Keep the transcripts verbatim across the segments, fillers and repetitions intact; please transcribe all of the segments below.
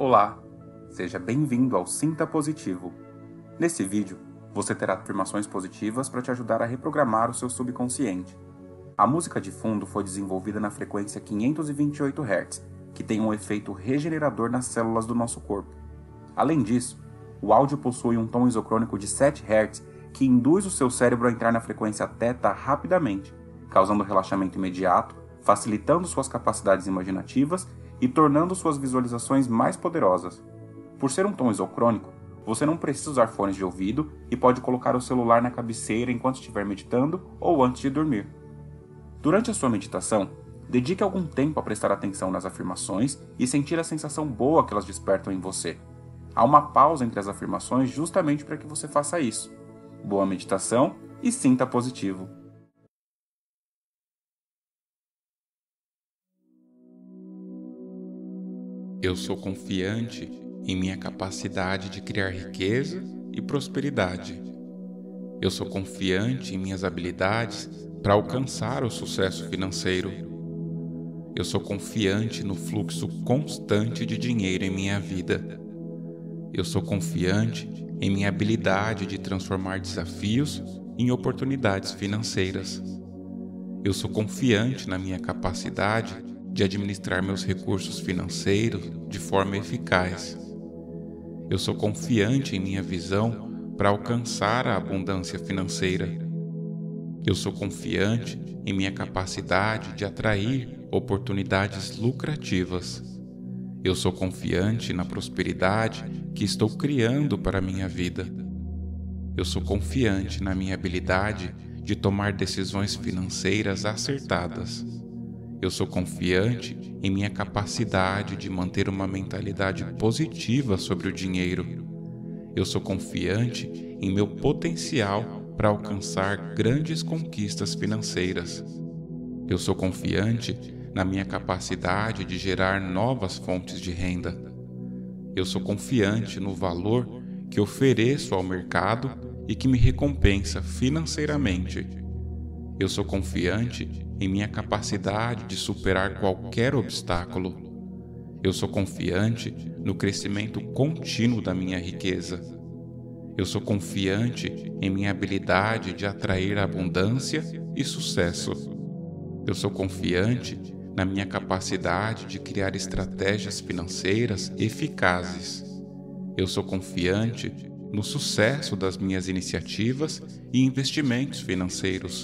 Olá, seja bem-vindo ao Sinta Positivo. Nesse vídeo, você terá afirmações positivas para te ajudar a reprogramar o seu subconsciente. A música de fundo foi desenvolvida na frequência quinhentos e vinte e oito hertz, que tem um efeito regenerador nas células do nosso corpo. Além disso, o áudio possui um tom isocrônico de sete hertz que induz o seu cérebro a entrar na frequência θ rapidamente, causando relaxamento imediato, facilitando suas capacidades imaginativas e tornando suas visualizações mais poderosas. Por ser um tom isocrônico, você não precisa usar fones de ouvido e pode colocar o celular na cabeceira enquanto estiver meditando ou antes de dormir. Durante a sua meditação, dedique algum tempo a prestar atenção nas afirmações e sentir a sensação boa que elas despertam em você. Há uma pausa entre as afirmações justamente para que você faça isso. Boa meditação e sinta positivo. Eu sou confiante em minha capacidade de criar riqueza e prosperidade. Eu sou confiante em minhas habilidades para alcançar o sucesso financeiro. Eu sou confiante no fluxo constante de dinheiro em minha vida. Eu sou confiante em minha habilidade de transformar desafios em oportunidades financeiras. Eu sou confiante na minha capacidade de administrar meus recursos financeiros de forma eficaz. Eu sou confiante em minha visão para alcançar a abundância financeira. Eu sou confiante em minha capacidade de atrair oportunidades lucrativas. Eu sou confiante na prosperidade que estou criando para a minha vida. Eu sou confiante na minha habilidade de tomar decisões financeiras acertadas. Eu sou confiante em minha capacidade de manter uma mentalidade positiva sobre o dinheiro. Eu sou confiante em meu potencial para alcançar grandes conquistas financeiras. Eu sou confiante na minha capacidade de gerar novas fontes de renda. Eu sou confiante no valor que ofereço ao mercado e que me recompensa financeiramente. Eu sou confiante em minha capacidade de superar qualquer obstáculo. Eu sou confiante no crescimento contínuo da minha riqueza. Eu sou confiante em minha habilidade de atrair abundância e sucesso. Eu sou confiante na minha capacidade de criar estratégias financeiras eficazes. Eu sou confiante no sucesso das minhas iniciativas e investimentos financeiros.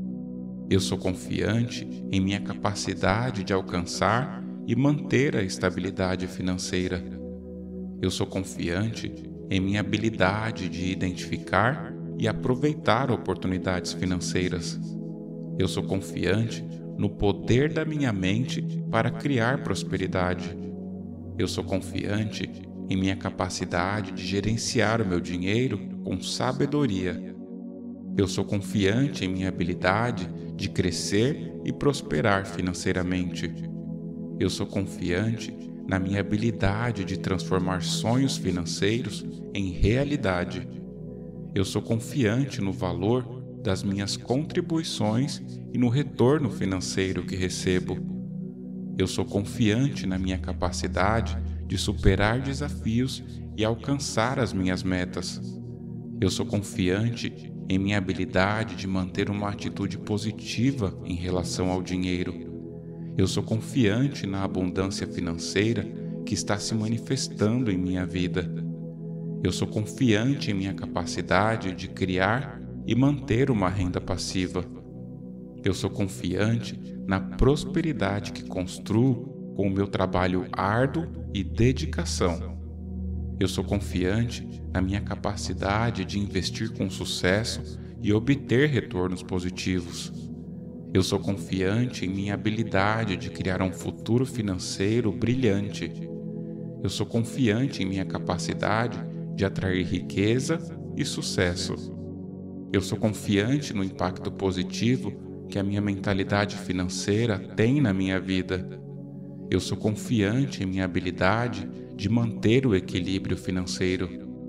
Eu sou confiante em minha capacidade de alcançar e manter a estabilidade financeira. Eu sou confiante em minha habilidade de identificar e aproveitar oportunidades financeiras. Eu sou confiante no poder da minha mente para criar prosperidade. Eu sou confiante em minha capacidade de gerenciar o meu dinheiro com sabedoria. Eu sou confiante em minha habilidade de crescer e prosperar financeiramente. Eu sou confiante na minha habilidade de transformar sonhos financeiros em realidade. Eu sou confiante no valor das minhas contribuições e no retorno financeiro que recebo. Eu sou confiante na minha capacidade de superar desafios e alcançar as minhas metas. Eu sou confiante em minha habilidade de manter uma atitude positiva em relação ao dinheiro. Eu sou confiante na abundância financeira que está se manifestando em minha vida. Eu sou confiante em minha capacidade de criar e manter uma renda passiva. Eu sou confiante na prosperidade que construo com o meu trabalho árduo e dedicação. Eu sou confiante na minha capacidade de investir com sucesso e obter retornos positivos. Eu sou confiante em minha habilidade de criar um futuro financeiro brilhante. Eu sou confiante em minha capacidade de atrair riqueza e sucesso. Eu sou confiante no impacto positivo que a minha mentalidade financeira tem na minha vida. Eu sou confiante em minha habilidade de manter o equilíbrio financeiro.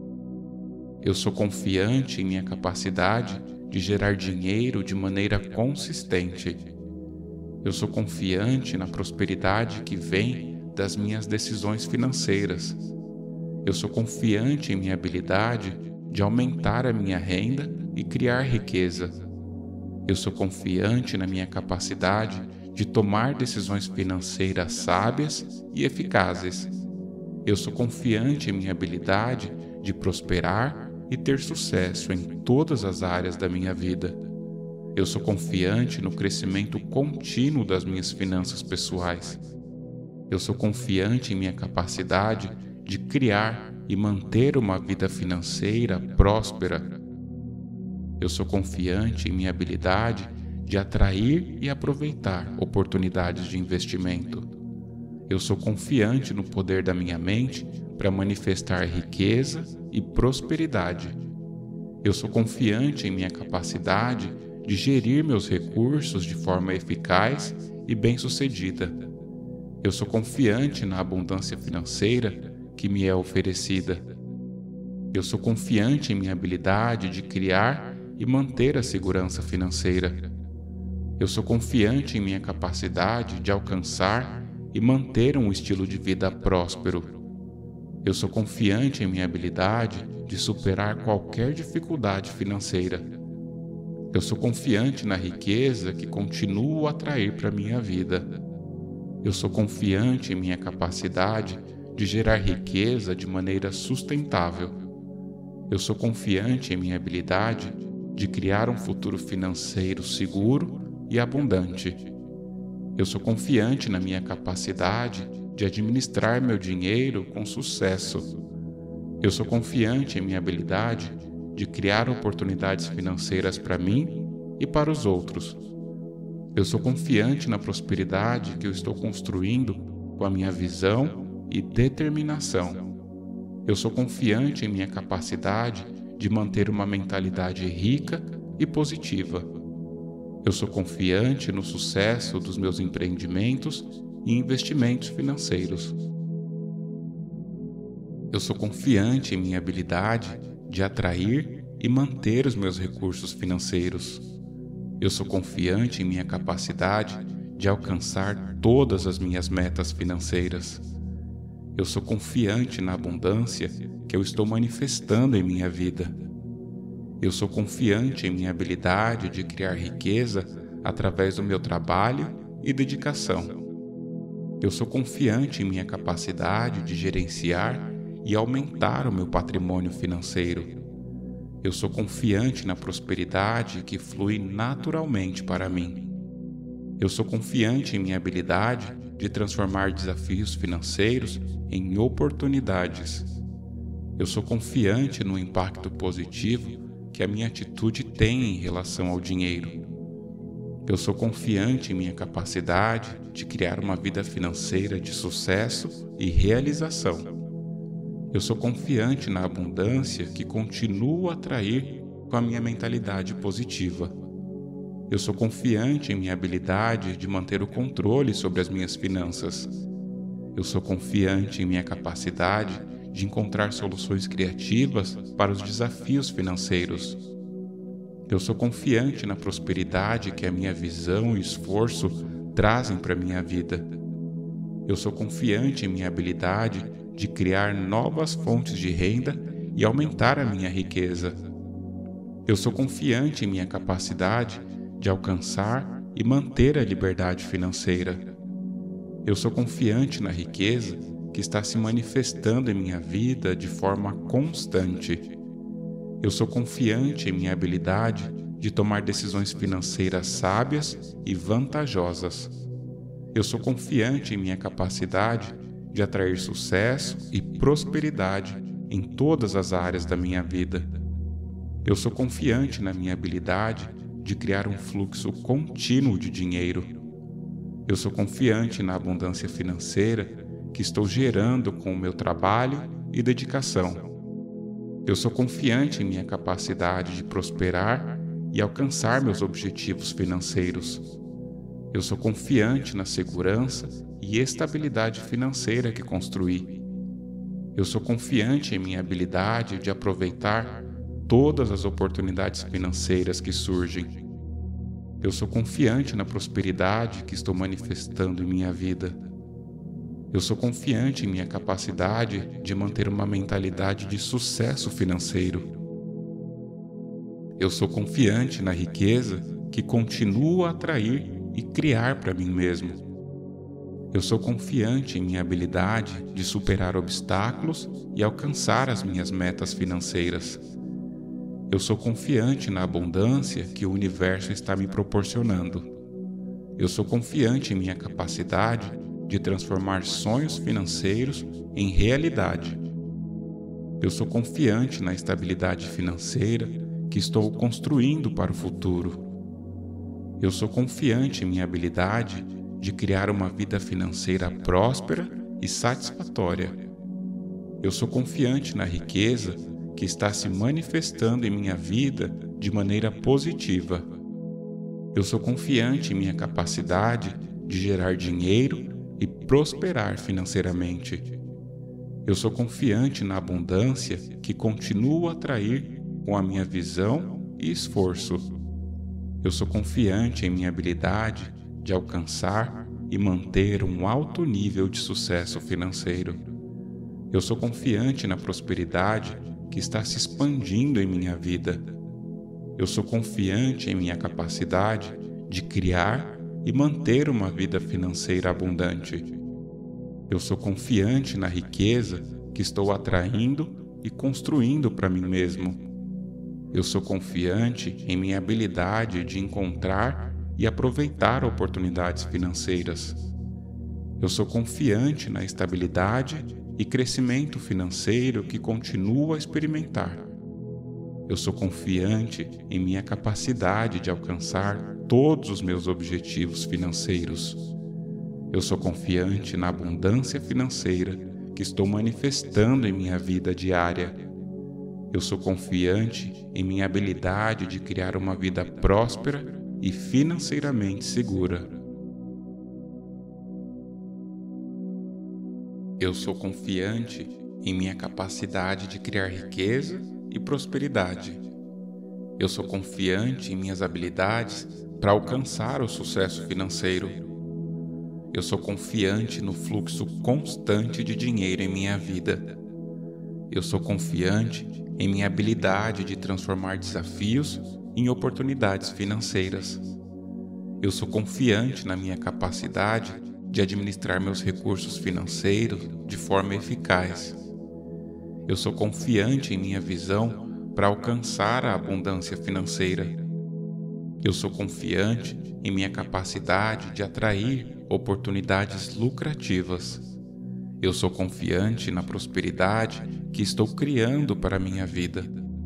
Eu sou confiante em minha capacidade de gerar dinheiro de maneira consistente. Eu sou confiante na prosperidade que vem das minhas decisões financeiras. Eu sou confiante em minha habilidade de aumentar a minha renda e criar riqueza. Eu sou confiante na minha capacidade de tomar decisões financeiras sábias e eficazes. Eu sou confiante em minha habilidade de prosperar e ter sucesso em todas as áreas da minha vida. Eu sou confiante no crescimento contínuo das minhas finanças pessoais. Eu sou confiante em minha capacidade de criar e manter uma vida financeira próspera. Eu sou confiante em minha habilidade de atrair e aproveitar oportunidades de investimento. Eu sou confiante no poder da minha mente para manifestar riqueza e prosperidade. Eu sou confiante em minha capacidade de gerir meus recursos de forma eficaz e bem-sucedida. Eu sou confiante na abundância financeira que me é oferecida. Eu sou confiante em minha habilidade de criar e manter a segurança financeira. Eu sou confiante em minha capacidade de alcançar e manter um estilo de vida próspero. Eu sou confiante em minha habilidade de superar qualquer dificuldade financeira. Eu sou confiante na riqueza que continuo a atrair para minha vida. Eu sou confiante em minha capacidade de gerar riqueza de maneira sustentável. Eu sou confiante em minha habilidade de criar um futuro financeiro seguro e abundante. Eu sou confiante na minha capacidade de administrar meu dinheiro com sucesso. Eu sou confiante em minha habilidade de criar oportunidades financeiras para mim e para os outros. Eu sou confiante na prosperidade que eu estou construindo com a minha visão e determinação. Eu sou confiante em minha capacidade de manter uma mentalidade rica e positiva. Eu sou confiante no sucesso dos meus empreendimentos e investimentos financeiros. Eu sou confiante em minha habilidade de atrair e manter os meus recursos financeiros. Eu sou confiante em minha capacidade de alcançar todas as minhas metas financeiras. Eu sou confiante na abundância que eu estou manifestando em minha vida. Eu sou confiante em minha habilidade de criar riqueza através do meu trabalho e dedicação. Eu sou confiante em minha capacidade de gerenciar e aumentar o meu patrimônio financeiro. Eu sou confiante na prosperidade que flui naturalmente para mim. Eu sou confiante em minha habilidade de transformar desafios financeiros em oportunidades. Eu sou confiante no impacto positivo que a minha atitude tem em relação ao dinheiro. Eu sou confiante em minha capacidade de criar uma vida financeira de sucesso e realização. Eu sou confiante na abundância que continuo a atrair com a minha mentalidade positiva. Eu sou confiante em minha habilidade de manter o controle sobre as minhas finanças. Eu sou confiante em minha capacidade de encontrar soluções criativas para os desafios financeiros. Eu sou confiante na prosperidade que a minha visão e esforço trazem para a minha vida. Eu sou confiante em minha habilidade de criar novas fontes de renda e aumentar a minha riqueza. Eu sou confiante em minha capacidade de alcançar e manter a liberdade financeira. Eu sou confiante na riqueza que está se manifestando em minha vida de forma constante. Eu sou confiante em minha habilidade de tomar decisões financeiras sábias e vantajosas. Eu sou confiante em minha capacidade de atrair sucesso e prosperidade em todas as áreas da minha vida. Eu sou confiante na minha habilidade de criar um fluxo contínuo de dinheiro. Eu sou confiante na abundância financeira que estou gerando com o meu trabalho e dedicação. Eu sou confiante em minha capacidade de prosperar e alcançar meus objetivos financeiros. Eu sou confiante na segurança e estabilidade financeira que construí. Eu sou confiante em minha habilidade de aproveitar todas as oportunidades financeiras que surgem. Eu sou confiante na prosperidade que estou manifestando em minha vida. Eu sou confiante em minha capacidade de manter uma mentalidade de sucesso financeiro. Eu sou confiante na riqueza que continuo a atrair e criar para mim mesmo. Eu sou confiante em minha habilidade de superar obstáculos e alcançar as minhas metas financeiras. Eu sou confiante na abundância que o universo está me proporcionando. Eu sou confiante em minha capacidade de transformar sonhos financeiros em realidade. Eu sou confiante na estabilidade financeira que estou construindo para o futuro. Eu sou confiante em minha habilidade de criar uma vida financeira próspera e satisfatória. Eu sou confiante na riqueza que está se manifestando em minha vida de maneira positiva. Eu sou confiante em minha capacidade de gerar dinheiro e prosperar financeiramente. Eu sou confiante na abundância que continuo a atrair com a minha visão e esforço. Eu sou confiante em minha habilidade de alcançar e manter um alto nível de sucesso financeiro. Eu sou confiante na prosperidade que está se expandindo em minha vida. Eu sou confiante em minha capacidade de criar e manter uma vida financeira abundante. Eu sou confiante na riqueza que estou atraindo e construindo para mim mesmo. Eu sou confiante em minha habilidade de encontrar e aproveitar oportunidades financeiras. Eu sou confiante na estabilidade e crescimento financeiro que continuo a experimentar. Eu sou confiante em minha capacidade de alcançar todos os meus objetivos financeiros. Eu sou confiante na abundância financeira que estou manifestando em minha vida diária. Eu sou confiante em minha habilidade de criar uma vida próspera e financeiramente segura. Eu sou confiante em minha capacidade de criar riqueza e prosperidade. Eu sou confiante em minhas habilidades para alcançar o sucesso financeiro. Eu sou confiante no fluxo constante de dinheiro em minha vida. Eu sou confiante em minha habilidade de transformar desafios em oportunidades financeiras. Eu sou confiante na minha capacidade de administrar meus recursos financeiros de forma eficaz. Eu sou confiante em minha visão para alcançar a abundância financeira. Eu sou confiante em minha capacidade de atrair oportunidades lucrativas. Eu sou confiante na prosperidade que estou criando para a minha vida.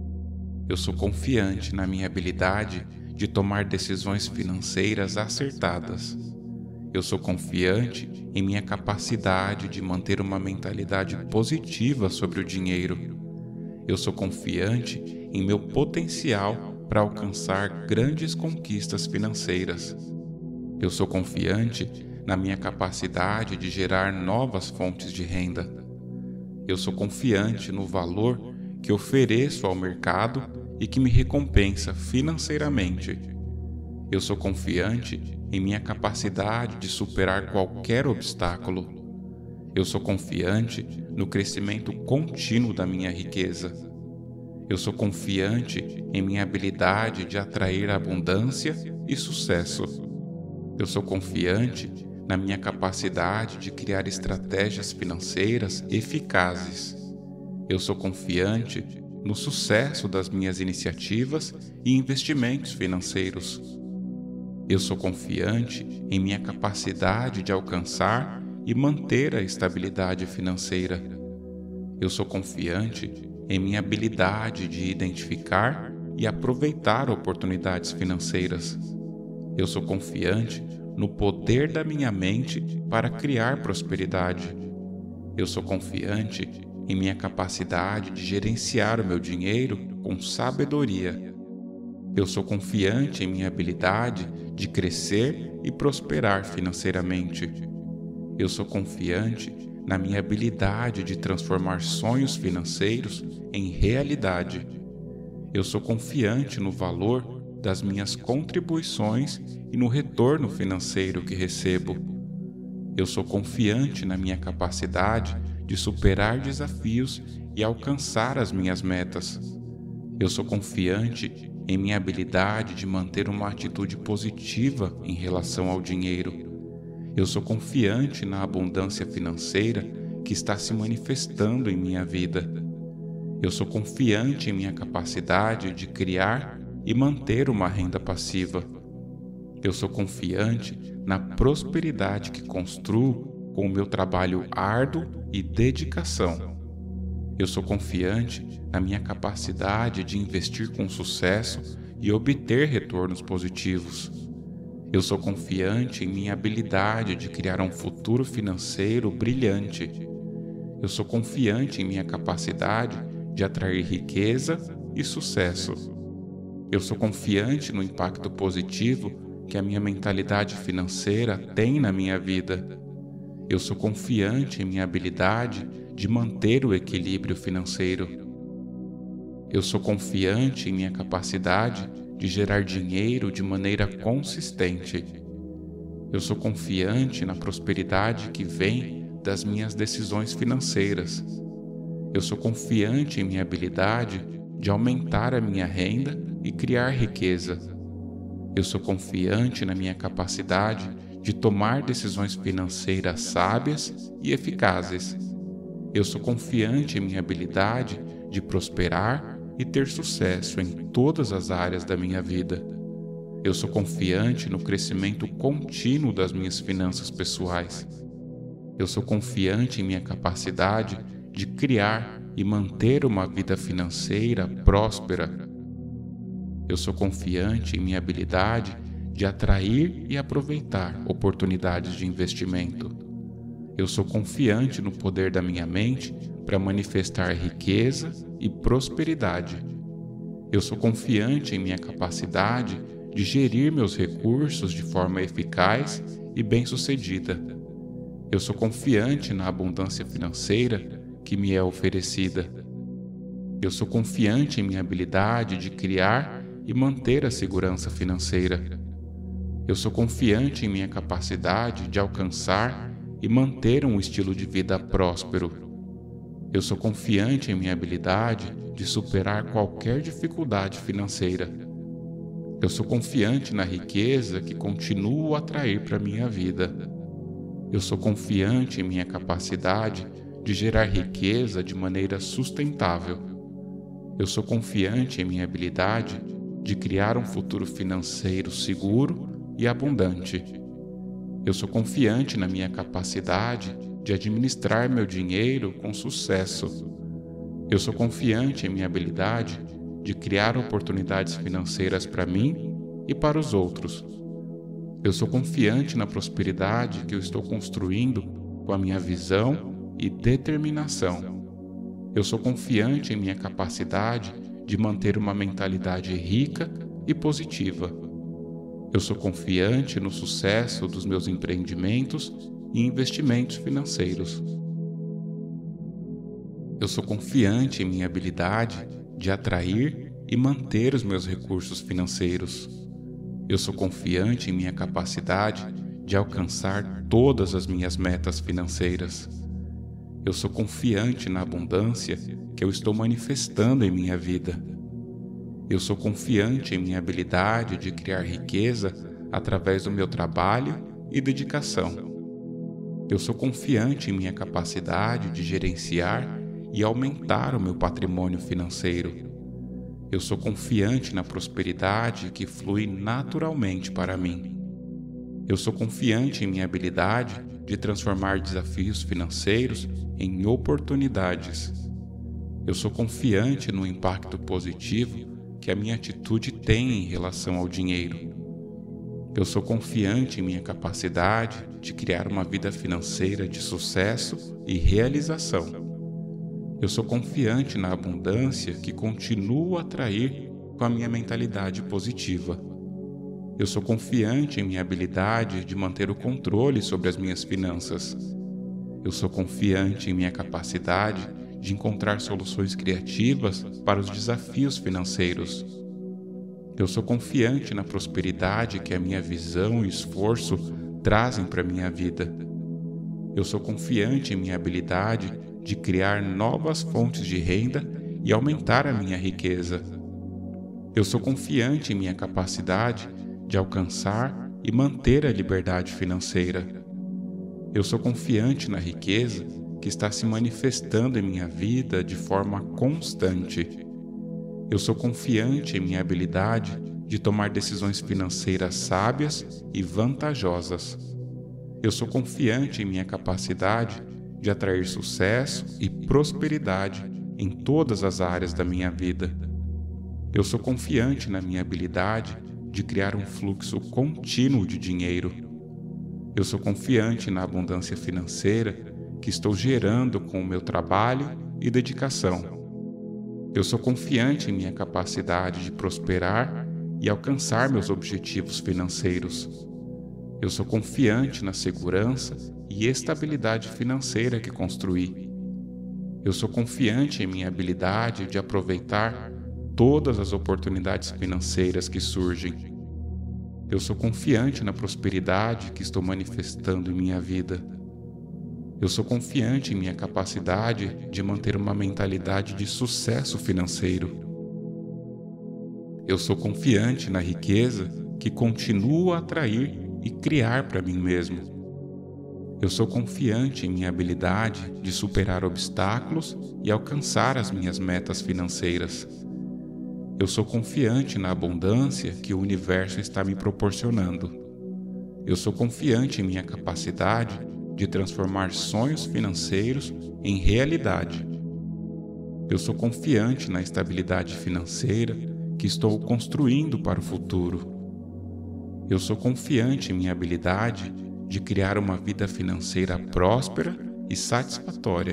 Eu sou confiante na minha habilidade de tomar decisões financeiras acertadas. Eu sou confiante em minha capacidade de manter uma mentalidade positiva sobre o dinheiro. Eu sou confiante em meu potencial para alcançar grandes conquistas financeiras. Eu sou confiante na minha capacidade de gerar novas fontes de renda. Eu sou confiante no valor que ofereço ao mercado e que me recompensa financeiramente. Eu sou confiante em minha capacidade de superar qualquer obstáculo. Eu sou confiante no crescimento contínuo da minha riqueza. Eu sou confiante em minha habilidade de atrair abundância e sucesso. Eu sou confiante na minha capacidade de criar estratégias financeiras eficazes. Eu sou confiante no sucesso das minhas iniciativas e investimentos financeiros. Eu sou confiante em minha capacidade de alcançar e manter a estabilidade financeira. Eu sou confiante em minha habilidade de identificar e aproveitar oportunidades financeiras. Eu sou confiante no poder da minha mente para criar prosperidade. Eu sou confiante em minha capacidade de gerenciar o meu dinheiro com sabedoria. Eu sou confiante em minha habilidade de crescer e prosperar financeiramente. Eu sou confiante na minha habilidade de transformar sonhos financeiros em realidade. Eu sou confiante no valor das minhas contribuições e no retorno financeiro que recebo. Eu sou confiante na minha capacidade de superar desafios e alcançar as minhas metas. Eu sou confiante em minha habilidade de manter uma atitude positiva em relação ao dinheiro. Eu sou confiante na abundância financeira que está se manifestando em minha vida. Eu sou confiante em minha capacidade de criar e manter uma renda passiva. Eu sou confiante na prosperidade que construo com o meu trabalho árduo e dedicação. Eu sou confiante na minha capacidade de investir com sucesso e obter retornos positivos. Eu sou confiante em minha habilidade de criar um futuro financeiro brilhante. Eu sou confiante em minha capacidade de atrair riqueza e sucesso. Eu sou confiante no impacto positivo que a minha mentalidade financeira tem na minha vida. Eu sou confiante em minha habilidade de manter o equilíbrio financeiro. Eu sou confiante em minha capacidade de gerar dinheiro de maneira consistente. Eu sou confiante na prosperidade que vem das minhas decisões financeiras. Eu sou confiante em minha habilidade de aumentar a minha renda e criar riqueza. Eu sou confiante na minha capacidade de tomar decisões financeiras sábias e eficazes. Eu sou confiante em minha habilidade de prosperar e ter sucesso em todas as áreas da minha vida. Eu sou confiante no crescimento contínuo das minhas finanças pessoais. Eu sou confiante em minha capacidade de criar e manter uma vida financeira próspera. Eu sou confiante em minha habilidade de atrair e aproveitar oportunidades de investimento. Eu sou confiante no poder da minha mente para manifestar riqueza e prosperidade. Eu sou confiante em minha capacidade de gerir meus recursos de forma eficaz e bem-sucedida. Eu sou confiante na abundância financeira que me é oferecida. Eu sou confiante em minha habilidade de criar e manter a segurança financeira. Eu sou confiante em minha capacidade de alcançar e manter um estilo de vida próspero. Eu sou confiante em minha habilidade de superar qualquer dificuldade financeira. Eu sou confiante na riqueza que continuo a atrair para minha vida. Eu sou confiante em minha capacidade de gerar riqueza de maneira sustentável. Eu sou confiante em minha habilidade de criar um futuro financeiro seguro e abundante. Eu sou confiante na minha capacidade de administrar meu dinheiro com sucesso. Eu sou confiante em minha habilidade de criar oportunidades financeiras para mim e para os outros. Eu sou confiante na prosperidade que eu estou construindo com a minha visão e determinação. Eu sou confiante em minha capacidade de manter uma mentalidade rica e positiva. Eu sou confiante no sucesso dos meus empreendimentos e investimentos financeiros. Eu sou confiante em minha habilidade de atrair e manter os meus recursos financeiros. Eu sou confiante em minha capacidade de alcançar todas as minhas metas financeiras. Eu sou confiante na abundância que eu estou manifestando em minha vida. Eu sou confiante em minha habilidade de criar riqueza através do meu trabalho e dedicação. Eu sou confiante em minha capacidade de gerenciar e aumentar o meu patrimônio financeiro. Eu sou confiante na prosperidade que flui naturalmente para mim. Eu sou confiante em minha habilidade de transformar desafios financeiros em oportunidades. Eu sou confiante no impacto positivo que a minha atitude tem em relação ao dinheiro. Eu sou confiante em minha capacidade de criar uma vida financeira de sucesso e realização. Eu sou confiante na abundância que continuo a atrair com a minha mentalidade positiva. Eu sou confiante em minha habilidade de manter o controle sobre as minhas finanças. Eu sou confiante em minha capacidade de encontrar soluções criativas para os desafios financeiros. Eu sou confiante na prosperidade que a minha visão e esforço trazem para a minha vida. Eu sou confiante em minha habilidade de criar novas fontes de renda e aumentar a minha riqueza. Eu sou confiante em minha capacidade de alcançar e manter a liberdade financeira. Eu sou confiante na riqueza que está se manifestando em minha vida de forma constante. Eu sou confiante em minha habilidade de tomar decisões financeiras sábias e vantajosas. Eu sou confiante em minha capacidade de atrair sucesso e prosperidade em todas as áreas da minha vida. Eu sou confiante na minha habilidade de criar um fluxo contínuo de dinheiro. Eu sou confiante na abundância financeira que estou gerando com o meu trabalho e dedicação. Eu sou confiante em minha capacidade de prosperar e alcançar meus objetivos financeiros. Eu sou confiante na segurança e estabilidade financeira que construí. Eu sou confiante em minha habilidade de aproveitar todas as oportunidades financeiras que surgem. Eu sou confiante na prosperidade que estou manifestando em minha vida. Eu sou confiante em minha capacidade de manter uma mentalidade de sucesso financeiro. Eu sou confiante na riqueza que continuo a atrair e criar para mim mesmo. Eu sou confiante em minha habilidade de superar obstáculos e alcançar as minhas metas financeiras. Eu sou confiante na abundância que o universo está me proporcionando. Eu sou confiante em minha capacidade de transformar sonhos financeiros em realidade. Eu sou confiante na estabilidade financeira que estou construindo para o futuro. Eu sou confiante em minha habilidade de criar uma vida financeira próspera e satisfatória.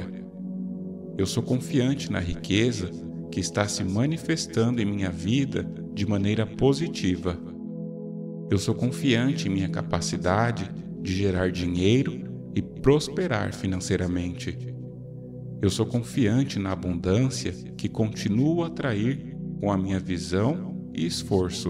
Eu sou confiante na riqueza que está se manifestando em minha vida de maneira positiva. Eu sou confiante em minha capacidade de gerar dinheiro e prosperar financeiramente. Eu sou confiante na abundância que continuo a atrair com a minha visão e esforço.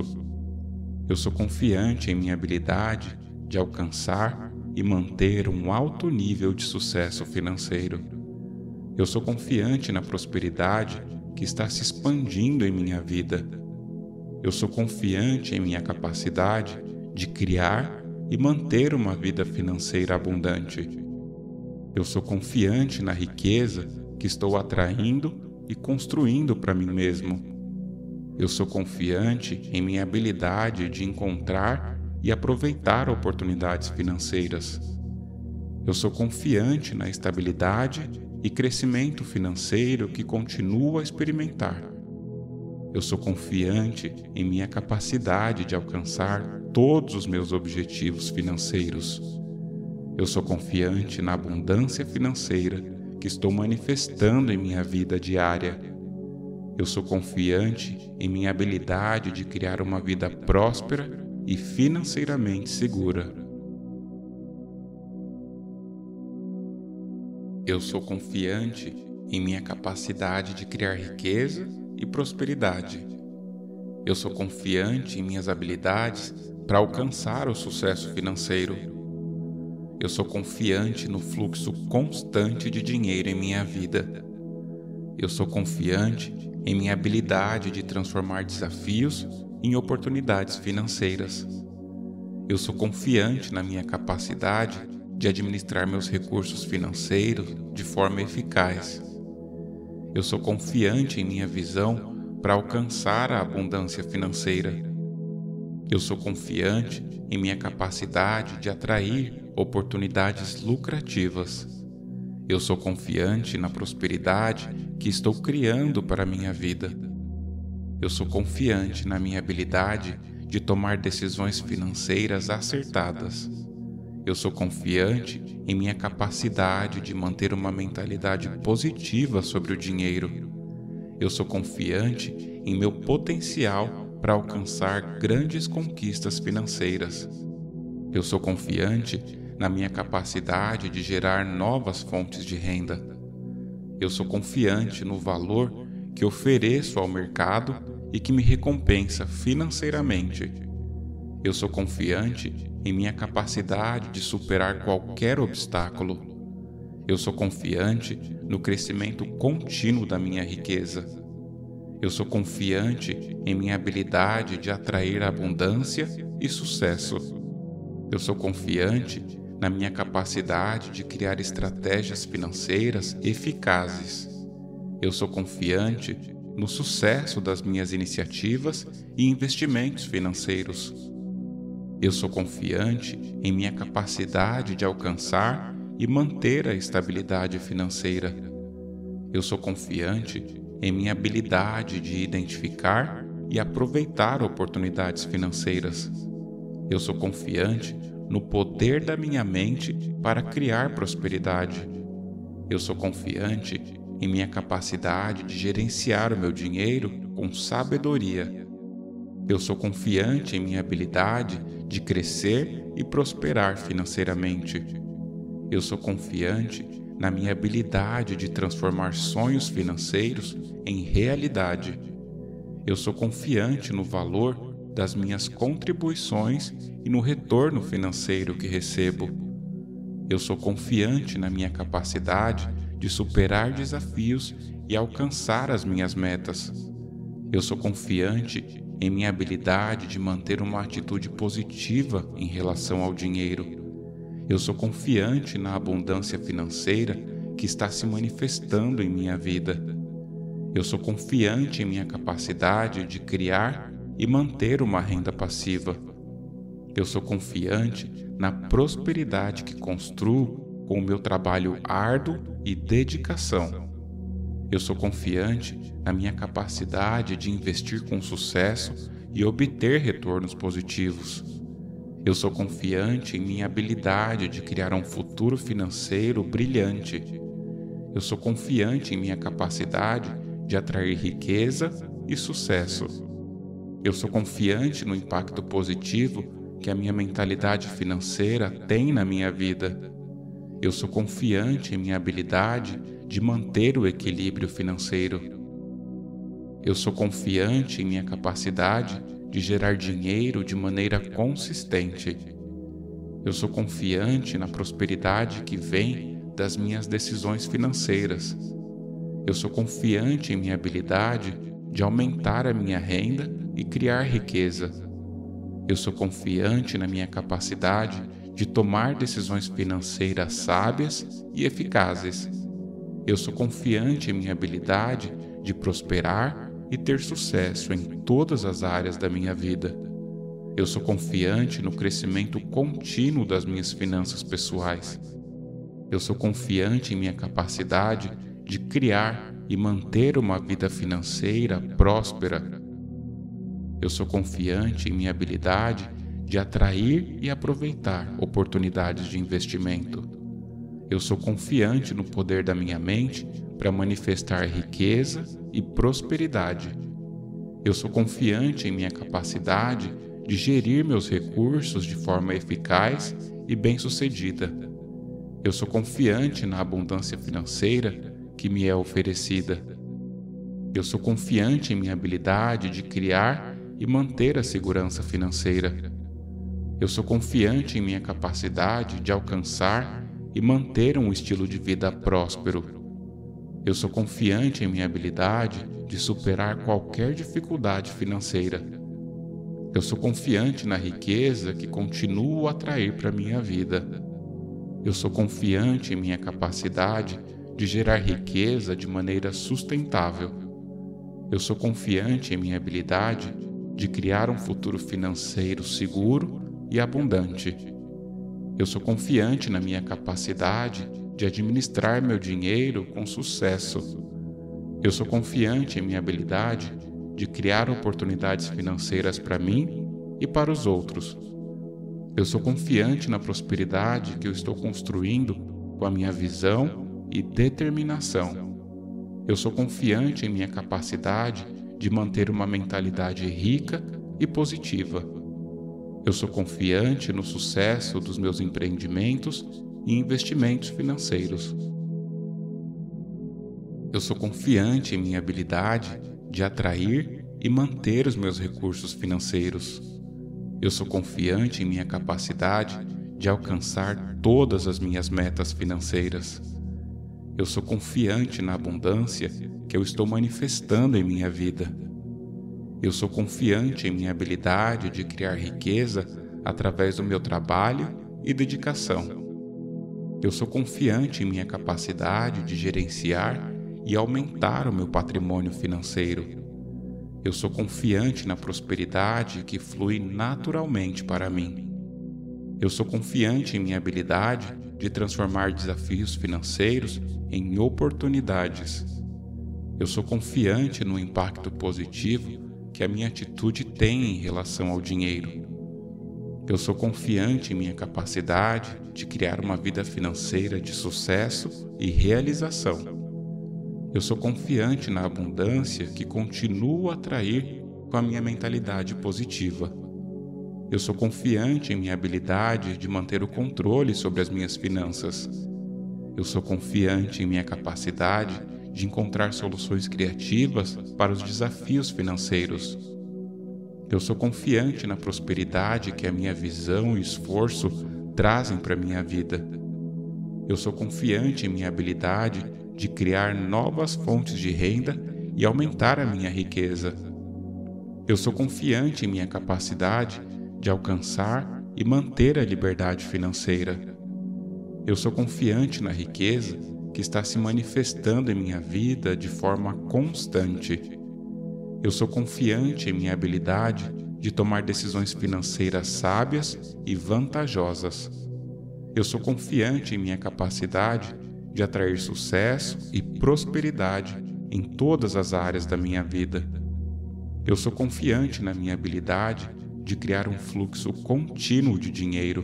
Eu sou confiante em minha habilidade de alcançar e manter um alto nível de sucesso financeiro. Eu sou confiante na prosperidade que está se expandindo em minha vida. Eu sou confiante em minha capacidade de criar e manter uma vida financeira abundante. Eu sou confiante na riqueza que estou atraindo e construindo para mim mesmo. Eu sou confiante em minha habilidade de encontrar e aproveitar oportunidades financeiras. Eu sou confiante na estabilidade e crescimento financeiro que continuo a experimentar. Eu sou confiante em minha capacidade de alcançar todos os meus objetivos financeiros. Eu sou confiante na abundância financeira que estou manifestando em minha vida diária. Eu sou confiante em minha habilidade de criar uma vida próspera e financeiramente segura. Eu sou confiante em minha capacidade de criar riqueza e prosperidade. Eu sou confiante em minhas habilidades para alcançar o sucesso financeiro. Eu sou confiante no fluxo constante de dinheiro em minha vida. Eu sou confiante em minha habilidade de transformar desafios em oportunidades financeiras. Eu sou confiante na minha capacidade de administrar meus recursos financeiros de forma eficaz. Eu sou confiante em minha visão para alcançar a abundância financeira. Eu sou confiante em minha capacidade de atrair oportunidades lucrativas. Eu sou confiante na prosperidade que estou criando para a minha vida. Eu sou confiante na minha habilidade de tomar decisões financeiras acertadas. Eu sou confiante em minha capacidade de manter uma mentalidade positiva sobre o dinheiro. Eu sou confiante em meu potencial para alcançar grandes conquistas financeiras. Eu sou confiante na minha capacidade de gerar novas fontes de renda. Eu sou confiante no valor que ofereço ao mercado e que me recompensa financeiramente. Eu sou confiante em minha capacidade de superar qualquer obstáculo. Eu sou confiante no crescimento contínuo da minha riqueza. Eu sou confiante em minha habilidade de atrair abundância e sucesso. Eu sou confiante na minha capacidade de criar estratégias financeiras eficazes. Eu sou confiante no sucesso das minhas iniciativas e investimentos financeiros. Eu sou confiante em minha capacidade de alcançar e manter a estabilidade financeira. Eu sou confiante em minha habilidade de identificar e aproveitar oportunidades financeiras. Eu sou confiante no poder da minha mente para criar prosperidade. Eu sou confiante em minha capacidade de gerenciar o meu dinheiro com sabedoria. Eu sou confiante em minha habilidade de crescer e prosperar financeiramente. Eu sou confiante na minha habilidade de transformar sonhos financeiros em realidade. Eu sou confiante no valor das minhas contribuições e no retorno financeiro que recebo. Eu sou confiante na minha capacidade de superar desafios e alcançar as minhas metas. Eu sou confiante em minha habilidade de manter uma atitude positiva em relação ao dinheiro. Eu sou confiante na abundância financeira que está se manifestando em minha vida. Eu sou confiante em minha capacidade de criar e manter uma renda passiva. Eu sou confiante na prosperidade que construo com o meu trabalho árduo e dedicação. Eu sou confiante na minha capacidade de investir com sucesso e obter retornos positivos. Eu sou confiante em minha habilidade de criar um futuro financeiro brilhante. Eu sou confiante em minha capacidade de atrair riqueza e sucesso. Eu sou confiante no impacto positivo que a minha mentalidade financeira tem na minha vida. Eu sou confiante em minha habilidade de manter o equilíbrio financeiro. Eu sou confiante em minha capacidade de gerar dinheiro de maneira consistente. Eu sou confiante na prosperidade que vem das minhas decisões financeiras. Eu sou confiante em minha habilidade de aumentar a minha renda e criar riqueza. Eu sou confiante na minha capacidade de tomar decisões financeiras sábias e eficazes. Eu sou confiante em minha habilidade de prosperar e ter sucesso em todas as áreas da minha vida. Eu sou confiante no crescimento contínuo das minhas finanças pessoais. Eu sou confiante em minha capacidade de criar e manter uma vida financeira próspera. Eu sou confiante em minha habilidade de atrair e aproveitar oportunidades de investimento. Eu sou confiante no poder da minha mente para manifestar riqueza e prosperidade. Eu sou confiante em minha capacidade de gerir meus recursos de forma eficaz e bem-sucedida. Eu sou confiante na abundância financeira que me é oferecida. Eu sou confiante em minha habilidade de criar e manter a segurança financeira. Eu sou confiante em minha capacidade de alcançar e manter um estilo de vida próspero. Eu sou confiante em minha habilidade de superar qualquer dificuldade financeira. Eu sou confiante na riqueza que continuo a atrair para minha vida. Eu sou confiante em minha capacidade de gerar riqueza de maneira sustentável. Eu sou confiante em minha habilidade de criar um futuro financeiro seguro e abundante. Eu sou confiante na minha capacidade de administrar meu dinheiro com sucesso. Eu sou confiante em minha habilidade de criar oportunidades financeiras para mim e para os outros. Eu sou confiante na prosperidade que eu estou construindo com a minha visão e determinação. Eu sou confiante em minha capacidade de manter uma mentalidade rica e positiva. Eu sou confiante no sucesso dos meus empreendimentos e investimentos financeiros. Eu sou confiante em minha habilidade de atrair e manter os meus recursos financeiros. Eu sou confiante em minha capacidade de alcançar todas as minhas metas financeiras. Eu sou confiante na abundância que eu estou manifestando em minha vida. Eu sou confiante em minha habilidade de criar riqueza através do meu trabalho e dedicação. Eu sou confiante em minha capacidade de gerenciar e aumentar o meu patrimônio financeiro. Eu sou confiante na prosperidade que flui naturalmente para mim. Eu sou confiante em minha habilidade de transformar desafios financeiros em oportunidades. Eu sou confiante no impacto positivo que a minha atitude tem em relação ao dinheiro. Eu sou confiante em minha capacidade de criar uma vida financeira de sucesso e realização. Eu sou confiante na abundância que continuo a atrair com a minha mentalidade positiva. Eu sou confiante em minha habilidade de manter o controle sobre as minhas finanças. Eu sou confiante em minha capacidade de encontrar soluções criativas para os desafios financeiros. Eu sou confiante na prosperidade que a minha visão e esforço trazem para a minha vida. Eu sou confiante em minha habilidade de criar novas fontes de renda e aumentar a minha riqueza. Eu sou confiante em minha capacidade de alcançar e manter a liberdade financeira. Eu sou confiante na riqueza que está se manifestando em minha vida de forma constante. Eu sou confiante em minha habilidade de tomar decisões financeiras sábias e vantajosas. Eu sou confiante em minha capacidade de atrair sucesso e prosperidade em todas as áreas da minha vida. Eu sou confiante na minha habilidade de criar um fluxo contínuo de dinheiro.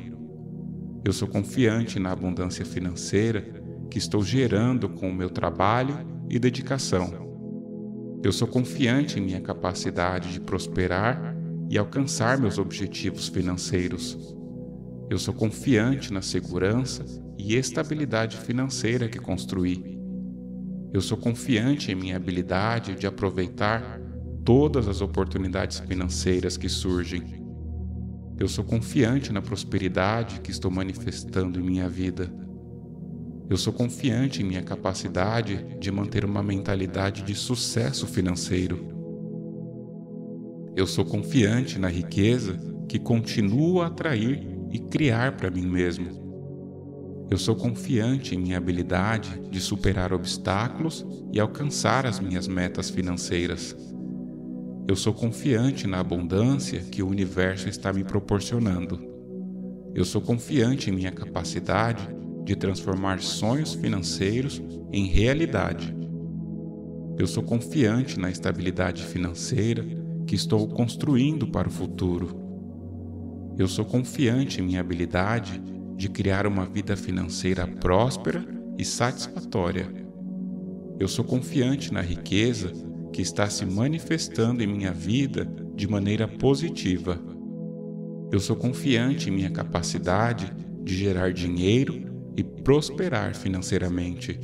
Eu sou confiante na abundância financeira que estou gerando com o meu trabalho e dedicação. Eu sou confiante em minha capacidade de prosperar e alcançar meus objetivos financeiros. Eu sou confiante na segurança e estabilidade financeira que construí. Eu sou confiante em minha habilidade de aproveitar todas as oportunidades financeiras que surgem. Eu sou confiante na prosperidade que estou manifestando em minha vida. Eu sou confiante em minha capacidade de manter uma mentalidade de sucesso financeiro. Eu sou confiante na riqueza que continuo a atrair e criar para mim mesmo. Eu sou confiante em minha habilidade de superar obstáculos e alcançar as minhas metas financeiras. Eu sou confiante na abundância que o universo está me proporcionando. Eu sou confiante em minha capacidade de transformar sonhos financeiros em realidade. Eu sou confiante na estabilidade financeira que estou construindo para o futuro. Eu sou confiante em minha habilidade de criar uma vida financeira próspera e satisfatória. Eu sou confiante na riqueza que está se manifestando em minha vida de maneira positiva. Eu sou confiante em minha capacidade de gerar dinheiro e prosperar financeiramente.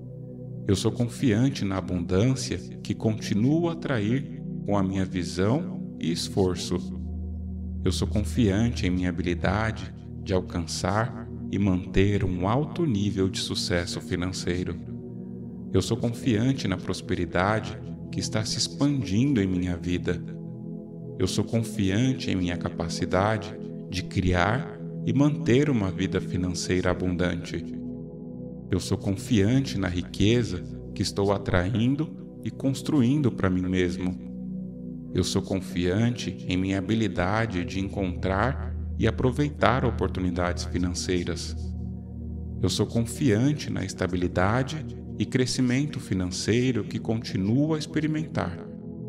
Eu sou confiante na abundância que continuo a atrair com a minha visão e esforço. Eu sou confiante em minha habilidade de alcançar e manter um alto nível de sucesso financeiro. Eu sou confiante na prosperidade que está se expandindo em minha vida. Eu sou confiante em minha capacidade de criar e manter uma vida financeira abundante. Eu sou confiante na riqueza que estou atraindo e construindo para mim mesmo. Eu sou confiante em minha habilidade de encontrar e aproveitar oportunidades financeiras. Eu sou confiante na estabilidade e crescimento financeiro que continuo a experimentar.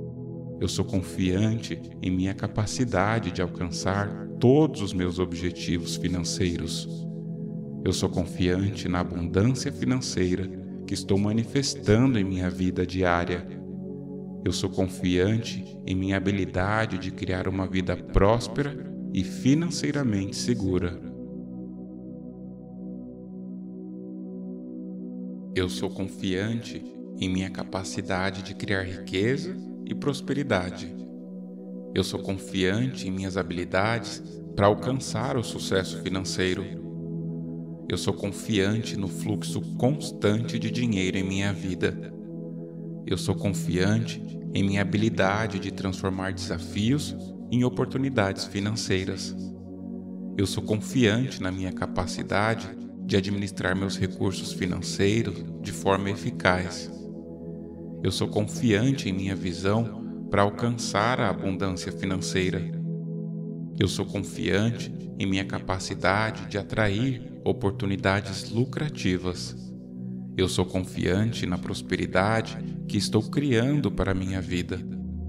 Eu sou confiante em minha capacidade de alcançar todos os meus objetivos financeiros. Eu sou confiante na abundância financeira que estou manifestando em minha vida diária. Eu sou confiante em minha habilidade de criar uma vida próspera e financeiramente segura. Eu sou confiante em minha capacidade de criar riqueza e prosperidade. Eu sou confiante em minhas habilidades para alcançar o sucesso financeiro. Eu sou confiante no fluxo constante de dinheiro em minha vida. Eu sou confiante em minha habilidade de transformar desafios em oportunidades financeiras. Eu sou confiante na minha capacidade de administrar meus recursos financeiros de forma eficaz. Eu sou confiante em minha visão para alcançar a abundância financeira. Eu sou confiante em minha capacidade de atrair oportunidades lucrativas. Eu sou confiante na prosperidade que estou criando para a minha vida.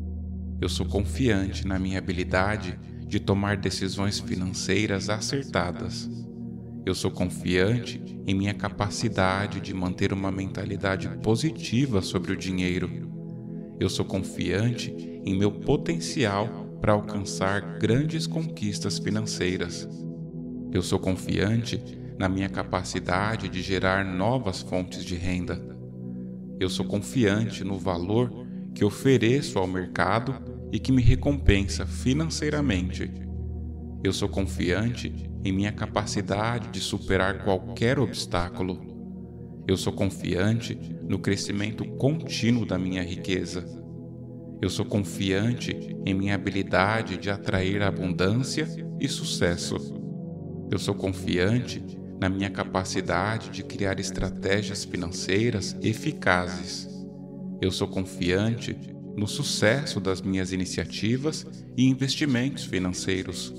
Eu sou confiante na minha habilidade de tomar decisões financeiras acertadas. Eu sou confiante em minha capacidade de manter uma mentalidade positiva sobre o dinheiro. Eu sou confiante em meu potencial para alcançar grandes conquistas financeiras. Eu sou confiante na minha capacidade de gerar novas fontes de renda. Eu sou confiante no valor que ofereço ao mercado e que me recompensa financeiramente. Eu sou confiante em minha capacidade de superar qualquer obstáculo. Eu sou confiante no crescimento contínuo da minha riqueza. Eu sou confiante em minha habilidade de atrair abundância e sucesso. Eu sou confiante na minha capacidade de criar estratégias financeiras eficazes. Eu sou confiante no sucesso das minhas iniciativas e investimentos financeiros.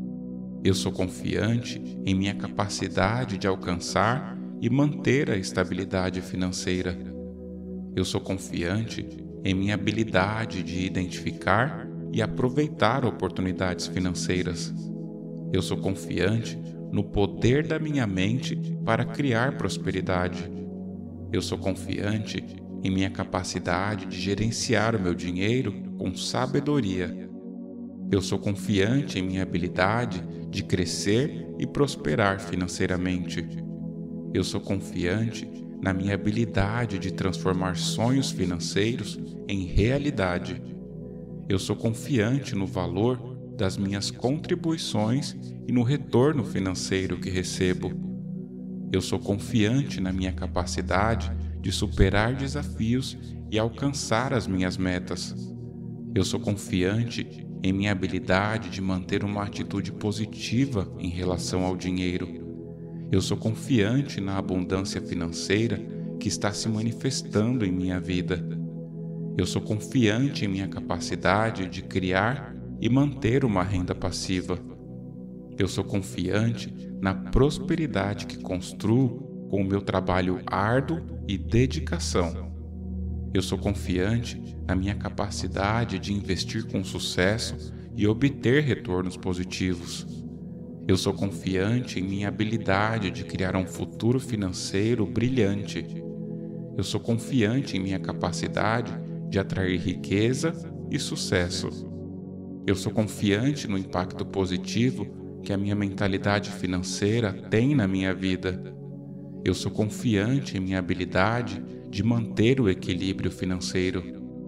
Eu sou confiante em minha capacidade de alcançar e manter a estabilidade financeira. Eu sou confiante em minha habilidade de identificar e aproveitar oportunidades financeiras. Eu sou confiante no poder da minha mente para criar prosperidade. Eu sou confiante em minha capacidade de gerenciar o meu dinheiro com sabedoria. Eu sou confiante em minha habilidade de crescer e prosperar financeiramente. Eu sou confiante na minha habilidade de transformar sonhos financeiros em realidade. Eu sou confiante no valor das minhas contribuições e no retorno financeiro que recebo. Eu sou confiante na minha capacidade de superar desafios e alcançar as minhas metas. Eu sou confiante em minha habilidade de manter uma atitude positiva em relação ao dinheiro. Eu sou confiante na abundância financeira que está se manifestando em minha vida. Eu sou confiante em minha capacidade de criar e manter uma renda passiva. Eu sou confiante na prosperidade que construo com o meu trabalho árduo e dedicação. Eu sou confiante na minha capacidade de investir com sucesso e obter retornos positivos. Eu sou confiante em minha habilidade de criar um futuro financeiro brilhante. Eu sou confiante em minha capacidade de atrair riqueza e sucesso. Eu sou confiante no impacto positivo que a minha mentalidade financeira tem na minha vida. Eu sou confiante em minha habilidade de manter o equilíbrio financeiro.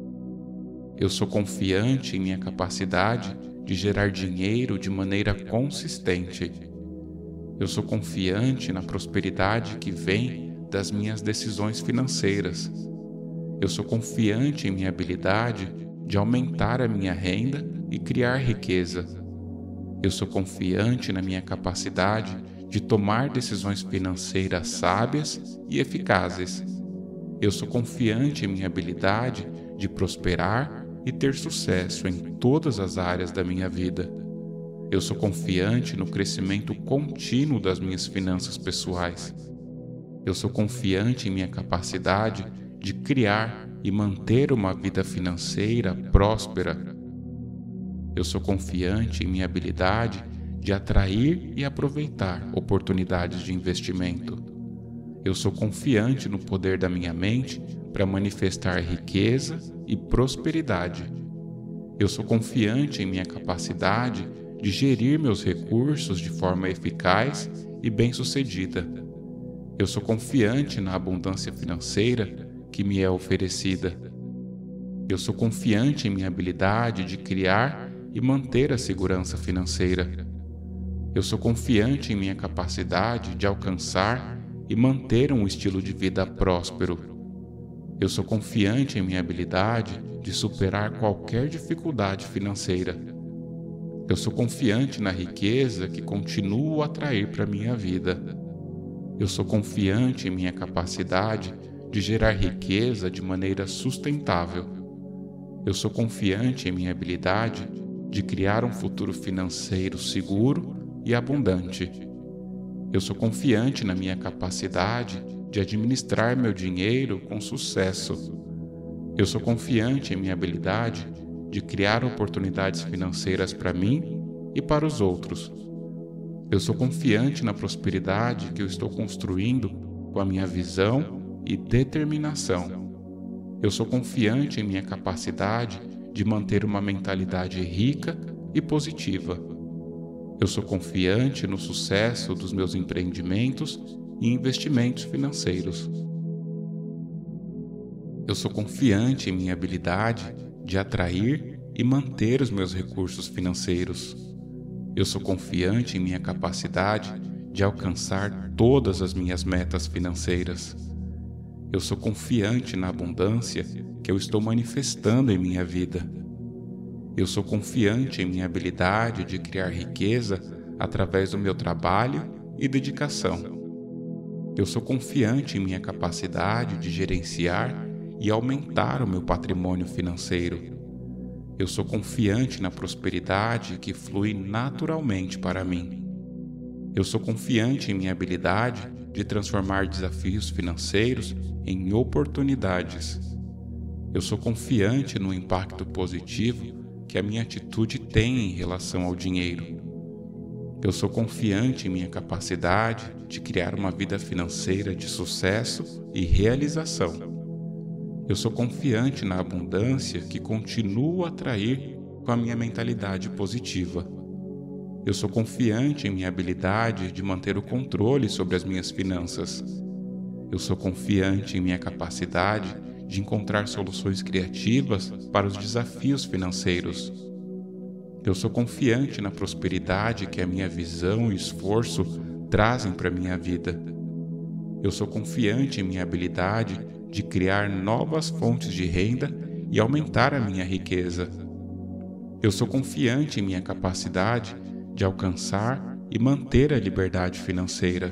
Eu sou confiante em minha capacidade de gerar dinheiro de maneira consistente. Eu sou confiante na prosperidade que vem das minhas decisões financeiras. Eu sou confiante em minha habilidade de aumentar a minha renda e criar riqueza. Eu sou confiante na minha capacidade de tomar decisões financeiras sábias e eficazes. Eu sou confiante em minha habilidade de prosperar e ter sucesso em todas as áreas da minha vida. Eu sou confiante no crescimento contínuo das minhas finanças pessoais. Eu sou confiante em minha capacidade de criar e manter uma vida financeira próspera. Eu sou confiante em minha habilidade de atrair e aproveitar oportunidades de investimento. Eu sou confiante no poder da minha mente para manifestar riqueza e prosperidade. Eu sou confiante em minha capacidade de gerir meus recursos de forma eficaz e bem-sucedida. Eu sou confiante na abundância financeira que me é oferecida. Eu sou confiante em minha habilidade de criar e manter a segurança financeira. Eu sou confiante em minha capacidade de alcançar e manter um estilo de vida próspero. Eu sou confiante em minha habilidade de superar qualquer dificuldade financeira. Eu sou confiante na riqueza que continuo a atrair para minha vida. Eu sou confiante em minha capacidade de gerar riqueza de maneira sustentável. Eu sou confiante em minha habilidade de criar um futuro financeiro seguro e abundante. Eu sou confiante na minha capacidade de administrar meu dinheiro com sucesso. Eu sou confiante em minha habilidade de criar oportunidades financeiras para mim e para os outros. Eu sou confiante na prosperidade que eu estou construindo com a minha visão e determinação. Eu sou confiante em minha capacidade de manter uma mentalidade rica e positiva. Eu sou confiante no sucesso dos meus empreendimentos e investimentos financeiros. Eu sou confiante em minha habilidade de atrair e manter os meus recursos financeiros. Eu sou confiante em minha capacidade de alcançar todas as minhas metas financeiras. Eu sou confiante na abundância que eu estou manifestando em minha vida. Eu sou confiante em minha habilidade de criar riqueza através do meu trabalho e dedicação. Eu sou confiante em minha capacidade de gerenciar e aumentar o meu patrimônio financeiro. Eu sou confiante na prosperidade que flui naturalmente para mim. Eu sou confiante em minha habilidade de transformar desafios financeiros em oportunidades. Eu sou confiante no impacto positivo que a minha atitude tem em relação ao dinheiro. Eu sou confiante em minha capacidade de criar uma vida financeira de sucesso e realização. Eu sou confiante na abundância que continuo a atrair com a minha mentalidade positiva. Eu sou confiante em minha habilidade de manter o controle sobre as minhas finanças. Eu sou confiante em minha capacidade de encontrar soluções criativas para os desafios financeiros. Eu sou confiante na prosperidade que a minha visão e esforço trazem para a minha vida. Eu sou confiante em minha habilidade de criar novas fontes de renda e aumentar a minha riqueza. Eu sou confiante em minha capacidade de alcançar e manter a liberdade financeira.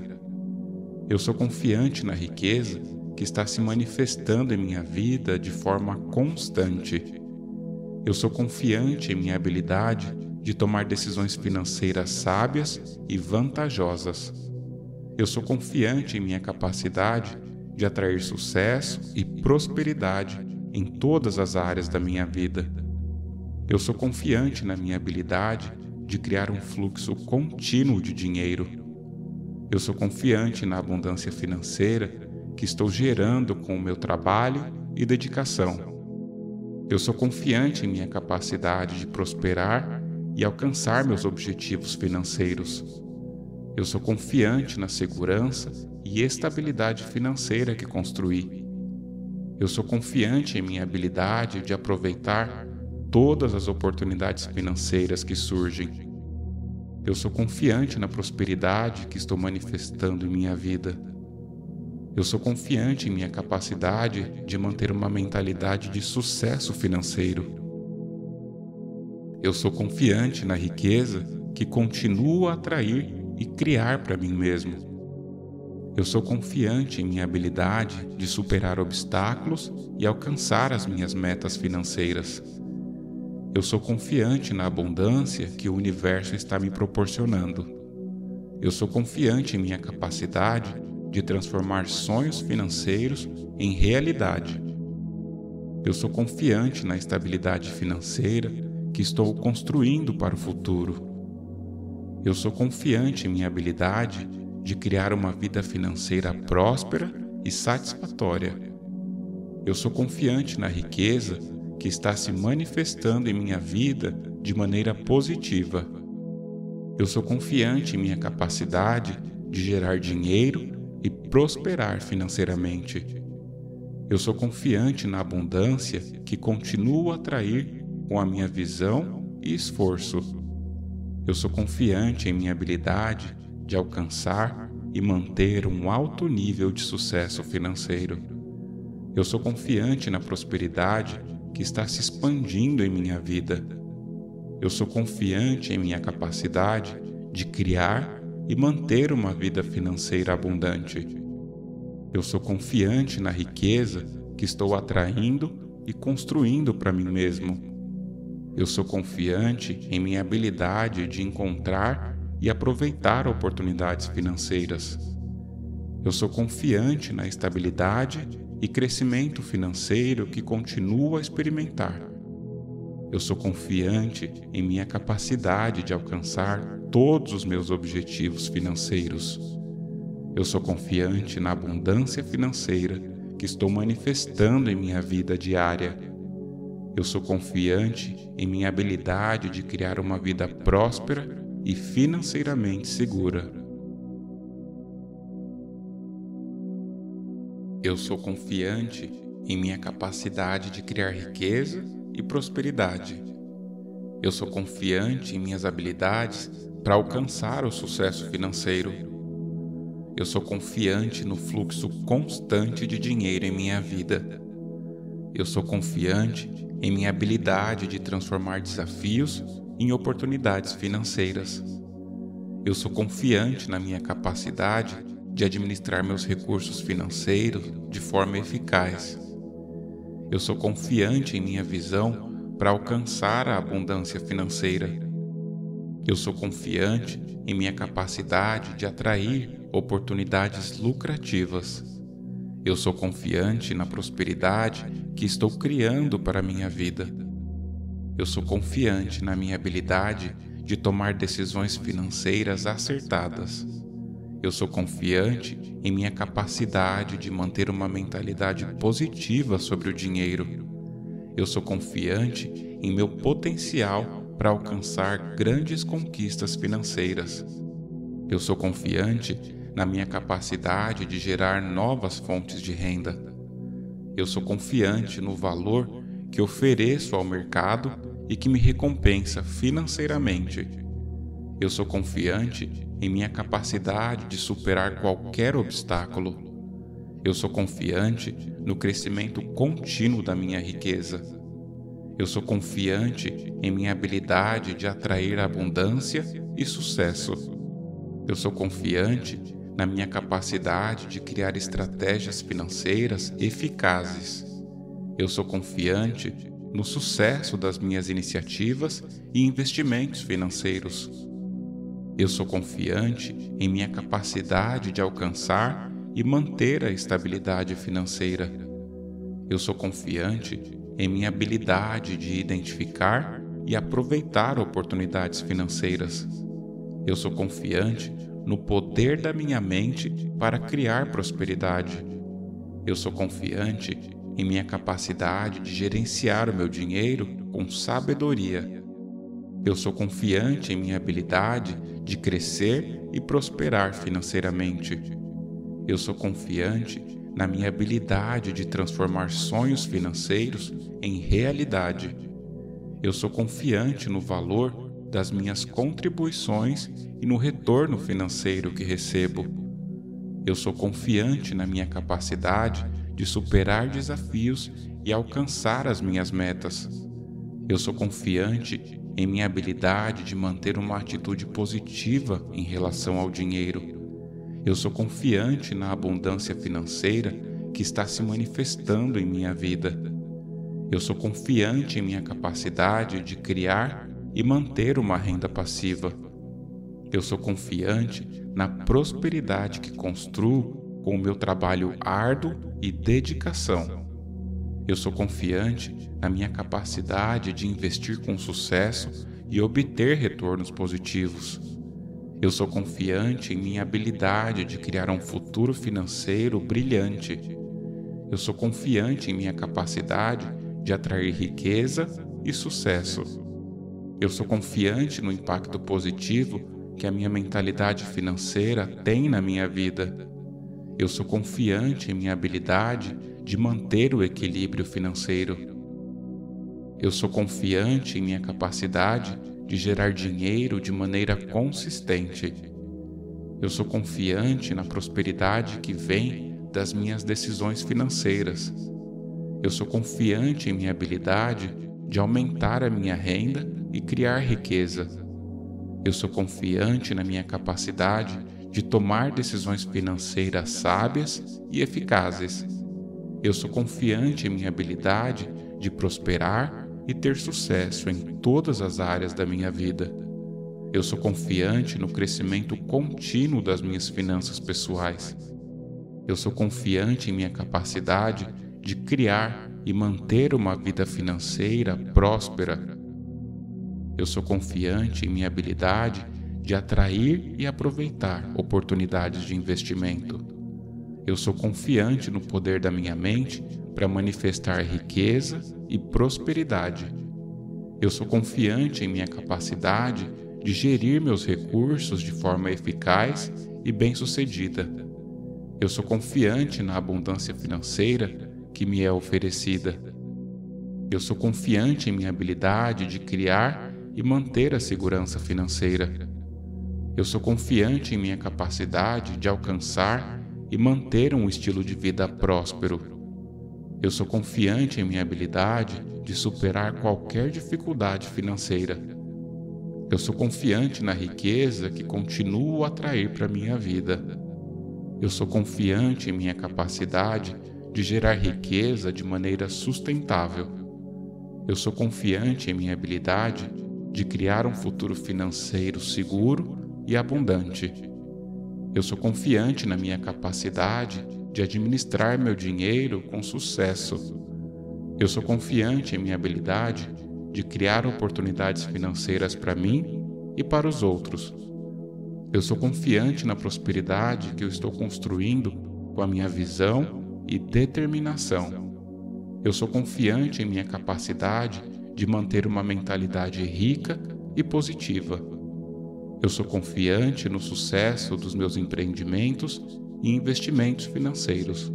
Eu sou confiante na riqueza que está se manifestando em minha vida de forma constante. Eu sou confiante em minha habilidade de tomar decisões financeiras sábias e vantajosas. Eu sou confiante em minha capacidade de atrair sucesso e prosperidade em todas as áreas da minha vida. Eu sou confiante na minha habilidade de criar um fluxo contínuo de dinheiro. Eu sou confiante na abundância financeira que estou gerando com o meu trabalho e dedicação. Eu sou confiante em minha capacidade de prosperar e alcançar meus objetivos financeiros. Eu sou confiante na segurança e estabilidade financeira que construí. Eu sou confiante em minha habilidade de aproveitar todas as oportunidades financeiras que surgem. Eu sou confiante na prosperidade que estou manifestando em minha vida. Eu sou confiante em minha capacidade de manter uma mentalidade de sucesso financeiro. Eu sou confiante na riqueza que continuo a atrair e criar para mim mesmo. Eu sou confiante em minha habilidade de superar obstáculos e alcançar as minhas metas financeiras. Eu sou confiante na abundância que o universo está me proporcionando. Eu sou confiante em minha capacidade de transformar sonhos financeiros em realidade. Eu sou confiante na estabilidade financeira que estou construindo para o futuro. Eu sou confiante em minha habilidade de criar uma vida financeira próspera e satisfatória. Eu sou confiante na riqueza que está se manifestando em minha vida de maneira positiva. Eu sou confiante em minha capacidade de gerar dinheiro e prosperar financeiramente. Eu sou confiante na abundância que continuo a atrair com a minha visão e esforço. Eu sou confiante em minha habilidade de alcançar e manter um alto nível de sucesso financeiro. Eu sou confiante na prosperidade que está se expandindo em minha vida. Eu sou confiante em minha capacidade de criar e manter uma vida financeira abundante. Eu sou confiante na riqueza que estou atraindo e construindo para mim mesmo. Eu sou confiante em minha habilidade de encontrar e aproveitar oportunidades financeiras. Eu sou confiante na estabilidade e crescimento financeiro que continuo a experimentar. Eu sou confiante em minha capacidade de alcançar todos os meus objetivos financeiros. Eu sou confiante na abundância financeira que estou manifestando em minha vida diária. Eu sou confiante em minha habilidade de criar uma vida próspera e financeiramente segura. Eu sou confiante em minha capacidade de criar riqueza e prosperidade. Eu sou confiante em minhas habilidades para alcançar o sucesso financeiro. Eu sou confiante no fluxo constante de dinheiro em minha vida. Eu sou confiante em minha habilidade de transformar desafios em oportunidades financeiras. Eu sou confiante na minha capacidade de administrar meus recursos financeiros de forma eficaz. Eu sou confiante em minha visão para alcançar a abundância financeira. Eu sou confiante em minha capacidade de atrair oportunidades lucrativas. Eu sou confiante na prosperidade que estou criando para a minha vida. Eu sou confiante na minha habilidade de tomar decisões financeiras acertadas. Eu sou confiante em minha capacidade de manter uma mentalidade positiva sobre o dinheiro. Eu sou confiante em meu potencial para alcançar grandes conquistas financeiras. Eu sou confiante na minha capacidade de gerar novas fontes de renda. Eu sou confiante no valor que ofereço ao mercado e que me recompensa financeiramente. Eu sou confiante em minha capacidade de superar qualquer obstáculo. Eu sou confiante no crescimento contínuo da minha riqueza. Eu sou confiante em minha habilidade de atrair abundância e sucesso. Eu sou confiante na minha capacidade de criar estratégias financeiras eficazes. Eu sou confiante no sucesso das minhas iniciativas e investimentos financeiros. Eu sou confiante em minha capacidade de alcançar e manter a estabilidade financeira. Eu sou confiante em minha habilidade de identificar e aproveitar oportunidades financeiras. Eu sou confiante no poder da minha mente para criar prosperidade. Eu sou confiante em minha capacidade de gerenciar o meu dinheiro com sabedoria. Eu sou confiante em minha habilidade de crescer e prosperar financeiramente. Eu sou confiante na minha habilidade de transformar sonhos financeiros em realidade. Eu sou confiante no valor das minhas contribuições e no retorno financeiro que recebo. Eu sou confiante na minha capacidade de superar desafios e alcançar as minhas metas. Eu sou confiante em minha habilidade de manter uma atitude positiva em relação ao dinheiro. Eu sou confiante na abundância financeira que está se manifestando em minha vida. Eu sou confiante em minha capacidade de criar e manter uma renda passiva. Eu sou confiante na prosperidade que construo com o meu trabalho árduo e dedicação. Eu sou confiante na minha capacidade de investir com sucesso e obter retornos positivos. Eu sou confiante em minha habilidade de criar um futuro financeiro brilhante. Eu sou confiante em minha capacidade de atrair riqueza e sucesso. Eu sou confiante no impacto positivo que a minha mentalidade financeira tem na minha vida. Eu sou confiante em minha habilidade de manter o equilíbrio financeiro. Eu sou confiante em minha capacidade de gerar dinheiro de maneira consistente. Eu sou confiante na prosperidade que vem das minhas decisões financeiras. Eu sou confiante em minha habilidade de aumentar a minha renda e criar riqueza. Eu sou confiante na minha capacidade de tomar decisões financeiras sábias e eficazes. Eu sou confiante em minha habilidade de prosperar e ter sucesso em todas as áreas da minha vida. Eu sou confiante no crescimento contínuo das minhas finanças pessoais. Eu sou confiante em minha capacidade de criar e manter uma vida financeira próspera. Eu sou confiante em minha habilidade de atrair e aproveitar oportunidades de investimento. Eu sou confiante no poder da minha mente para manifestar riqueza e prosperidade. Eu sou confiante em minha capacidade de gerir meus recursos de forma eficaz e bem-sucedida. Eu sou confiante na abundância financeira que me é oferecida. Eu sou confiante em minha habilidade de criar e manter a segurança financeira. Eu sou confiante em minha capacidade de alcançar e manter um estilo de vida próspero. Eu sou confiante em minha habilidade de superar qualquer dificuldade financeira. Eu sou confiante na riqueza que continuo a atrair para minha vida. Eu sou confiante em minha capacidade de gerar riqueza de maneira sustentável. Eu sou confiante em minha habilidade de criar um futuro financeiro seguro e abundante. Eu sou confiante na minha capacidade de administrar meu dinheiro com sucesso. Eu sou confiante em minha habilidade de criar oportunidades financeiras para mim e para os outros. Eu sou confiante na prosperidade que eu estou construindo com a minha visão e determinação. Eu sou confiante em minha capacidade de manter uma mentalidade rica e positiva. Eu sou confiante no sucesso dos meus empreendimentos e investimentos financeiros.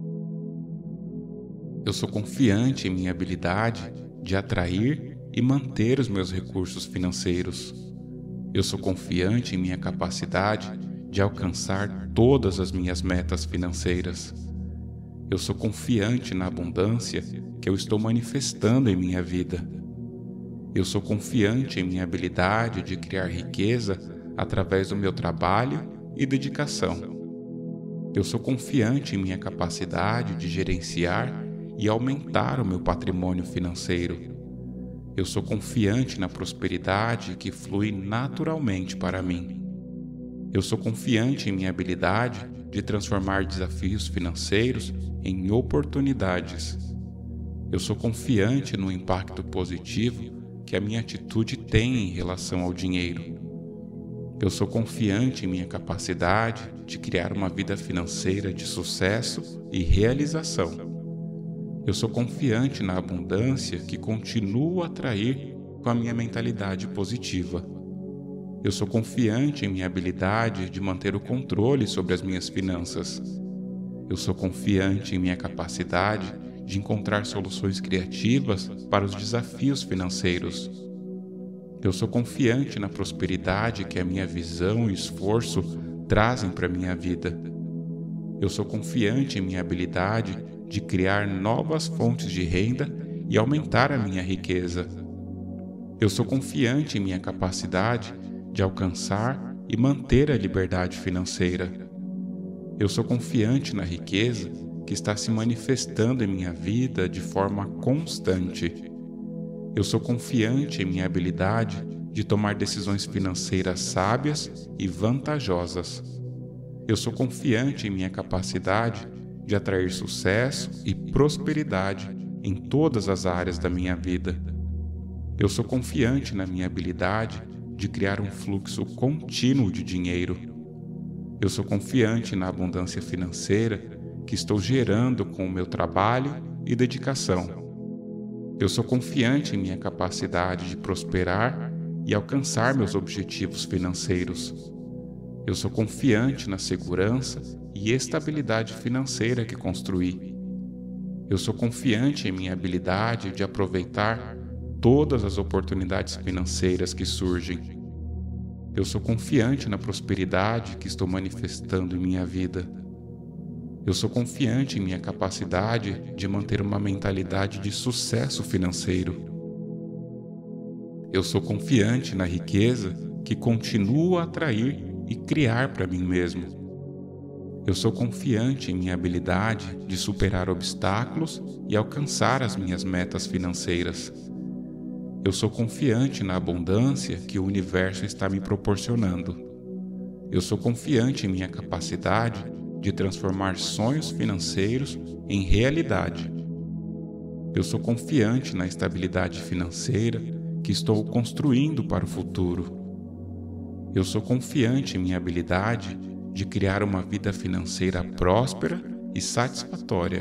Eu sou confiante em minha habilidade de atrair e manter os meus recursos financeiros. Eu sou confiante em minha capacidade de alcançar todas as minhas metas financeiras. Eu sou confiante na abundância que eu estou manifestando em minha vida. Eu sou confiante em minha habilidade de criar riqueza através do meu trabalho e dedicação. Eu sou confiante em minha capacidade de gerenciar e aumentar o meu patrimônio financeiro. Eu sou confiante na prosperidade que flui naturalmente para mim. Eu sou confiante em minha habilidade de transformar desafios financeiros em oportunidades. Eu sou confiante no impacto positivo que a minha atitude tem em relação ao dinheiro. Eu sou confiante em minha capacidade de criar uma vida financeira de sucesso e realização. Eu sou confiante na abundância que continuo a atrair com a minha mentalidade positiva. Eu sou confiante em minha habilidade de manter o controle sobre as minhas finanças. Eu sou confiante em minha capacidade de encontrar soluções criativas para os desafios financeiros. Eu sou confiante na prosperidade que a minha visão e esforço trazem para a minha vida. Eu sou confiante em minha habilidade de criar novas fontes de renda e aumentar a minha riqueza. Eu sou confiante em minha capacidade de alcançar e manter a liberdade financeira. Eu sou confiante na riqueza que está se manifestando em minha vida de forma constante. Eu sou confiante em minha habilidade de tomar decisões financeiras sábias e vantajosas. Eu sou confiante em minha capacidade de atrair sucesso e prosperidade em todas as áreas da minha vida. Eu sou confiante na minha habilidade de criar um fluxo contínuo de dinheiro. Eu sou confiante na abundância financeira que estou gerando com o meu trabalho e dedicação. Eu sou confiante em minha capacidade de prosperar e alcançar meus objetivos financeiros. Eu sou confiante na segurança e estabilidade financeira que construí. Eu sou confiante em minha habilidade de aproveitar todas as oportunidades financeiras que surgem. Eu sou confiante na prosperidade que estou manifestando em minha vida. Eu sou confiante em minha capacidade de manter uma mentalidade de sucesso financeiro. Eu sou confiante na riqueza que continuo a atrair e criar para mim mesmo. Eu sou confiante em minha habilidade de superar obstáculos e alcançar as minhas metas financeiras. Eu sou confiante na abundância que o universo está me proporcionando. Eu sou confiante em minha capacidade de transformar sonhos financeiros em realidade. Eu sou confiante na estabilidade financeira que estou construindo para o futuro. Eu sou confiante em minha habilidade de criar uma vida financeira próspera e satisfatória.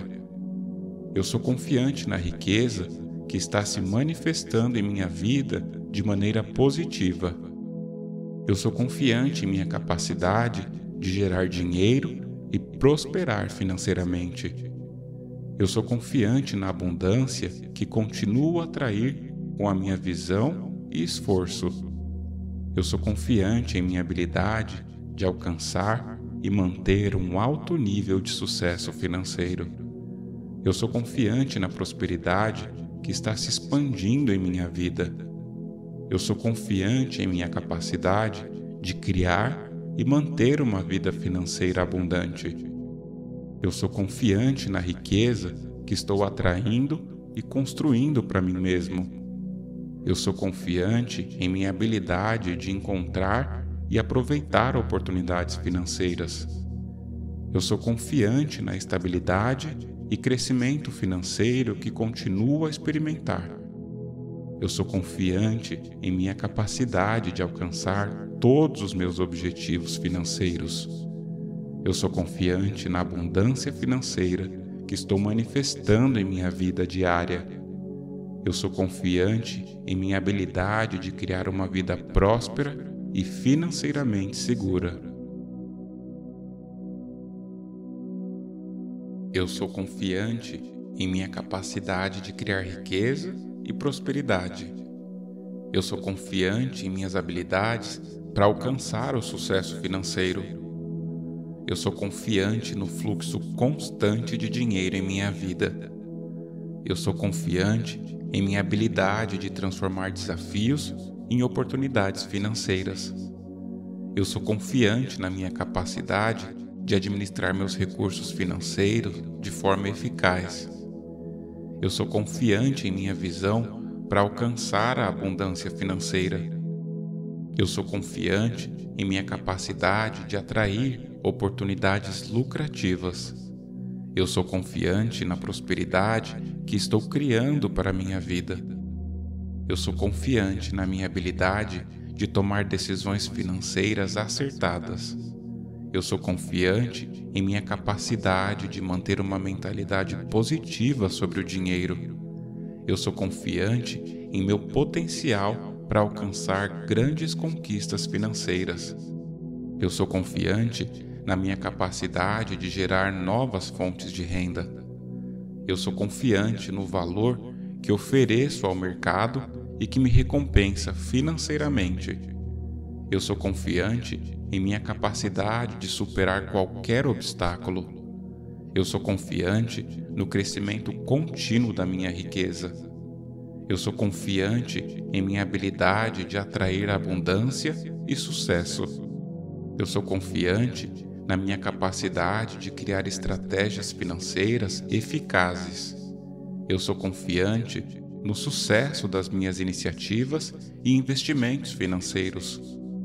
Eu sou confiante na riqueza que está se manifestando em minha vida de maneira positiva. Eu sou confiante em minha capacidade de gerar dinheiro e prosperar financeiramente. Eu sou confiante na abundância que continuo a atrair com a minha visão e esforço. Eu sou confiante em minha habilidade de alcançar e manter um alto nível de sucesso financeiro. Eu sou confiante na prosperidade que está se expandindo em minha vida. Eu sou confiante em minha capacidade de criar e manter uma vida financeira abundante. Eu sou confiante na riqueza que estou atraindo e construindo para mim mesmo. Eu sou confiante em minha habilidade de encontrar e aproveitar oportunidades financeiras. Eu sou confiante na estabilidade e crescimento financeiro que continuo a experimentar. Eu sou confiante em minha capacidade de alcançar todos os meus objetivos financeiros. Eu sou confiante na abundância financeira que estou manifestando em minha vida diária. Eu sou confiante em minha habilidade de criar uma vida próspera e financeiramente segura. Eu sou confiante em minha capacidade de criar riqueza e prosperidade. Eu sou confiante em minhas habilidades para alcançar o sucesso financeiro. Eu sou confiante no fluxo constante de dinheiro em minha vida. Eu sou confiante em minha habilidade de transformar desafios em oportunidades financeiras. Eu sou confiante na minha capacidade de administrar meus recursos financeiros de forma eficaz. Eu sou confiante em minha visão para alcançar a abundância financeira. Eu sou confiante em minha capacidade de atrair oportunidades lucrativas. Eu sou confiante na prosperidade que estou criando para a minha vida. Eu sou confiante na minha habilidade de tomar decisões financeiras acertadas. Eu sou confiante em minha capacidade de manter uma mentalidade positiva sobre o dinheiro. Eu sou confiante em meu potencial para alcançar grandes conquistas financeiras. Eu sou confiante na minha capacidade de gerar novas fontes de renda. Eu sou confiante no valor que ofereço ao mercado e que me recompensa financeiramente. Eu sou confiante em minha capacidade de superar qualquer obstáculo. Eu sou confiante no crescimento contínuo da minha riqueza. Eu sou confiante em minha habilidade de atrair abundância e sucesso. Eu sou confiante na minha capacidade de criar estratégias financeiras eficazes. Eu sou confiante no sucesso das minhas iniciativas e investimentos financeiros.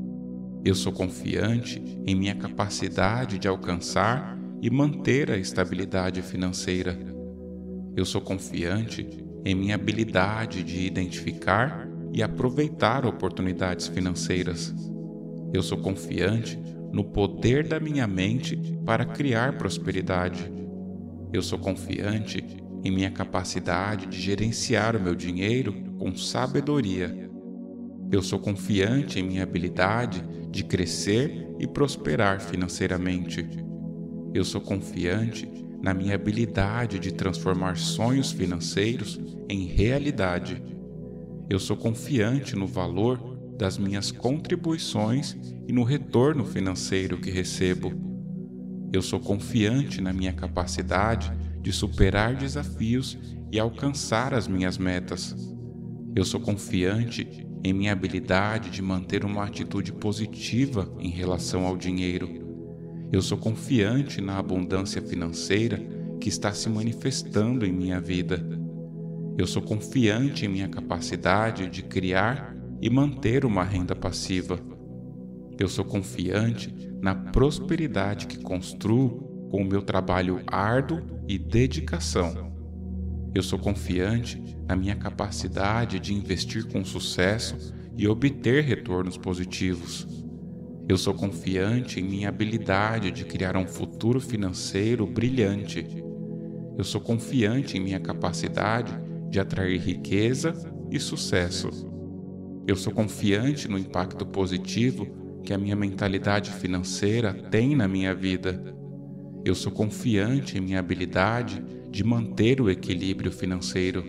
Eu sou confiante em minha capacidade de alcançar e manter a estabilidade financeira. Eu sou confiante em minha habilidade de identificar e aproveitar oportunidades financeiras. Eu sou confiante no poder da minha mente para criar prosperidade. Eu sou confiante em minha capacidade de gerenciar o meu dinheiro com sabedoria. Eu sou confiante em minha habilidade de crescer e prosperar financeiramente. Eu sou confiante na minha habilidade de transformar sonhos financeiros em realidade. Eu sou confiante no valor das minhas contribuições e no retorno financeiro que recebo. Eu sou confiante na minha capacidade de superar desafios e alcançar as minhas metas. Eu sou confiante em minha habilidade de manter uma atitude positiva em relação ao dinheiro. Eu sou confiante na abundância financeira que está se manifestando em minha vida. Eu sou confiante em minha capacidade de criar e manter uma renda passiva. Eu sou confiante na prosperidade que construo com o meu trabalho árduo e dedicação. Eu sou confiante na minha capacidade de investir com sucesso e obter retornos positivos. Eu sou confiante em minha habilidade de criar um futuro financeiro brilhante. Eu sou confiante em minha capacidade de atrair riqueza e sucesso. Eu sou confiante no impacto positivo que a minha mentalidade financeira tem na minha vida. Eu sou confiante em minha habilidade de manter o equilíbrio financeiro.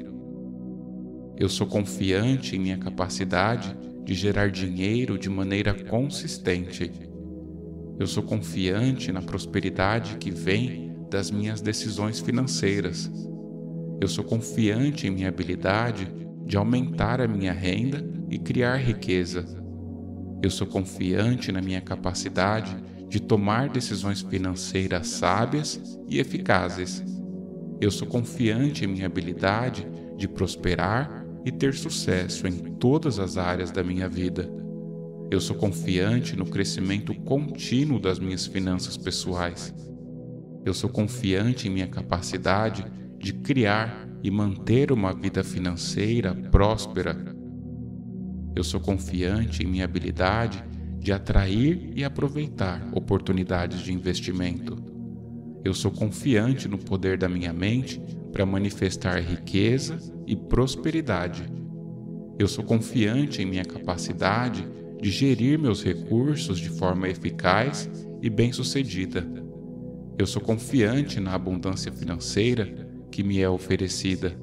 Eu sou confiante em minha capacidade de gerar dinheiro de maneira consistente. Eu sou confiante na prosperidade que vem das minhas decisões financeiras. Eu sou confiante em minha habilidade de aumentar a minha renda e criar riqueza. Eu sou confiante na minha capacidade de tomar decisões financeiras sábias e eficazes. Eu sou confiante em minha habilidade de prosperar e ter sucesso em todas as áreas da minha vida. Eu sou confiante no crescimento contínuo das minhas finanças pessoais. Eu sou confiante em minha capacidade de criar e manter uma vida financeira próspera. Eu sou confiante em minha habilidade de atrair e aproveitar oportunidades de investimento. Eu sou confiante no poder da minha mente para manifestar riqueza e prosperidade. Eu sou confiante em minha capacidade de gerir meus recursos de forma eficaz e bem-sucedida. Eu sou confiante na abundância financeira que me é oferecida.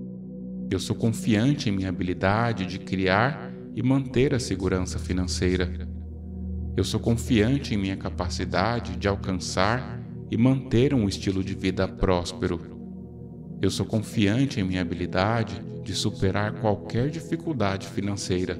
Eu sou confiante em minha habilidade de criar e manter a segurança financeira. Eu sou confiante em minha capacidade de alcançar e manter um estilo de vida próspero. Eu sou confiante em minha habilidade de superar qualquer dificuldade financeira.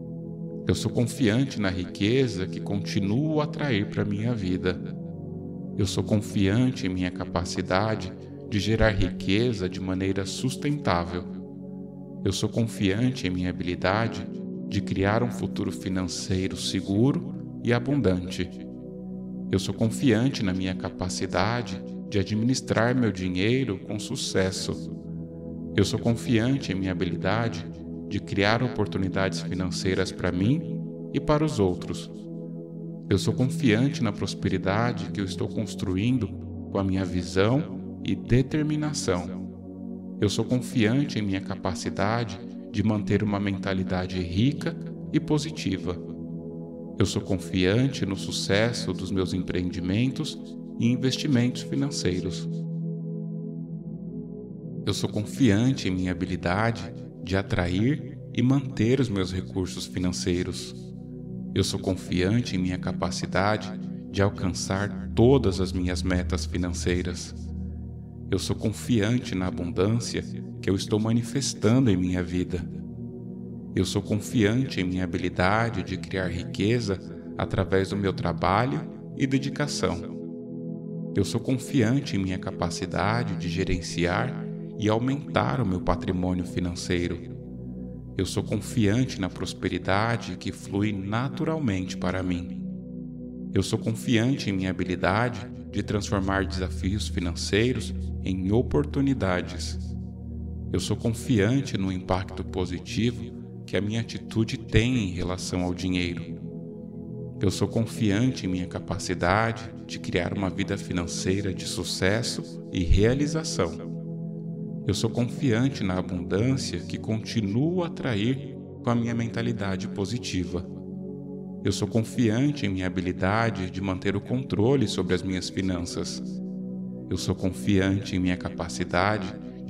Eu sou confiante na riqueza que continuo a atrair para minha vida. Eu sou confiante em minha capacidade de gerar riqueza de maneira sustentável. Eu sou confiante em minha habilidade de criar um futuro financeiro seguro e abundante. Eu sou confiante na minha capacidade de administrar meu dinheiro com sucesso. Eu sou confiante em minha habilidade de criar oportunidades financeiras para mim e para os outros. Eu sou confiante na prosperidade que eu estou construindo com a minha visão e determinação. Eu sou confiante em minha capacidade de manter uma mentalidade rica e positiva. Eu sou confiante no sucesso dos meus empreendimentos e investimentos financeiros. Eu sou confiante em minha habilidade de atrair e manter os meus recursos financeiros. Eu sou confiante em minha capacidade de alcançar todas as minhas metas financeiras. Eu sou confiante na abundância que eu estou manifestando em minha vida. Eu sou confiante em minha habilidade de criar riqueza através do meu trabalho e dedicação. Eu sou confiante em minha capacidade de gerenciar e aumentar o meu patrimônio financeiro. Eu sou confiante na prosperidade que flui naturalmente para mim. Eu sou confiante em minha habilidade de transformar desafios financeiros em oportunidades. Eu sou confiante no impacto positivo que a minha atitude tem em relação ao dinheiro. Eu sou confiante em minha capacidade de criar uma vida financeira de sucesso e realização. Eu sou confiante na abundância que continuo a atrair com a minha mentalidade positiva. Eu sou confiante em minha habilidade de manter o controle sobre as minhas finanças. Eu sou confiante em minha capacidade de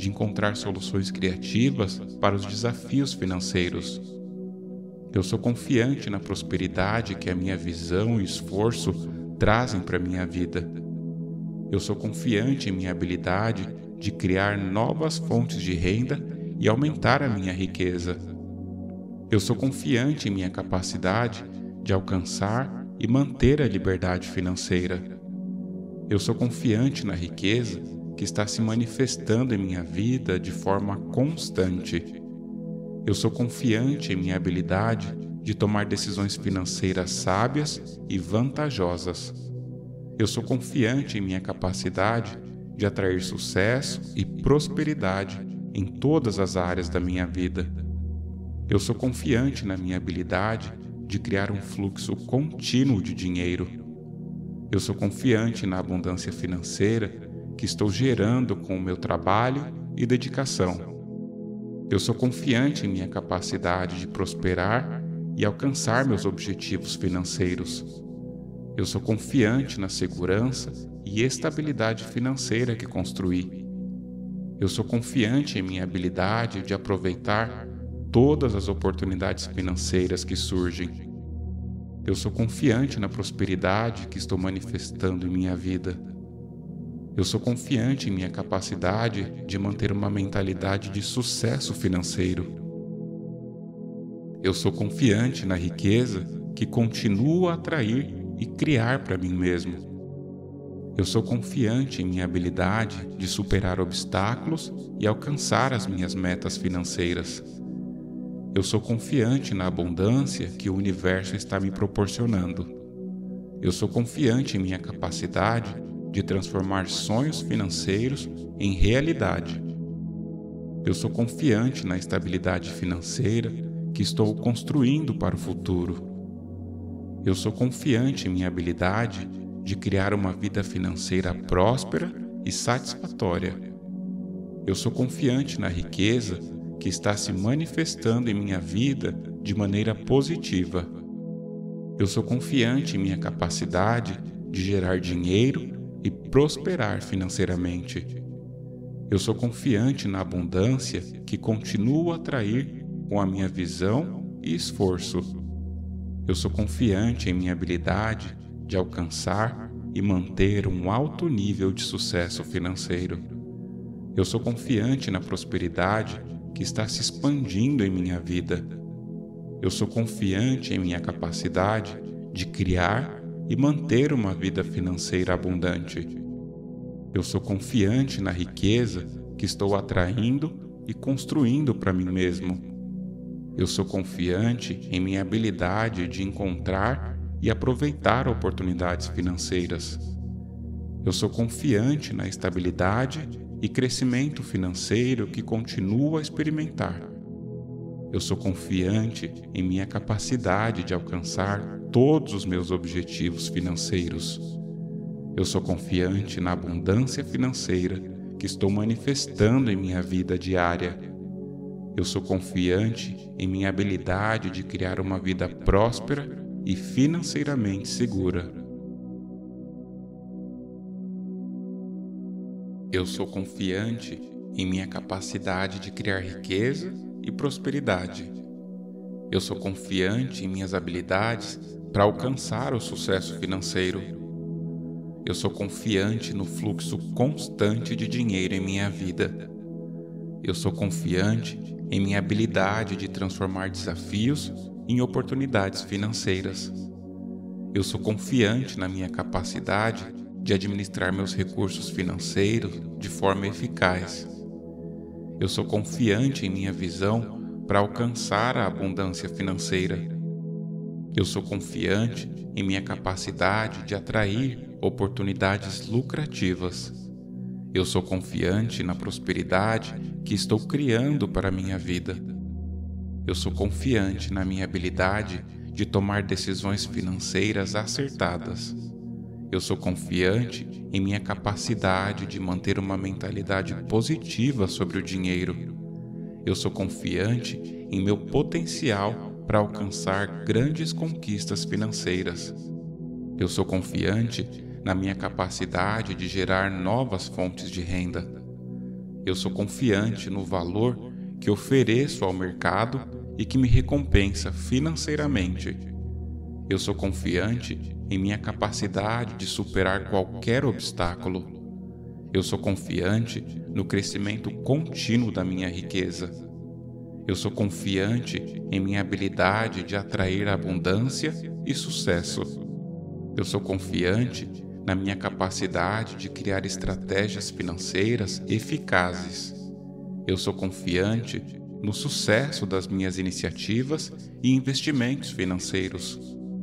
de encontrar soluções criativas para os desafios financeiros. Eu sou confiante na prosperidade que a minha visão e esforço trazem para a minha vida. Eu sou confiante em minha habilidade de criar novas fontes de renda e aumentar a minha riqueza. Eu sou confiante em minha capacidade de alcançar e manter a liberdade financeira. Eu sou confiante na riqueza que está se manifestando em minha vida de forma constante. Eu sou confiante em minha habilidade de tomar decisões financeiras sábias e vantajosas. Eu sou confiante em minha capacidade de atrair sucesso e prosperidade em todas as áreas da minha vida. Eu sou confiante na minha habilidade de criar um fluxo contínuo de dinheiro. Eu sou confiante na abundância financeira que estou gerando com o meu trabalho e dedicação. Eu sou confiante em minha capacidade de prosperar e alcançar meus objetivos financeiros. Eu sou confiante na segurança e estabilidade financeira que construí. Eu sou confiante em minha habilidade de aproveitar todas as oportunidades financeiras que surgem. Eu sou confiante na prosperidade que estou manifestando em minha vida. Eu sou confiante em minha capacidade de manter uma mentalidade de sucesso financeiro. Eu sou confiante na riqueza que continuo a atrair e criar para mim mesmo. Eu sou confiante em minha habilidade de superar obstáculos e alcançar as minhas metas financeiras. Eu sou confiante na abundância que o universo está me proporcionando. Eu sou confiante em minha capacidade de transformar sonhos financeiros em realidade. Eu sou confiante na estabilidade financeira que estou construindo para o futuro. Eu sou confiante em minha habilidade de criar uma vida financeira próspera e satisfatória. Eu sou confiante na riqueza que está se manifestando em minha vida de maneira positiva. Eu sou confiante em minha capacidade de gerar dinheiro e prosperar financeiramente. Eu sou confiante na abundância que continuo a atrair com a minha visão e esforço. Eu sou confiante em minha habilidade de alcançar e manter um alto nível de sucesso financeiro. Eu sou confiante na prosperidade que está se expandindo em minha vida. Eu sou confiante em minha capacidade de criar e manter uma vida financeira abundante. Eu sou confiante na riqueza que estou atraindo e construindo para mim mesmo. Eu sou confiante em minha habilidade de encontrar e aproveitar oportunidades financeiras. Eu sou confiante na estabilidade e crescimento financeiro que continuo a experimentar. Eu sou confiante em minha capacidade de alcançar todos os meus objetivos financeiros. Eu sou confiante na abundância financeira que estou manifestando em minha vida diária. Eu sou confiante em minha habilidade de criar uma vida próspera e financeiramente segura. Eu sou confiante em minha capacidade de criar riqueza e prosperidade. Eu sou confiante em minhas habilidades para alcançar o sucesso financeiro. Eu sou confiante no fluxo constante de dinheiro em minha vida. Eu sou confiante em minha habilidade de transformar desafios em oportunidades financeiras. Eu sou confiante na minha capacidade de administrar meus recursos financeiros de forma eficaz. Eu sou confiante em minha visão para alcançar a abundância financeira. Eu sou confiante em minha capacidade de atrair oportunidades lucrativas. Eu sou confiante na prosperidade que estou criando para a minha vida. Eu sou confiante na minha habilidade de tomar decisões financeiras acertadas. Eu sou confiante em minha capacidade de manter uma mentalidade positiva sobre o dinheiro. Eu sou confiante em meu potencial para alcançar grandes conquistas financeiras. Eu sou confiante na minha capacidade de gerar novas fontes de renda. Eu sou confiante no valor que ofereço ao mercado e que me recompensa financeiramente. Eu sou confiante em minha capacidade de superar qualquer obstáculo. Eu sou confiante no crescimento contínuo da minha riqueza. Eu sou confiante em minha habilidade de atrair abundância e sucesso. Eu sou confiante na minha capacidade de criar estratégias financeiras eficazes. Eu sou confiante no sucesso das minhas iniciativas e investimentos financeiros.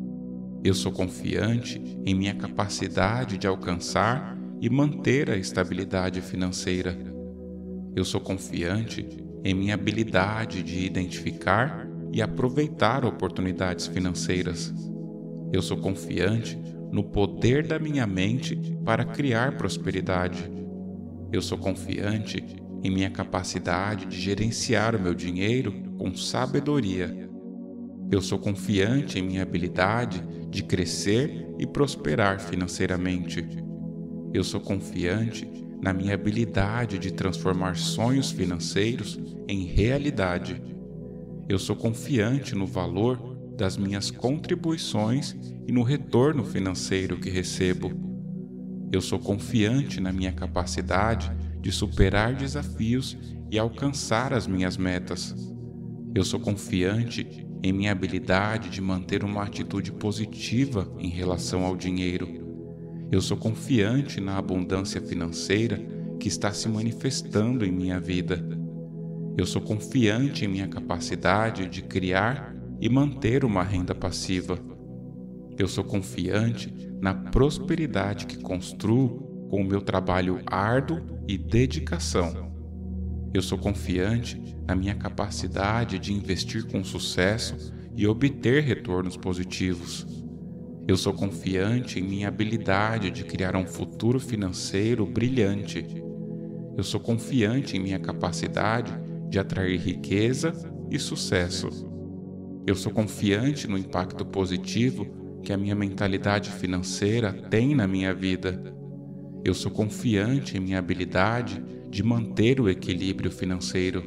Eu sou confiante em minha capacidade de alcançar e manter a estabilidade financeira. Eu sou confiante em minha habilidade de identificar e aproveitar oportunidades financeiras. Eu sou confiante no poder da minha mente para criar prosperidade. Eu sou confiante em minha capacidade de gerenciar o meu dinheiro com sabedoria. Eu sou confiante em minha habilidade de crescer e prosperar financeiramente. Eu sou confiante na minha habilidade de transformar sonhos financeiros em realidade. Eu sou confiante no valor das minhas contribuições e no retorno financeiro que recebo. Eu sou confiante na minha capacidade de superar desafios e alcançar as minhas metas. Eu sou confiante em minha habilidade de manter uma atitude positiva em relação ao dinheiro. Eu sou confiante na abundância financeira que está se manifestando em minha vida. Eu sou confiante em minha capacidade de criar e manter uma renda passiva. Eu sou confiante na prosperidade que construo com o meu trabalho árduo e dedicação. Eu sou confiante na minha capacidade de investir com sucesso e obter retornos positivos. Eu sou confiante em minha habilidade de criar um futuro financeiro brilhante. Eu sou confiante em minha capacidade de atrair riqueza e sucesso. Eu sou confiante no impacto positivo que a minha mentalidade financeira tem na minha vida. Eu sou confiante em minha habilidade de manter o equilíbrio financeiro.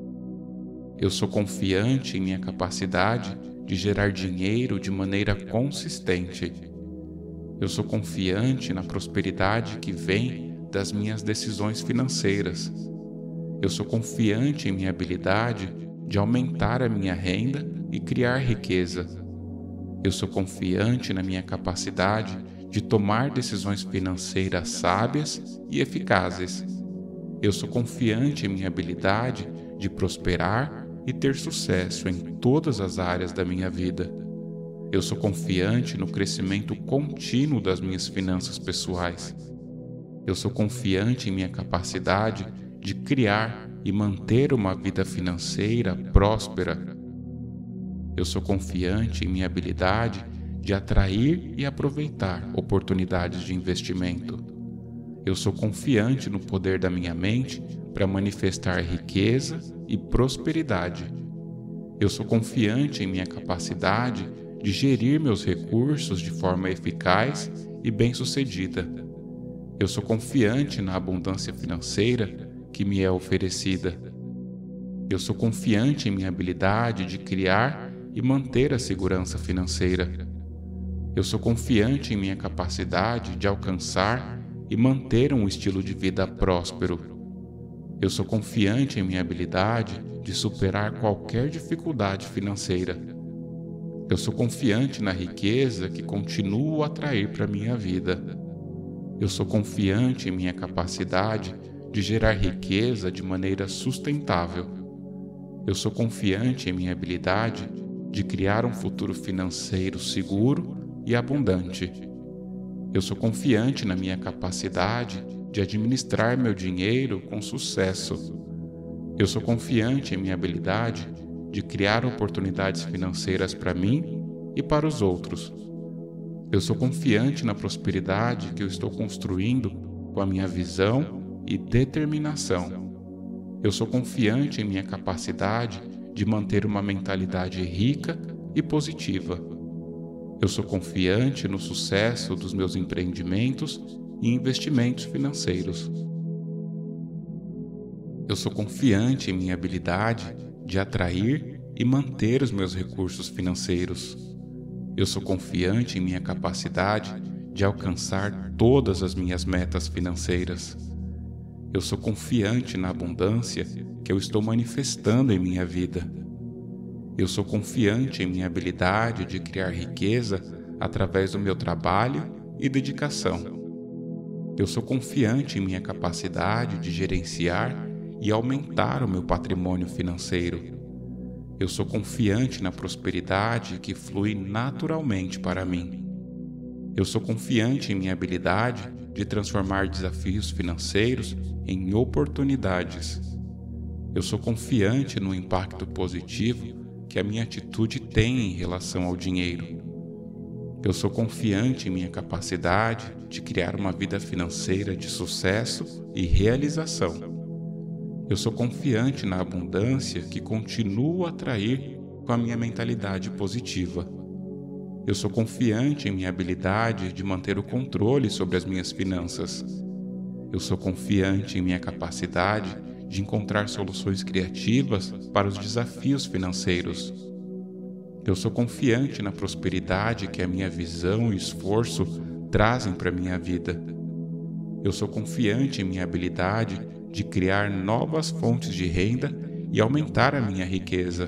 Eu sou confiante em minha capacidade de gerar dinheiro de maneira consistente. Eu sou confiante na prosperidade que vem das minhas decisões financeiras. Eu sou confiante em minha habilidade de aumentar a minha renda e criar riqueza. Eu sou confiante na minha capacidade de tomar decisões financeiras sábias e eficazes. Eu sou confiante em minha habilidade de prosperar e ter sucesso em todas as áreas da minha vida. Eu sou confiante no crescimento contínuo das minhas finanças pessoais. Eu sou confiante em minha capacidade de criar e manter uma vida financeira próspera. Eu sou confiante em minha habilidade de atrair e aproveitar oportunidades de investimento. Eu sou confiante no poder da minha mente para manifestar riqueza e prosperidade. Eu sou confiante em minha capacidade de gerir meus recursos de forma eficaz e bem-sucedida. Eu sou confiante na abundância financeira que me é oferecida. Eu sou confiante em minha habilidade de criar e manter a segurança financeira. Eu sou confiante em minha capacidade de alcançar e manter um estilo de vida próspero. Eu sou confiante em minha habilidade de superar qualquer dificuldade financeira. Eu sou confiante na riqueza que continuo a atrair para minha vida. Eu sou confiante em minha capacidade de gerar riqueza de maneira sustentável. Eu sou confiante em minha habilidade de criar um futuro financeiro seguro e abundante. Eu sou confiante na minha capacidade de administrar meu dinheiro com sucesso. Eu sou confiante em minha habilidade de criar oportunidades financeiras para mim e para os outros. Eu sou confiante na prosperidade que eu estou construindo com a minha visão e determinação. Eu sou confiante em minha capacidade de manter uma mentalidade rica e positiva. Eu sou confiante no sucesso dos meus empreendimentos e investimentos financeiros. Eu sou confiante em minha habilidade de atrair e manter os meus recursos financeiros. Eu sou confiante em minha capacidade de alcançar todas as minhas metas financeiras. Eu sou confiante na abundância que eu estou manifestando em minha vida. Eu sou confiante em minha habilidade de criar riqueza através do meu trabalho e dedicação. Eu sou confiante em minha capacidade de gerenciar e aumentar o meu patrimônio financeiro. Eu sou confiante na prosperidade que flui naturalmente para mim. Eu sou confiante em minha habilidade de transformar desafios financeiros em oportunidades. Eu sou confiante no impacto positivo que a minha atitude tem em relação ao dinheiro. Eu sou confiante em minha capacidade de criar uma vida financeira de sucesso e realização. Eu sou confiante na abundância que continuo a atrair com a minha mentalidade positiva. Eu sou confiante em minha habilidade de manter o controle sobre as minhas finanças. Eu sou confiante em minha capacidade de encontrar soluções criativas para os desafios financeiros. Eu sou confiante na prosperidade que a minha visão e esforço trazem para a minha vida. Eu sou confiante em minha habilidade de criar novas fontes de renda e aumentar a minha riqueza.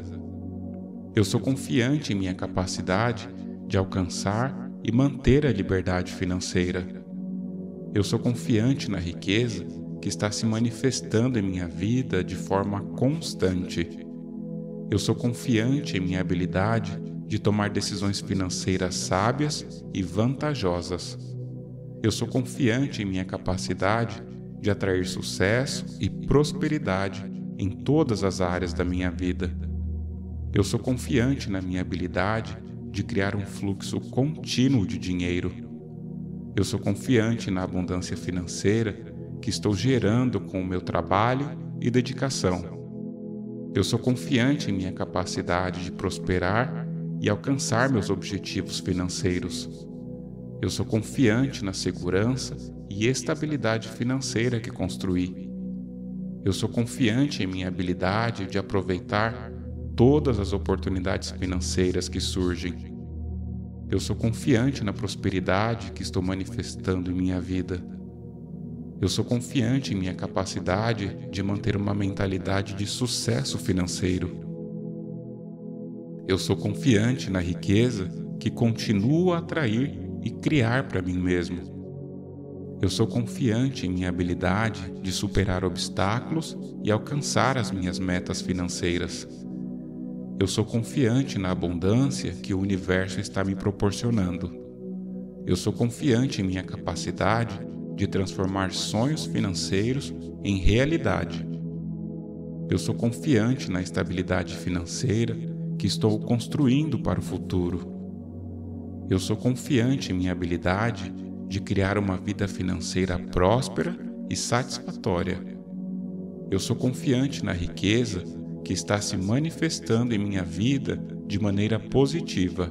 Eu sou confiante em minha capacidade de alcançar e manter a liberdade financeira. Eu sou confiante na riqueza que está se manifestando em minha vida de forma constante. Eu sou confiante em minha habilidade de tomar decisões financeiras sábias e vantajosas. Eu sou confiante em minha capacidade de atrair sucesso e prosperidade em todas as áreas da minha vida. Eu sou confiante na minha habilidade de criar um fluxo contínuo de dinheiro. Eu sou confiante na abundância financeira que estou gerando com o meu trabalho e dedicação. Eu sou confiante em minha capacidade de prosperar e alcançar meus objetivos financeiros. Eu sou confiante na segurança e estabilidade financeira que construí. Eu sou confiante em minha habilidade de aproveitar todas as oportunidades financeiras que surgem. Eu sou confiante na prosperidade que estou manifestando em minha vida. Eu sou confiante em minha capacidade de manter uma mentalidade de sucesso financeiro. Eu sou confiante na riqueza que continuo a atrair e criar para mim mesmo. Eu sou confiante em minha habilidade de superar obstáculos e alcançar as minhas metas financeiras. Eu sou confiante na abundância que o universo está me proporcionando. Eu sou confiante em minha capacidade de transformar sonhos financeiros em realidade. Eu sou confiante na estabilidade financeira que estou construindo para o futuro. Eu sou confiante em minha habilidade de criar uma vida financeira próspera e satisfatória. Eu sou confiante na riqueza que está se manifestando em minha vida de maneira positiva.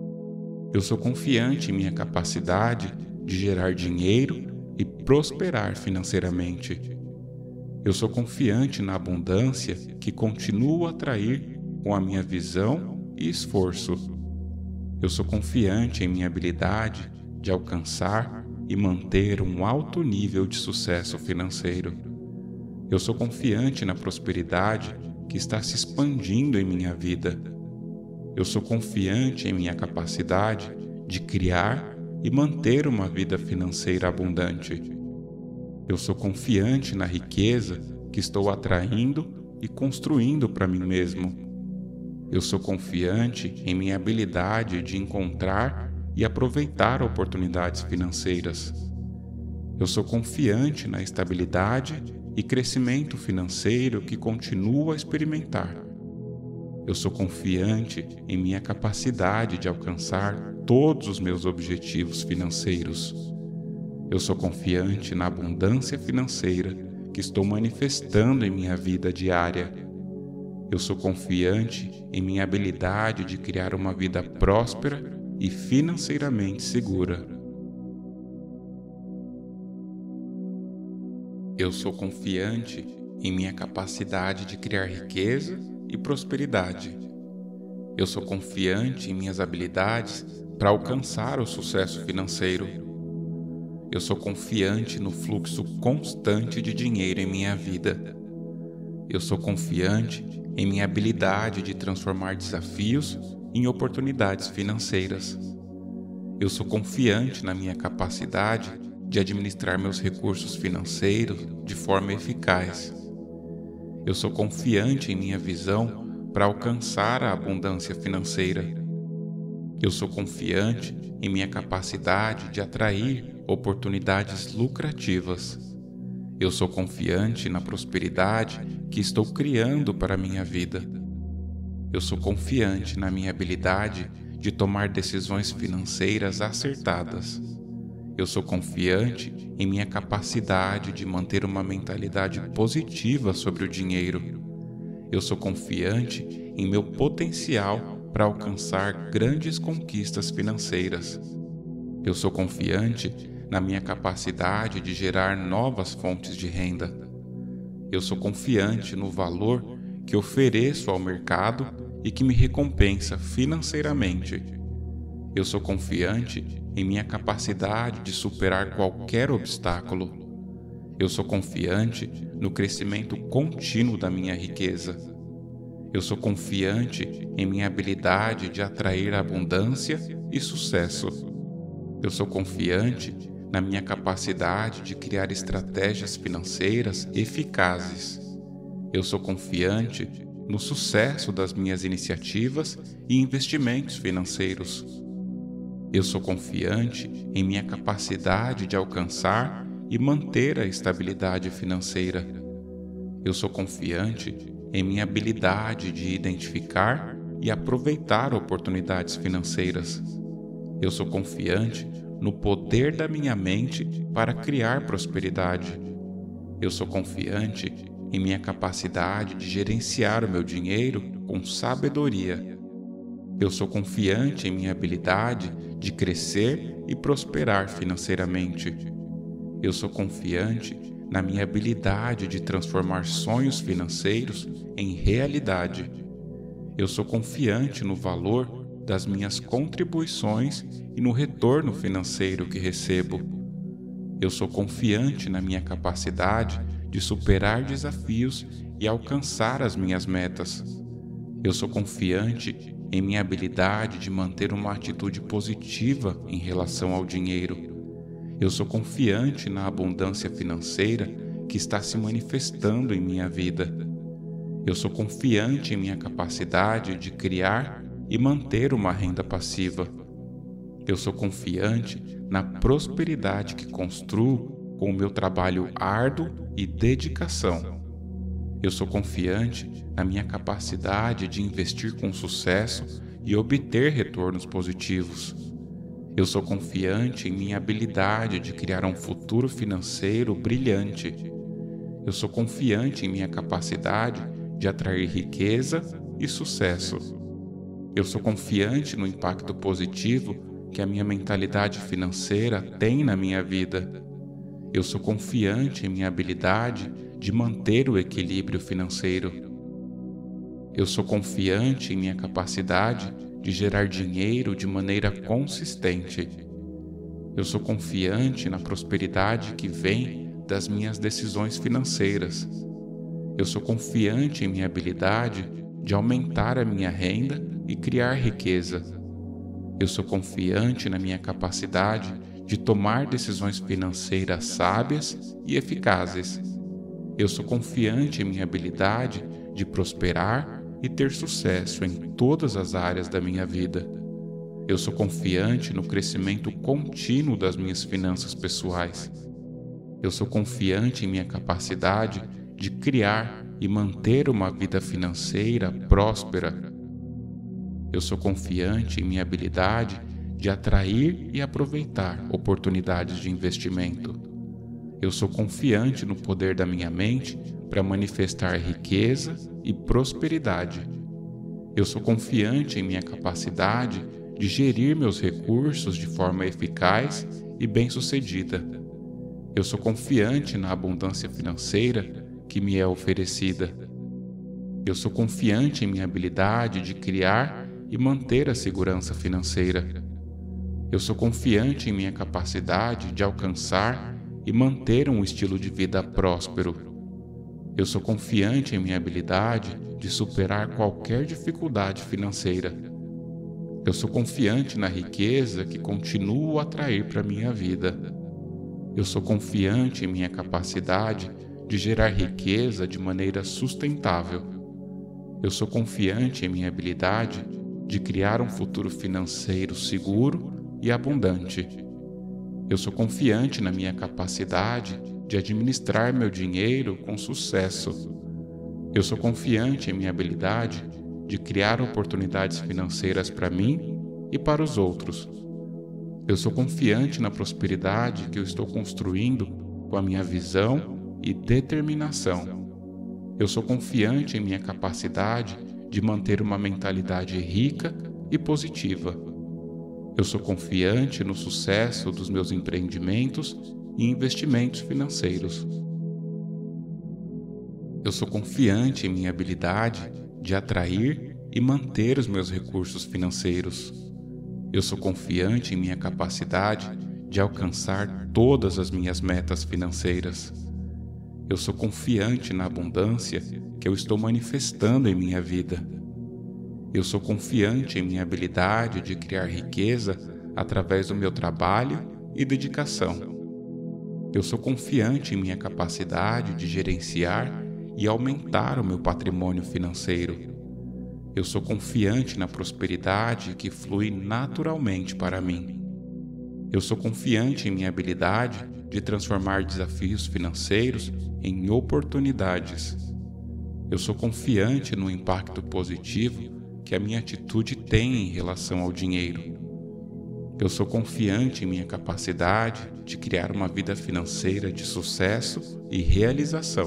Eu sou confiante em minha capacidade de gerar dinheiro e prosperar financeiramente. Eu sou confiante na abundância que continuo a atrair com a minha visão e esforço. Eu sou confiante em minha habilidade de alcançar e manter um alto nível de sucesso financeiro. Eu sou confiante na prosperidade que está se expandindo em minha vida. Eu sou confiante em minha capacidade de criar e manter uma vida financeira abundante. Eu sou confiante na riqueza que estou atraindo e construindo para mim mesmo. Eu sou confiante em minha habilidade de encontrar e aproveitar oportunidades financeiras. Eu sou confiante na estabilidade e crescimento financeiro que continuo a experimentar. Eu sou confiante em minha capacidade de alcançar todos os meus objetivos financeiros. Eu sou confiante na abundância financeira que estou manifestando em minha vida diária. Eu sou confiante em minha habilidade de criar uma vida próspera e financeiramente segura. Eu sou confiante em minha capacidade de criar riqueza e prosperidade. Eu sou confiante em minhas habilidades para alcançar o sucesso financeiro. Eu sou confiante no fluxo constante de dinheiro em minha vida. Eu sou confiante em minha habilidade de transformar desafios em oportunidades financeiras. Eu sou confiante na minha capacidade de administrar meus recursos financeiros de forma eficaz. Eu sou confiante em minha visão para alcançar a abundância financeira. Eu sou confiante em minha capacidade de atrair oportunidades lucrativas. Eu sou confiante na prosperidade que estou criando para a minha vida. Eu sou confiante na minha habilidade de tomar decisões financeiras acertadas. Eu sou confiante em minha capacidade de manter uma mentalidade positiva sobre o dinheiro. Eu sou confiante em meu potencial para alcançar grandes conquistas financeiras. Eu sou confiante na minha capacidade de gerar novas fontes de renda. Eu sou confiante no valor que ofereço ao mercado e que me recompensa financeiramente. Eu sou confiante em minha capacidade de superar qualquer obstáculo. Eu sou confiante no crescimento contínuo da minha riqueza. Eu sou confiante em minha habilidade de atrair abundância e sucesso. Eu sou confiante na minha capacidade de criar estratégias financeiras eficazes. Eu sou confiante no sucesso das minhas iniciativas e investimentos financeiros. Eu sou confiante em minha capacidade de alcançar e manter a estabilidade financeira. Eu sou confiante em minha habilidade de identificar e aproveitar oportunidades financeiras. Eu sou confiante no poder da minha mente para criar prosperidade. Eu sou confiante em minha capacidade de gerenciar o meu dinheiro com sabedoria. Eu sou confiante em minha habilidade de crescer e prosperar financeiramente. Eu sou confiante na minha habilidade de transformar sonhos financeiros em realidade. Eu sou confiante no valor das minhas contribuições e no retorno financeiro que recebo. Eu sou confiante na minha capacidade de superar desafios e alcançar as minhas metas. Eu sou confiante em minha habilidade de manter uma atitude positiva em relação ao dinheiro. Eu sou confiante na abundância financeira que está se manifestando em minha vida. Eu sou confiante em minha capacidade de criar e manter uma renda passiva. Eu sou confiante na prosperidade que construo com o meu trabalho árduo e dedicação. Eu sou confiante na minha capacidade de investir com sucesso e obter retornos positivos. Eu sou confiante em minha habilidade de criar um futuro financeiro brilhante. Eu sou confiante em minha capacidade de atrair riqueza e sucesso. Eu sou confiante no impacto positivo que a minha mentalidade financeira tem na minha vida. Eu sou confiante em minha habilidade de manter o equilíbrio financeiro. Eu sou confiante em minha capacidade de gerar dinheiro de maneira consistente. Eu sou confiante na prosperidade que vem das minhas decisões financeiras. Eu sou confiante em minha habilidade de aumentar a minha renda e criar riqueza. Eu sou confiante na minha capacidade de tomar decisões financeiras sábias e eficazes. Eu sou confiante em minha habilidade de prosperar e ter sucesso em todas as áreas da minha vida. Eu sou confiante no crescimento contínuo das minhas finanças pessoais. Eu sou confiante em minha capacidade de criar e manter uma vida financeira próspera. Eu sou confiante em minha habilidade de atrair e aproveitar oportunidades de investimento. Eu sou confiante no poder da minha mente para manifestar riqueza e prosperidade. Eu sou confiante em minha capacidade de gerir meus recursos de forma eficaz e bem-sucedida. Eu sou confiante na abundância financeira que me é oferecida. Eu sou confiante em minha habilidade de criar e manter a segurança financeira. Eu sou confiante em minha capacidade de alcançar e manter um estilo de vida próspero. Eu sou confiante em minha habilidade de superar qualquer dificuldade financeira. Eu sou confiante na riqueza que continuo a atrair para minha vida. Eu sou confiante em minha capacidade de gerar riqueza de maneira sustentável. Eu sou confiante em minha habilidade de criar um futuro financeiro seguro e abundante. Eu sou confiante na minha capacidade de administrar meu dinheiro com sucesso. Eu sou confiante em minha habilidade de criar oportunidades financeiras para mim e para os outros. Eu sou confiante na prosperidade que eu estou construindo com a minha visão e determinação. Eu sou confiante em minha capacidade de manter uma mentalidade rica e positiva. Eu sou confiante no sucesso dos meus empreendimentos e investimentos financeiros. Eu sou confiante em minha habilidade de atrair e manter os meus recursos financeiros. Eu sou confiante em minha capacidade de alcançar todas as minhas metas financeiras. Eu sou confiante na abundância que eu estou manifestando em minha vida. Eu sou confiante em minha habilidade de criar riqueza através do meu trabalho e dedicação. Eu sou confiante em minha capacidade de gerenciar e aumentar o meu patrimônio financeiro. Eu sou confiante na prosperidade que flui naturalmente para mim. Eu sou confiante em minha habilidade de transformar desafios financeiros em oportunidades. Eu sou confiante no impacto positivo que a minha atitude tem em relação ao dinheiro. Eu sou confiante em minha capacidade de criar uma vida financeira de sucesso e realização.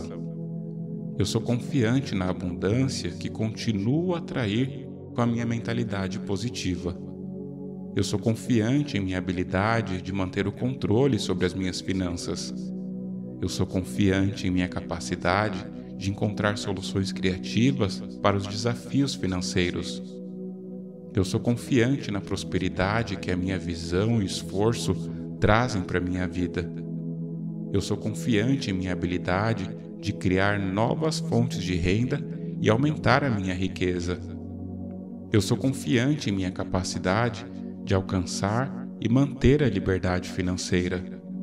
Eu sou confiante na abundância que continuo a atrair com a minha mentalidade positiva. Eu sou confiante em minha habilidade de manter o controle sobre as minhas finanças. Eu sou confiante em minha capacidade de encontrar soluções criativas para os desafios financeiros. Eu sou confiante na prosperidade que a minha visão e esforço trazem para minha vida. Eu sou confiante em minha habilidade de criar novas fontes de renda e aumentar a minha riqueza. Eu sou confiante em minha capacidade de alcançar e manter a liberdade financeira.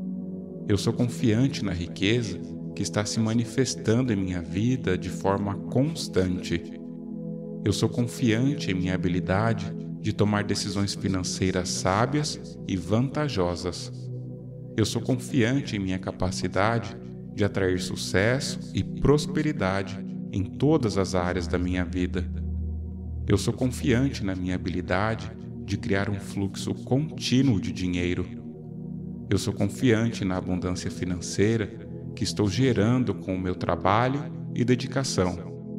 Eu sou confiante na riqueza que está se manifestando em minha vida de forma constante. Eu sou confiante em minha habilidade de tomar decisões financeiras sábias e vantajosas. Eu sou confiante em minha capacidade de atrair sucesso e prosperidade em todas as áreas da minha vida. Eu sou confiante na minha habilidade de criar um fluxo contínuo de dinheiro. Eu sou confiante na abundância financeira que estou gerando com o meu trabalho e dedicação.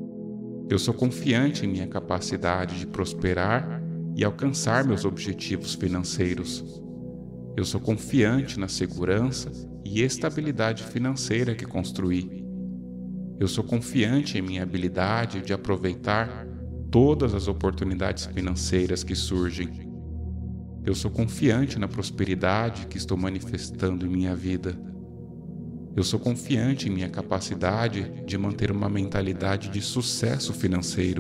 Eu sou confiante em minha capacidade de prosperar e alcançar meus objetivos financeiros. Eu sou confiante na segurança e estabilidade financeira que construí. Eu sou confiante em minha habilidade de aproveitar todas as oportunidades financeiras que surgem. Eu sou confiante na prosperidade que estou manifestando em minha vida. Eu sou confiante em minha capacidade de manter uma mentalidade de sucesso financeiro.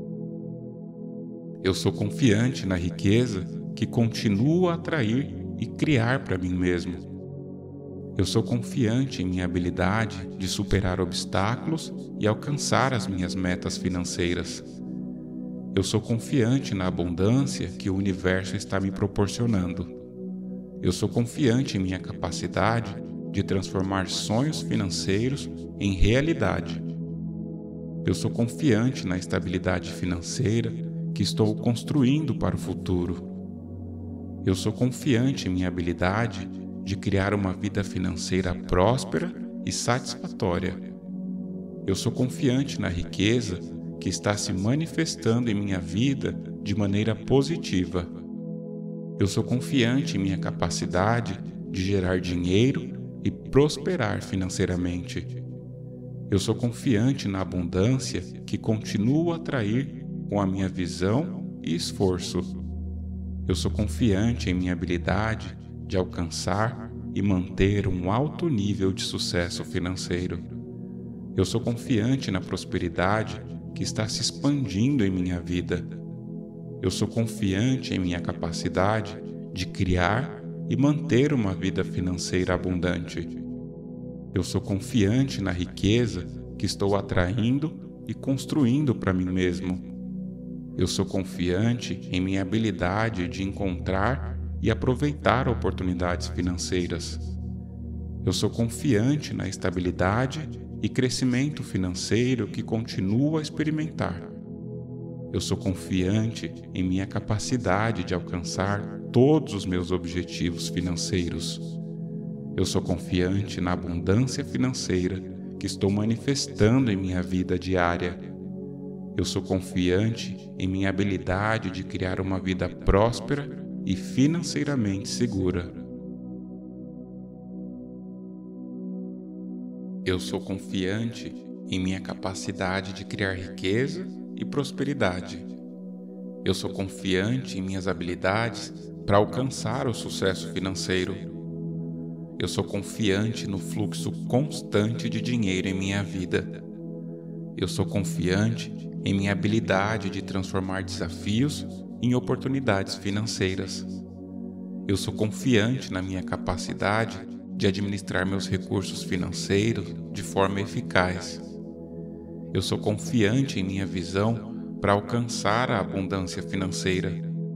Eu sou confiante na riqueza que continuo a atrair e criar para mim mesmo. Eu sou confiante em minha habilidade de superar obstáculos e alcançar as minhas metas financeiras. Eu sou confiante na abundância que o universo está me proporcionando. Eu sou confiante em minha capacidade de transformar sonhos financeiros em realidade. Eu sou confiante na estabilidade financeira que estou construindo para o futuro. Eu sou confiante em minha habilidade de criar uma vida financeira próspera e satisfatória. Eu sou confiante na riqueza que está se manifestando em minha vida de maneira positiva. Eu sou confiante em minha capacidade de gerar dinheiro e prosperar financeiramente. Eu sou confiante na abundância que continuo a atrair com a minha visão e esforço. Eu sou confiante em minha habilidade de alcançar e manter um alto nível de sucesso financeiro. Eu sou confiante na prosperidade que está se expandindo em minha vida. Eu sou confiante em minha capacidade de criar e manter uma vida financeira abundante. Eu sou confiante na riqueza que estou atraindo e construindo para mim mesmo. Eu sou confiante em minha habilidade de encontrar e aproveitar oportunidades financeiras. Eu sou confiante na estabilidade e crescimento financeiro que continuo a experimentar. Eu sou confiante em minha capacidade de alcançar todos os meus objetivos financeiros. Eu sou confiante na abundância financeira que estou manifestando em minha vida diária. Eu sou confiante em minha habilidade de criar uma vida próspera e financeiramente segura. Eu sou confiante em minha capacidade de criar riqueza e prosperidade. Eu sou confiante em minhas habilidades para alcançar o sucesso financeiro. Eu sou confiante no fluxo constante de dinheiro em minha vida. Eu sou confiante em minha habilidade de transformar desafios em oportunidades financeiras. Eu sou confiante na minha capacidade de administrar meus recursos financeiros de forma eficaz. Eu sou confiante em minha visão para alcançar a abundância financeira.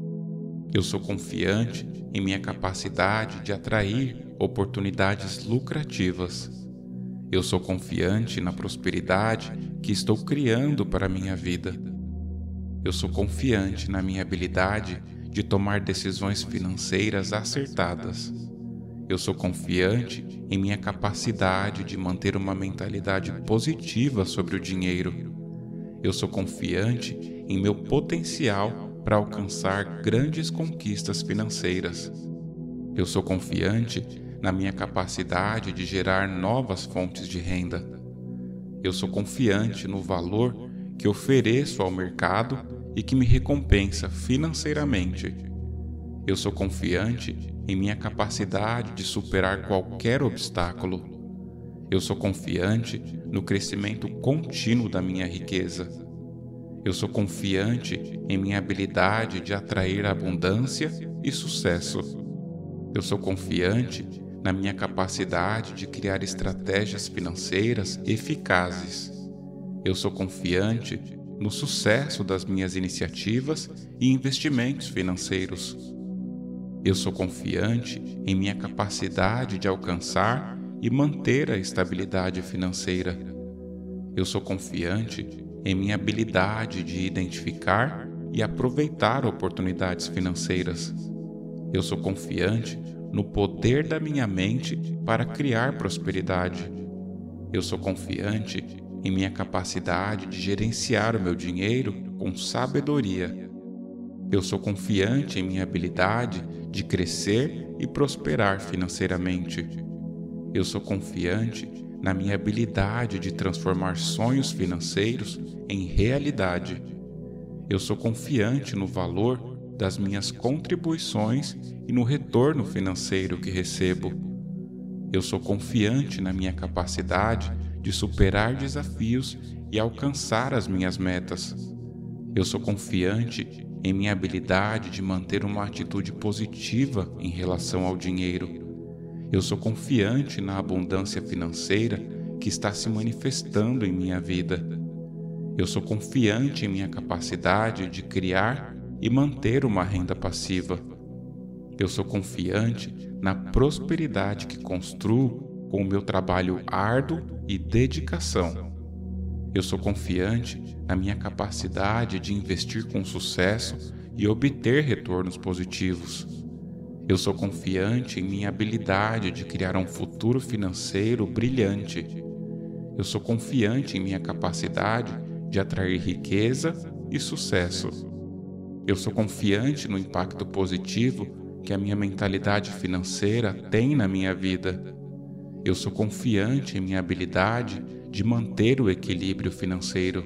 Eu sou confiante em minha capacidade de atrair oportunidades lucrativas. Eu sou confiante na prosperidade que estou criando para a minha vida. Eu sou confiante na minha habilidade de tomar decisões financeiras acertadas. Eu sou confiante em minha capacidade de manter uma mentalidade positiva sobre o dinheiro. Eu sou confiante em meu potencial para alcançar grandes conquistas financeiras. Eu sou confiante na minha capacidade de gerar novas fontes de renda. Eu sou confiante no valor que ofereço ao mercado e que me recompensa financeiramente. Eu sou confiante em minha capacidade de superar qualquer obstáculo. Eu sou confiante no crescimento contínuo da minha riqueza. Eu sou confiante em minha habilidade de atrair abundância e sucesso. Eu sou confiante na minha capacidade de criar estratégias financeiras eficazes. Eu sou confiante no sucesso das minhas iniciativas e investimentos financeiros. Eu sou confiante em minha capacidade de alcançar e manter a estabilidade financeira. Eu sou confiante em minha habilidade de identificar e aproveitar oportunidades financeiras. Eu sou confiante no poder da minha mente para criar prosperidade. Eu sou confiante em minha capacidade de gerenciar o meu dinheiro com sabedoria. Eu sou confiante em minha habilidade de crescer e prosperar financeiramente. Eu sou confiante na minha habilidade de transformar sonhos financeiros em realidade. Eu sou confiante no valor das minhas contribuições e no retorno financeiro que recebo. Eu sou confiante na minha capacidade de superar desafios e alcançar as minhas metas. Eu sou confiante em minha habilidade de manter uma atitude positiva em relação ao dinheiro. Eu sou confiante na abundância financeira que está se manifestando em minha vida. Eu sou confiante em minha capacidade de criar e manter uma renda passiva. Eu sou confiante na prosperidade que construo com o meu trabalho árduo e dedicação. Eu sou confiante na minha capacidade de investir com sucesso e obter retornos positivos. Eu sou confiante em minha habilidade de criar um futuro financeiro brilhante. Eu sou confiante em minha capacidade de atrair riqueza e sucesso. Eu sou confiante no impacto positivo que a minha mentalidade financeira tem na minha vida. Eu sou confiante em minha habilidade de manter o equilíbrio financeiro.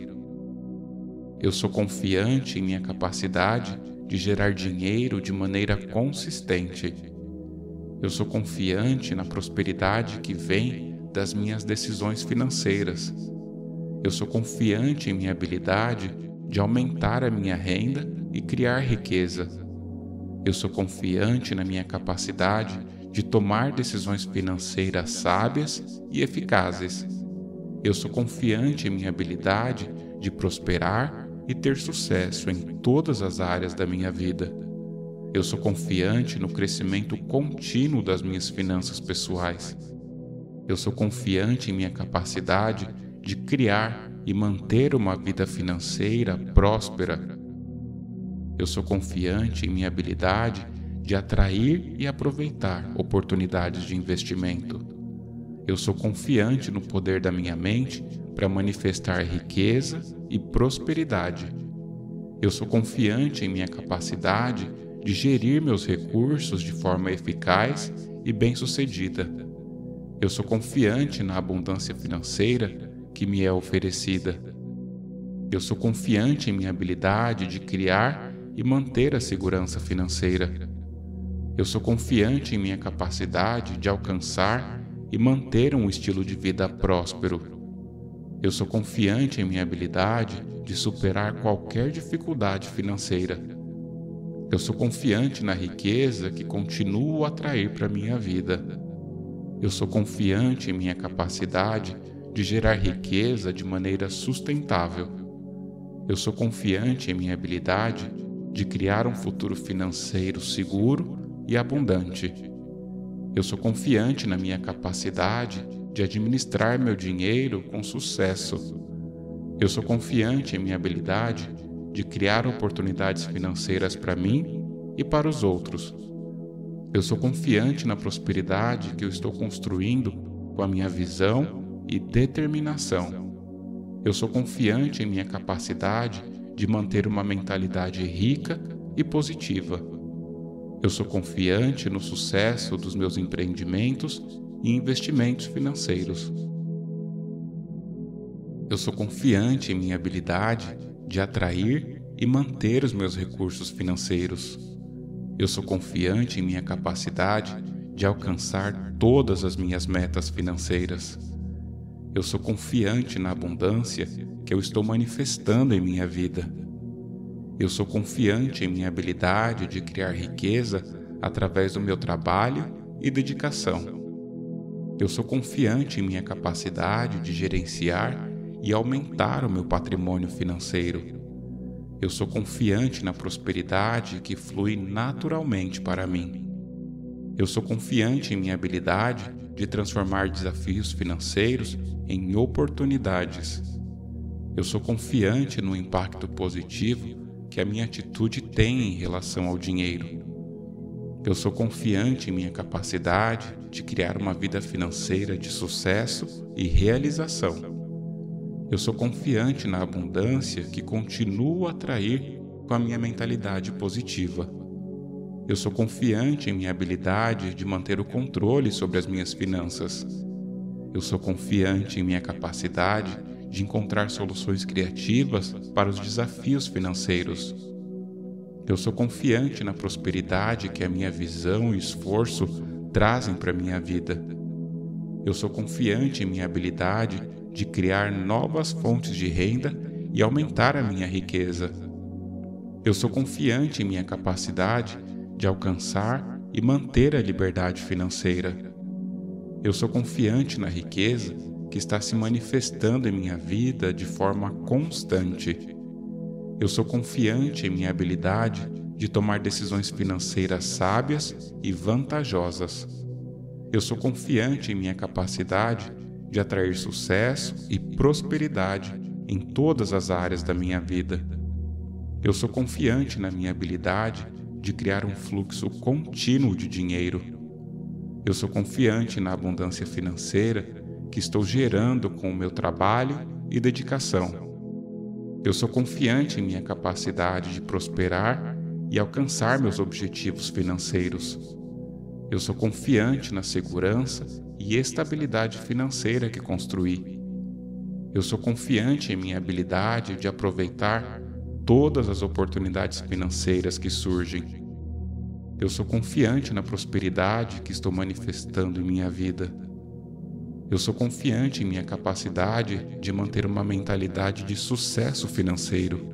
Eu sou confiante em minha capacidade de gerar dinheiro de maneira consistente. Eu sou confiante na prosperidade que vem das minhas decisões financeiras. Eu sou confiante em minha habilidade de aumentar a minha renda e criar riqueza. Eu sou confiante na minha capacidade de tomar decisões financeiras sábias e eficazes. Eu sou confiante em minha habilidade de prosperar e ter sucesso em todas as áreas da minha vida. Eu sou confiante no crescimento contínuo das minhas finanças pessoais. Eu sou confiante em minha capacidade de criar e manter uma vida financeira próspera. Eu sou confiante em minha habilidade de atrair e aproveitar oportunidades de investimento. Eu sou confiante no poder da minha mente para manifestar riqueza e prosperidade. Eu sou confiante em minha capacidade de gerir meus recursos de forma eficaz e bem-sucedida. Eu sou confiante na abundância financeira que me é oferecida. Eu sou confiante em minha habilidade de criar e manter a segurança financeira. Eu sou confiante em minha capacidade de alcançar e manter um estilo de vida próspero. Eu sou confiante em minha habilidade de superar qualquer dificuldade financeira. Eu sou confiante na riqueza que continuo a atrair para minha vida. Eu sou confiante em minha capacidade de gerar riqueza de maneira sustentável. Eu sou confiante em minha habilidade de criar um futuro financeiro seguro e abundante. Eu sou confiante na minha capacidade de administrar meu dinheiro com sucesso. Eu sou confiante em minha habilidade de criar oportunidades financeiras para mim e para os outros. Eu sou confiante na prosperidade que eu estou construindo com a minha visão e determinação. Eu sou confiante em minha capacidade de manter uma mentalidade rica e positiva. Eu sou confiante no sucesso dos meus empreendimentos e investimentos financeiros. Eu sou confiante em minha habilidade de atrair e manter os meus recursos financeiros. Eu sou confiante em minha capacidade de alcançar todas as minhas metas financeiras. Eu sou confiante na abundância que eu estou manifestando em minha vida. Eu sou confiante em minha habilidade de criar riqueza através do meu trabalho e dedicação. Eu sou confiante em minha capacidade de gerenciar e aumentar o meu patrimônio financeiro. Eu sou confiante na prosperidade que flui naturalmente para mim. Eu sou confiante em minha habilidade de transformar desafios financeiros em oportunidades. Eu sou confiante no impacto positivo que a minha atitude tem em relação ao dinheiro. Eu sou confiante em minha capacidade de criar uma vida financeira de sucesso e realização. Eu sou confiante na abundância que continuo a atrair com a minha mentalidade positiva. Eu sou confiante em minha habilidade de manter o controle sobre as minhas finanças. Eu sou confiante em minha capacidade de encontrar soluções criativas para os desafios financeiros. Eu sou confiante na prosperidade que a minha visão e esforço trazem para a minha vida. Eu sou confiante em minha habilidade de criar novas fontes de renda e aumentar a minha riqueza. Eu sou confiante em minha capacidade de alcançar e manter a liberdade financeira. Eu sou confiante na riqueza que está se manifestando em minha vida de forma constante. Eu sou confiante em minha habilidade de tomar decisões financeiras sábias e vantajosas. Eu sou confiante em minha capacidade de atrair sucesso e prosperidade em todas as áreas da minha vida. Eu sou confiante na minha habilidade de criar um fluxo contínuo de dinheiro. Eu sou confiante na abundância financeira que estou gerando com o meu trabalho e dedicação. Eu sou confiante em minha capacidade de prosperar e alcançar meus objetivos financeiros. Eu sou confiante na segurança e estabilidade financeira que construí. Eu sou confiante em minha habilidade de aproveitar todas as oportunidades financeiras que surgem. Eu sou confiante na prosperidade que estou manifestando em minha vida. Eu sou confiante em minha capacidade de manter uma mentalidade de sucesso financeiro.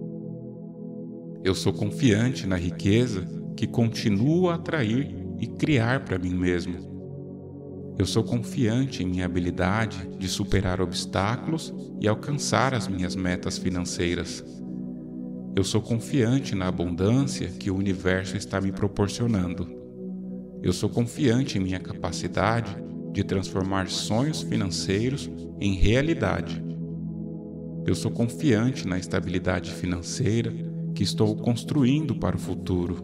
Eu sou confiante na riqueza que continuo a atrair e criar para mim mesmo. Eu sou confiante em minha habilidade de superar obstáculos e alcançar as minhas metas financeiras. Eu sou confiante na abundância que o universo está me proporcionando. Eu sou confiante em minha capacidade de transformar sonhos financeiros em realidade. Eu sou confiante na estabilidade financeira que estou construindo para o futuro.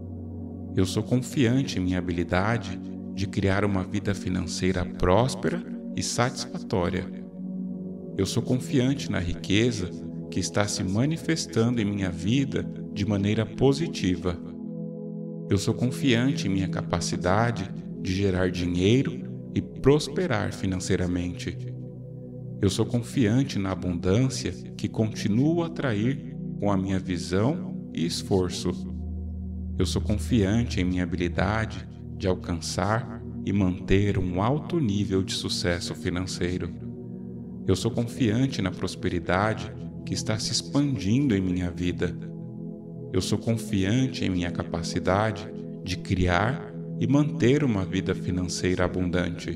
Eu sou confiante em minha habilidade de criar uma vida financeira próspera e satisfatória. Eu sou confiante na riqueza que está se manifestando em minha vida de maneira positiva. Eu sou confiante em minha capacidade de gerar dinheiro e prosperar financeiramente. Eu sou confiante na abundância que continuo a atrair com a minha visão e esforço. Eu sou confiante em minha habilidade de alcançar e manter um alto nível de sucesso financeiro. Eu sou confiante na prosperidade que está se expandindo em minha vida. Eu sou confiante em minha capacidade de criar e manter uma vida financeira abundante.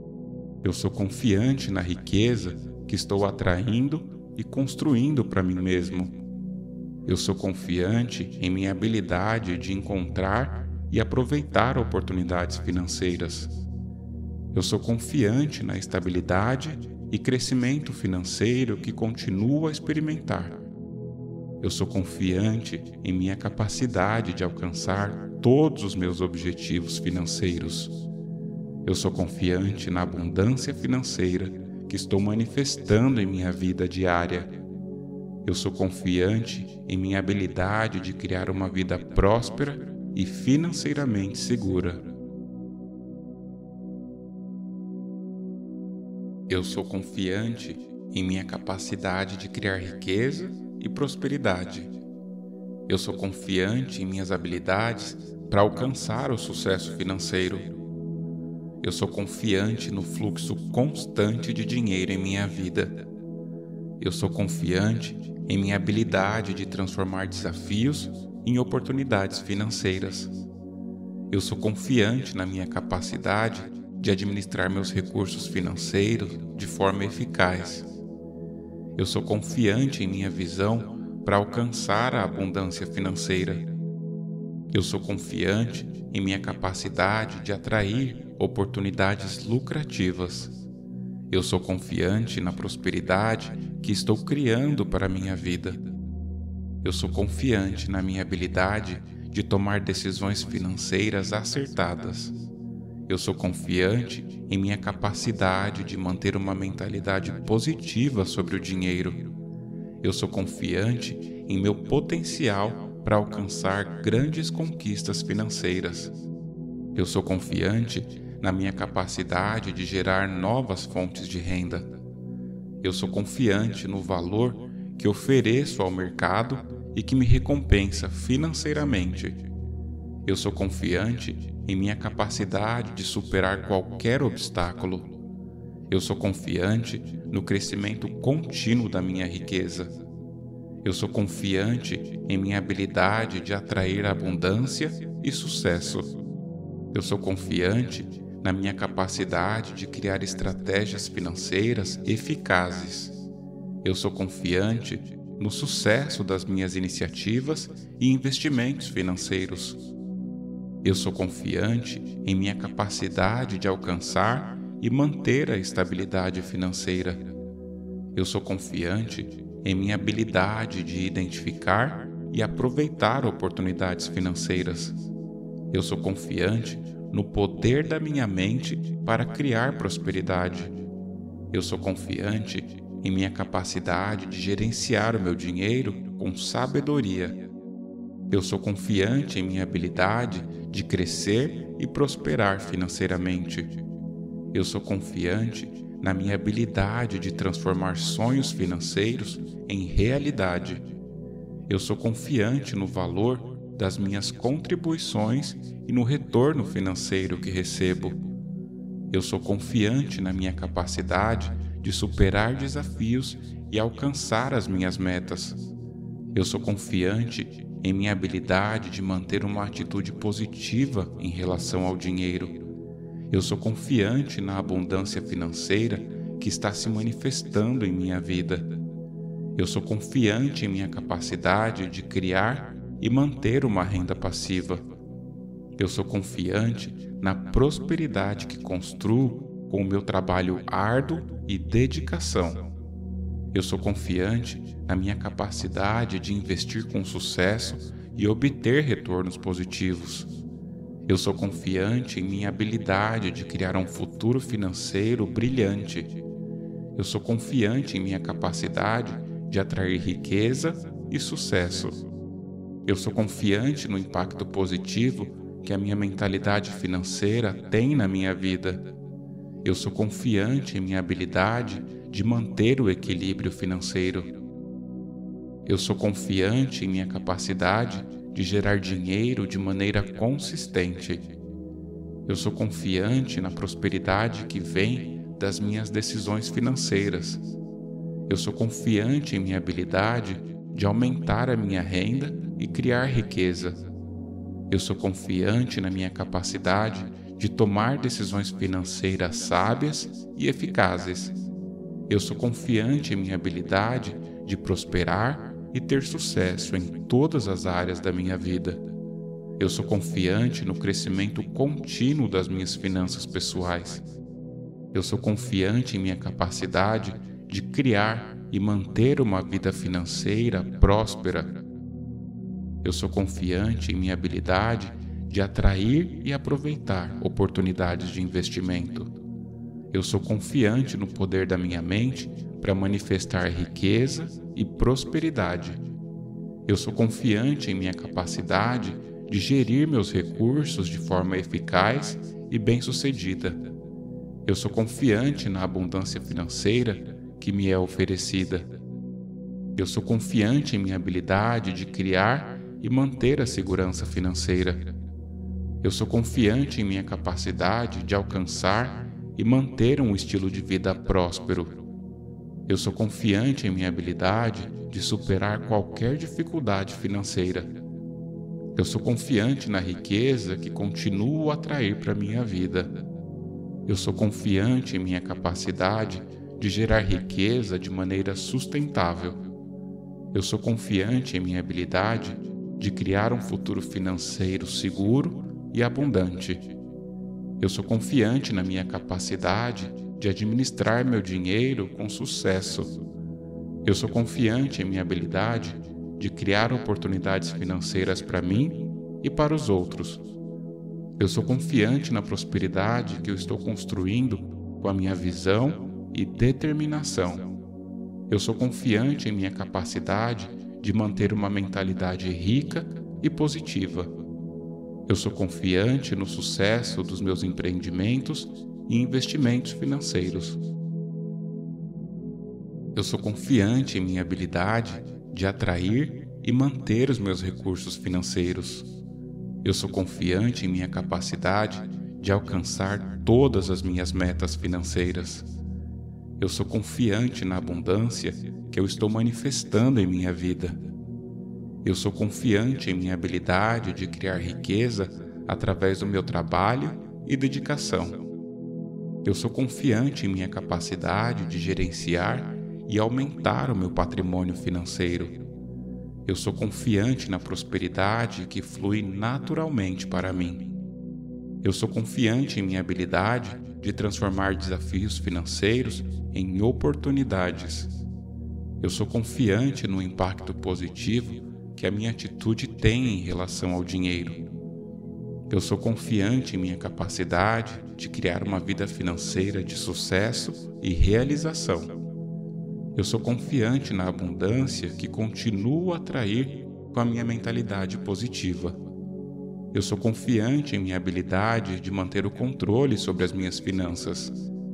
Eu sou confiante na riqueza que estou atraindo e construindo para mim mesmo. Eu sou confiante em minha habilidade de encontrar e aproveitar oportunidades financeiras. Eu sou confiante na estabilidade e crescimento financeiro que continuo a experimentar. Eu sou confiante em minha capacidade de alcançar todos os meus objetivos financeiros. Eu sou confiante na abundância financeira que estou manifestando em minha vida diária. Eu sou confiante em minha habilidade de criar uma vida próspera e financeiramente segura. Eu sou confiante em minha capacidade de criar riqueza e prosperidade. Eu sou confiante em minhas habilidades para alcançar o sucesso financeiro. Eu sou confiante no fluxo constante de dinheiro em minha vida. Eu sou confiante em minha habilidade de transformar desafios em oportunidades financeiras. Eu sou confiante na minha capacidade de administrar meus recursos financeiros de forma eficaz. Eu sou confiante em minha visão para alcançar a abundância financeira. Eu sou confiante em minha capacidade de atrair oportunidades lucrativas. Eu sou confiante na prosperidade que estou criando para a minha vida. Eu sou confiante na minha habilidade de tomar decisões financeiras acertadas. Eu sou confiante em minha capacidade de manter uma mentalidade positiva sobre o dinheiro. Eu sou confiante em meu potencial para alcançar grandes conquistas financeiras. Eu sou confiante na minha capacidade de gerar novas fontes de renda. Eu sou confiante no valor que ofereço ao mercado e que me recompensa financeiramente. Eu sou confiante em minha capacidade de superar qualquer obstáculo. Eu sou confiante no crescimento contínuo da minha riqueza. Eu sou confiante em minha habilidade de atrair abundância e sucesso. Eu sou confiante na minha capacidade de criar estratégias financeiras eficazes. Eu sou confiante no sucesso das minhas iniciativas e investimentos financeiros. Eu sou confiante em minha capacidade de alcançar e manter a estabilidade financeira. Eu sou confiante em minha habilidade de identificar e aproveitar oportunidades financeiras. Eu sou confiante no poder da minha mente para criar prosperidade. Eu sou confiante em minha capacidade de gerenciar o meu dinheiro com sabedoria. Eu sou confiante em minha habilidade de crescer e prosperar financeiramente. Eu sou confiante na minha habilidade de transformar sonhos financeiros em realidade. Eu sou confiante no valor das minhas contribuições e no retorno financeiro que recebo. Eu sou confiante na minha capacidade de superar desafios e alcançar as minhas metas. Eu sou confiante em minha habilidade de manter uma atitude positiva em relação ao dinheiro. Eu sou confiante na abundância financeira que está se manifestando em minha vida. Eu sou confiante em minha capacidade de criar e manter uma renda passiva. Eu sou confiante na prosperidade que construo com o meu trabalho árduo e dedicação. Eu sou confiante na minha capacidade de investir com sucesso e obter retornos positivos. Eu sou confiante em minha habilidade de criar um futuro financeiro brilhante. Eu sou confiante em minha capacidade de atrair riqueza e sucesso. Eu sou confiante no impacto positivo que a minha mentalidade financeira tem na minha vida. Eu sou confiante em minha habilidade de manter o equilíbrio financeiro. Eu sou confiante em minha capacidade de gerar dinheiro de maneira consistente. Eu sou confiante na prosperidade que vem das minhas decisões financeiras. Eu sou confiante em minha habilidade de aumentar a minha renda e criar riqueza. Eu sou confiante na minha capacidade de tomar decisões financeiras sábias e eficazes. Eu sou confiante em minha habilidade de prosperar e ter sucesso em todas as áreas da minha vida. Eu sou confiante no crescimento contínuo das minhas finanças pessoais. Eu sou confiante em minha capacidade de criar e manter uma vida financeira próspera. Eu sou confiante em minha habilidade de atrair e aproveitar oportunidades de investimento. Eu sou confiante no poder da minha mente para manifestar riqueza e prosperidade. Eu sou confiante em minha capacidade de gerir meus recursos de forma eficaz e bem-sucedida. Eu sou confiante na abundância financeira que me é oferecida. Eu sou confiante em minha habilidade de criar e manter a segurança financeira. Eu sou confiante em minha capacidade de alcançar e manter um estilo de vida próspero. Eu sou confiante em minha habilidade de superar qualquer dificuldade financeira. Eu sou confiante na riqueza que continuo a atrair para minha vida. Eu sou confiante em minha capacidade de gerar riqueza de maneira sustentável. Eu sou confiante em minha habilidade de criar um futuro financeiro seguro e abundante. Eu sou confiante na minha capacidade de administrar meu dinheiro com sucesso. Eu sou confiante em minha habilidade de criar oportunidades financeiras para mim e para os outros. Eu sou confiante na prosperidade que eu estou construindo com a minha visão e determinação. Eu sou confiante em minha capacidade de manter uma mentalidade rica e positiva. Eu sou confiante no sucesso dos meus empreendimentos e investimentos financeiros. Eu sou confiante em minha habilidade de atrair e manter os meus recursos financeiros. Eu sou confiante em minha capacidade de alcançar todas as minhas metas financeiras. Eu sou confiante na abundância que eu estou manifestando em minha vida. Eu sou confiante em minha habilidade de criar riqueza através do meu trabalho e dedicação. Eu sou confiante em minha capacidade de gerenciar e aumentar o meu patrimônio financeiro. Eu sou confiante na prosperidade que flui naturalmente para mim. Eu sou confiante em minha habilidade de transformar desafios financeiros em oportunidades. Eu sou confiante no impacto positivo que a minha atitude tem em relação ao dinheiro. Eu sou confiante em minha capacidade de criar uma vida financeira de sucesso e realização. Eu sou confiante na abundância que continuo a atrair com a minha mentalidade positiva. Eu sou confiante em minha habilidade de manter o controle sobre as minhas finanças.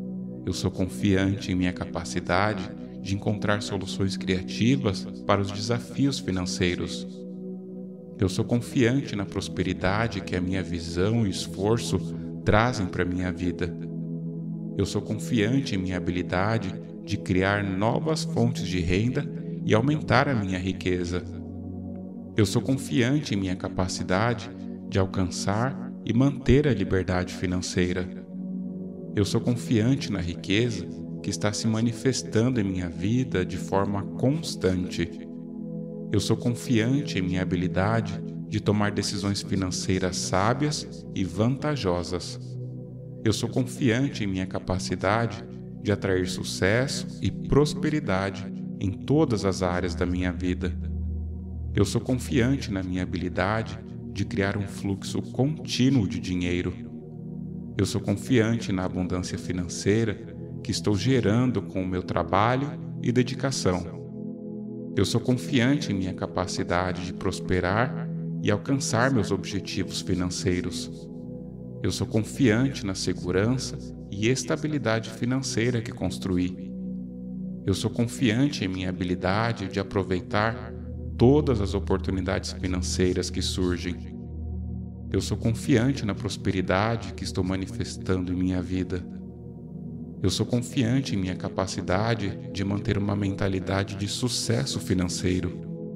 Eu sou confiante em minha capacidade de encontrar soluções criativas para os desafios financeiros. Eu sou confiante na prosperidade que a minha visão e esforço trazem para a minha vida. Eu sou confiante em minha habilidade de criar novas fontes de renda e aumentar a minha riqueza. Eu sou confiante em minha capacidade de alcançar e manter a liberdade financeira. Eu sou confiante na riqueza que está se manifestando em minha vida de forma constante. Eu sou confiante em minha habilidade de tomar decisões financeiras sábias e vantajosas. Eu sou confiante em minha capacidade de atrair sucesso e prosperidade em todas as áreas da minha vida. Eu sou confiante na minha habilidade de criar um fluxo contínuo de dinheiro. Eu sou confiante na abundância financeira que estou gerando com o meu trabalho e dedicação. Eu sou confiante em minha capacidade de prosperar e alcançar meus objetivos financeiros. Eu sou confiante na segurança e estabilidade financeira que construí. Eu sou confiante em minha habilidade de aproveitar todas as oportunidades financeiras que surgem. Eu sou confiante na prosperidade que estou manifestando em minha vida. Eu sou confiante em minha capacidade de manter uma mentalidade de sucesso financeiro.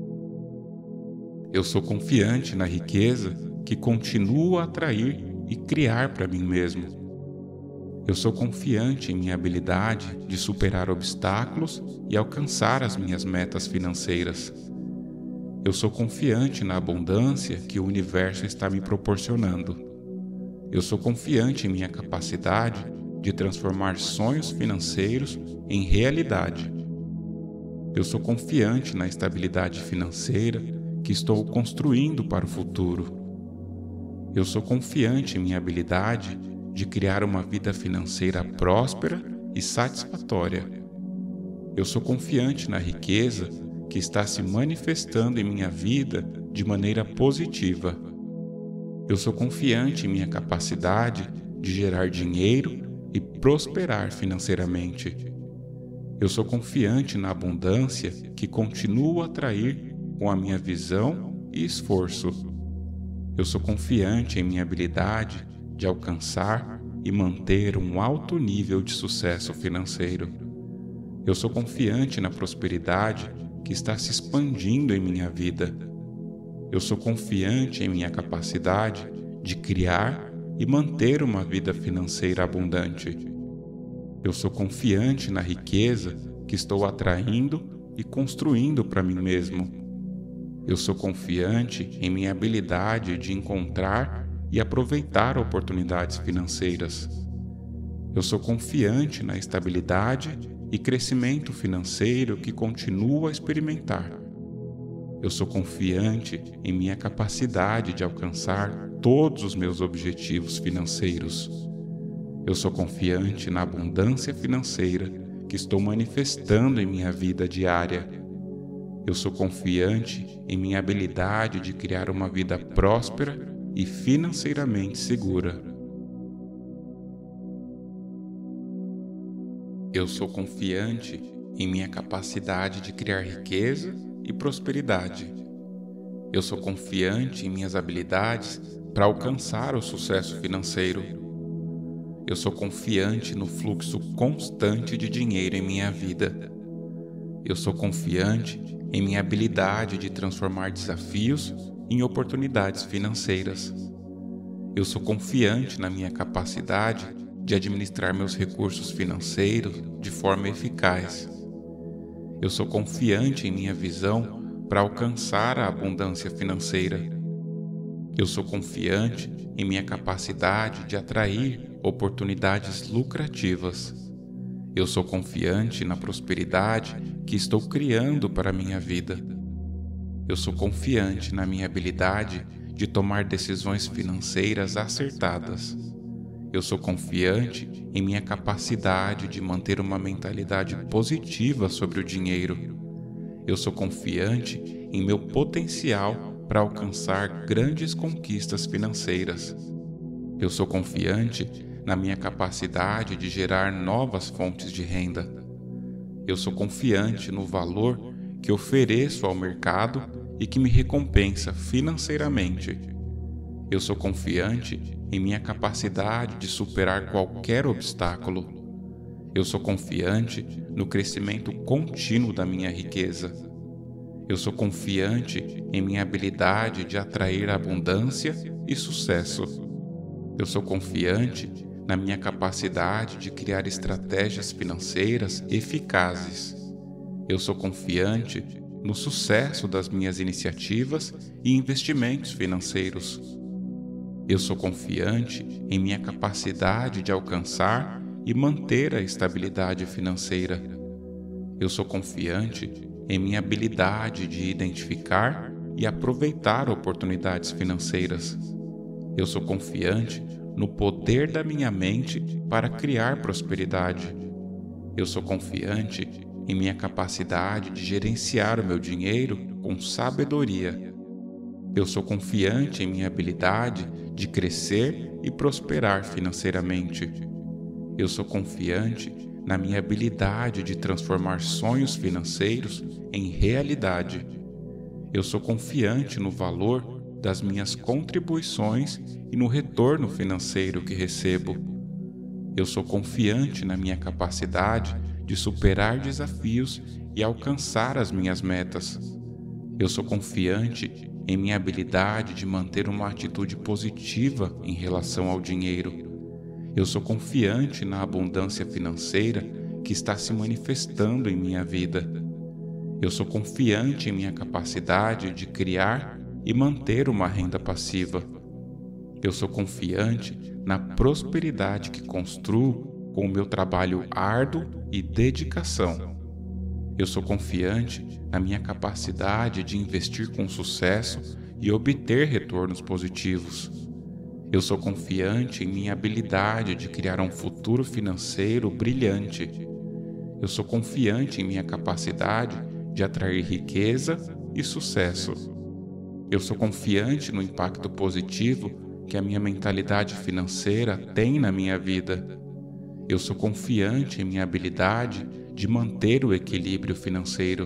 Eu sou confiante na riqueza que continuo a atrair e criar para mim mesmo. Eu sou confiante em minha habilidade de superar obstáculos e alcançar as minhas metas financeiras. Eu sou confiante na abundância que o universo está me proporcionando. Eu sou confiante em minha capacidade de transformar sonhos financeiros em realidade. Eu sou confiante na estabilidade financeira que estou construindo para o futuro. Eu sou confiante em minha habilidade de criar uma vida financeira próspera e satisfatória. Eu sou confiante na riqueza que está se manifestando em minha vida de maneira positiva. Eu sou confiante em minha capacidade de gerar dinheiro e prosperar financeiramente. Eu sou confiante na abundância que continuo a atrair com a minha visão e esforço. Eu sou confiante em minha habilidade de alcançar e manter um alto nível de sucesso financeiro. Eu sou confiante na prosperidade que está se expandindo em minha vida. Eu sou confiante em minha capacidade de criar e manter uma vida financeira abundante. Eu sou confiante na riqueza que estou atraindo e construindo para mim mesmo. Eu sou confiante em minha habilidade de encontrar e aproveitar oportunidades financeiras. Eu sou confiante na estabilidade e crescimento financeiro que continuo a experimentar. Eu sou confiante em minha capacidade de alcançar todos os meus objetivos financeiros. Eu sou confiante na abundância financeira que estou manifestando em minha vida diária. Eu sou confiante em minha habilidade de criar uma vida próspera e financeiramente segura. Eu sou confiante em minha capacidade de criar riqueza e prosperidade. Eu sou confiante em minhas habilidades para alcançar o sucesso financeiro. Eu sou confiante no fluxo constante de dinheiro em minha vida. Eu sou confiante em minha habilidade de transformar desafios em oportunidades financeiras. Eu sou confiante na minha capacidade de administrar meus recursos financeiros de forma eficaz. Eu sou confiante em minha visão para alcançar a abundância financeira. Eu sou confiante em minha capacidade de atrair oportunidades lucrativas. Eu sou confiante na prosperidade que estou criando para a minha vida. Eu sou confiante na minha habilidade de tomar decisões financeiras acertadas. Eu sou confiante em minha capacidade de manter uma mentalidade positiva sobre o dinheiro. Eu sou confiante em meu potencial para alcançar grandes conquistas financeiras. Eu sou confiante na minha capacidade de gerar novas fontes de renda. Eu sou confiante no valor que ofereço ao mercado e que me recompensa financeiramente. Eu sou confiante em minha capacidade de superar qualquer obstáculo. Eu sou confiante no crescimento contínuo da minha riqueza. Eu sou confiante em minha habilidade de atrair abundância e sucesso. Eu sou confiante na minha capacidade de criar estratégias financeiras eficazes. Eu sou confiante no sucesso das minhas iniciativas e investimentos financeiros. Eu sou confiante em minha capacidade de alcançar e manter a estabilidade financeira. Eu sou confiante em minha habilidade de identificar e aproveitar oportunidades financeiras. Eu sou confiante no poder da minha mente para criar prosperidade. Eu sou confiante em minha capacidade de gerenciar o meu dinheiro com sabedoria. Eu sou confiante em minha habilidade de crescer e prosperar financeiramente. Eu sou confiante na minha habilidade de transformar sonhos financeiros em realidade. Eu sou confiante no valor das minhas contribuições e no retorno financeiro que recebo. Eu sou confiante na minha capacidade de superar desafios e alcançar as minhas metas. Eu sou confiante em minha habilidade de manter uma atitude positiva em relação ao dinheiro. Eu sou confiante na abundância financeira que está se manifestando em minha vida. Eu sou confiante em minha capacidade de criar e manter uma renda passiva. Eu sou confiante na prosperidade que construo com o meu trabalho árduo e dedicação. Eu sou confiante na minha capacidade de investir com sucesso e obter retornos positivos. Eu sou confiante em minha habilidade de criar um futuro financeiro brilhante. Eu sou confiante em minha capacidade de atrair riqueza e sucesso. Eu sou confiante no impacto positivo que a minha mentalidade financeira tem na minha vida. Eu sou confiante em minha habilidade de manter o equilíbrio financeiro.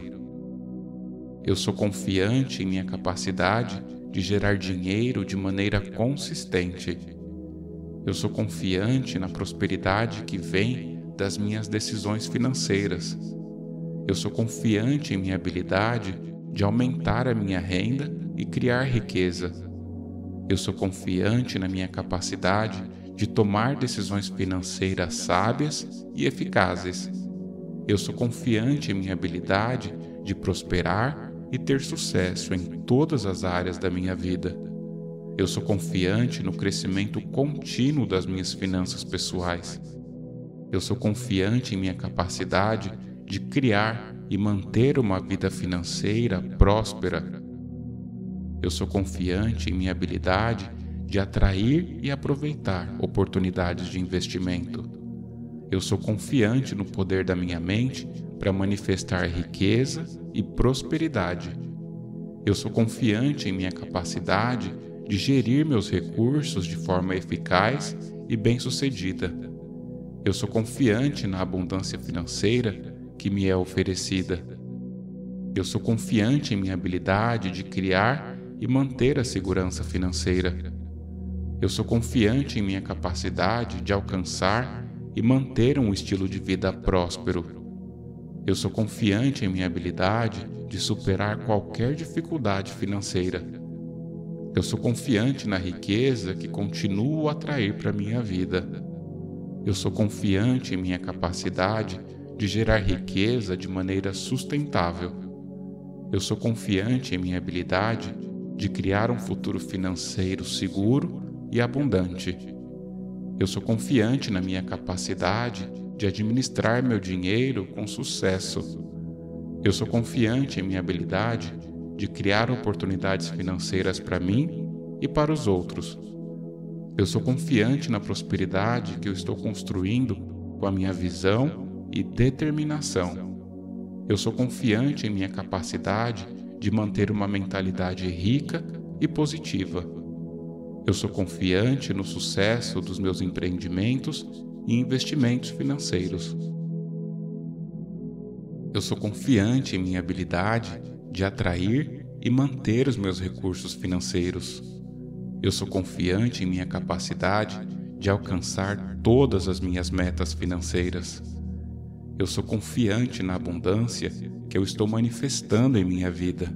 Eu sou confiante em minha capacidade de gerar dinheiro de maneira consistente. Eu sou confiante na prosperidade que vem das minhas decisões financeiras. Eu sou confiante em minha habilidade de aumentar a minha renda e criar riqueza. Eu sou confiante na minha capacidade de tomar decisões financeiras sábias e eficazes. Eu sou confiante em minha habilidade de prosperar e ter sucesso em todas as áreas da minha vida. Eu sou confiante no crescimento contínuo das minhas finanças pessoais. Eu sou confiante em minha capacidade de criar e manter uma vida financeira próspera. Eu sou confiante em minha habilidade de atrair e aproveitar oportunidades de investimento. Eu sou confiante no poder da minha mente para manifestar riqueza e prosperidade. Eu sou confiante em minha capacidade de gerir meus recursos de forma eficaz e bem-sucedida. Eu sou confiante na abundância financeira que me é oferecida. Eu sou confiante em minha habilidade de criar e manter a segurança financeira. Eu sou confiante em minha capacidade de alcançar e manter um estilo de vida próspero. Eu sou confiante em minha habilidade de superar qualquer dificuldade financeira. Eu sou confiante na riqueza que continuo a atrair para minha vida. Eu sou confiante em minha capacidade de gerar riqueza de maneira sustentável. Eu sou confiante em minha habilidade de criar um futuro financeiro seguro e abundante. Eu sou confiante na minha capacidade de administrar meu dinheiro com sucesso. Eu sou confiante em minha habilidade de criar oportunidades financeiras para mim e para os outros. Eu sou confiante na prosperidade que eu estou construindo com a minha visão e determinação. Eu sou confiante em minha capacidade de manter uma mentalidade rica e positiva. Eu sou confiante no sucesso dos meus empreendimentos e investimentos financeiros. Eu sou confiante em minha habilidade de atrair e manter os meus recursos financeiros. Eu sou confiante em minha capacidade de alcançar todas as minhas metas financeiras. Eu sou confiante na abundância que eu estou manifestando em minha vida.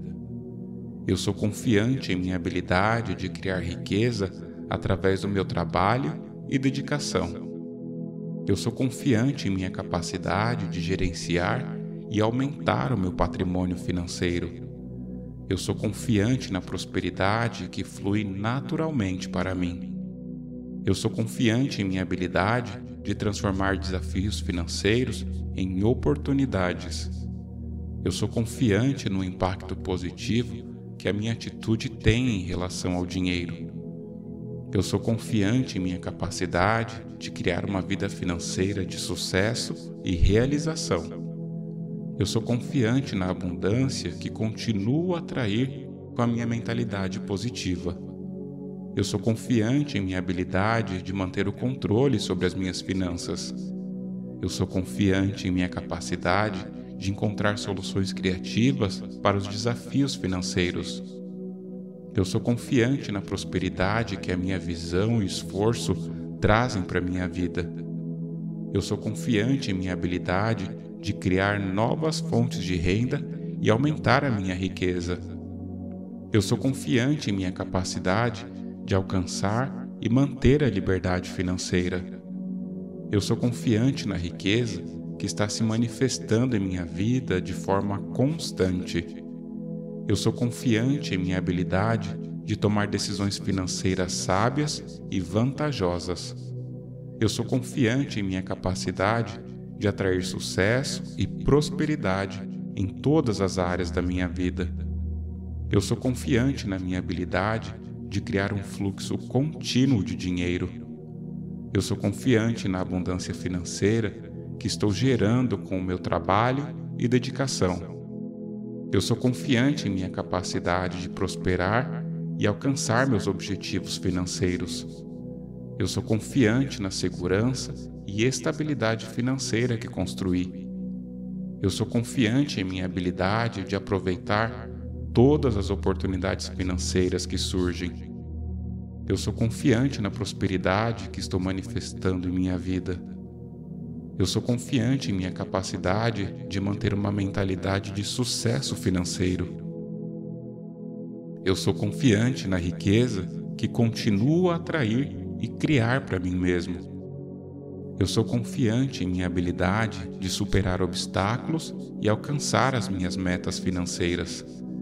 Eu sou confiante em minha habilidade de criar riqueza através do meu trabalho e dedicação. Eu sou confiante em minha capacidade de gerenciar e aumentar o meu patrimônio financeiro. Eu sou confiante na prosperidade que flui naturalmente para mim. Eu sou confiante em minha habilidade de transformar desafios financeiros em oportunidades. Eu sou confiante no impacto positivo que a minha atitude tem em relação ao dinheiro. Eu sou confiante em minha capacidade de criar uma vida financeira de sucesso e realização. Eu sou confiante na abundância que continuo a atrair com a minha mentalidade positiva. Eu sou confiante em minha habilidade de manter o controle sobre as minhas finanças. Eu sou confiante em minha capacidade de encontrar soluções criativas para os desafios financeiros. Eu sou confiante na prosperidade que a minha visão e esforço trazem para a minha vida. Eu sou confiante em minha habilidade de criar novas fontes de renda e aumentar a minha riqueza. Eu sou confiante em minha capacidade de alcançar e manter a liberdade financeira. Eu sou confiante na riqueza que está se manifestando em minha vida de forma constante. Eu sou confiante em minha habilidade de tomar decisões financeiras sábias e vantajosas. Eu sou confiante em minha capacidade de atrair sucesso e prosperidade em todas as áreas da minha vida. Eu sou confiante na minha habilidade de criar um fluxo contínuo de dinheiro. Eu sou confiante na abundância financeira que estou gerando com o meu trabalho e dedicação. Eu sou confiante em minha capacidade de prosperar e alcançar meus objetivos financeiros. Eu sou confiante na segurança e estabilidade financeira que construí. Eu sou confiante em minha habilidade de aproveitar todas as oportunidades financeiras que surgem. Eu sou confiante na prosperidade que estou manifestando em minha vida. Eu sou confiante em minha capacidade de manter uma mentalidade de sucesso financeiro. Eu sou confiante na riqueza que continuo a atrair e criar para mim mesmo. Eu sou confiante em minha habilidade de superar obstáculos e alcançar as minhas metas financeiras.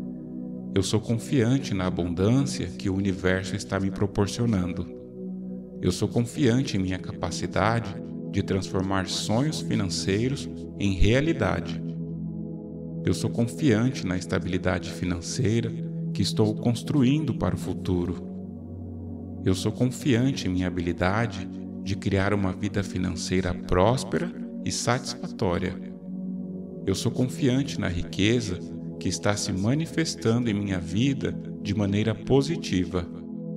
Eu sou confiante na abundância que o universo está me proporcionando. Eu sou confiante em minha capacidade de transformar sonhos financeiros em realidade. Eu sou confiante na estabilidade financeira que estou construindo para o futuro. Eu sou confiante em minha habilidade de criar uma vida financeira próspera e satisfatória. Eu sou confiante na riqueza que está se manifestando em minha vida de maneira positiva.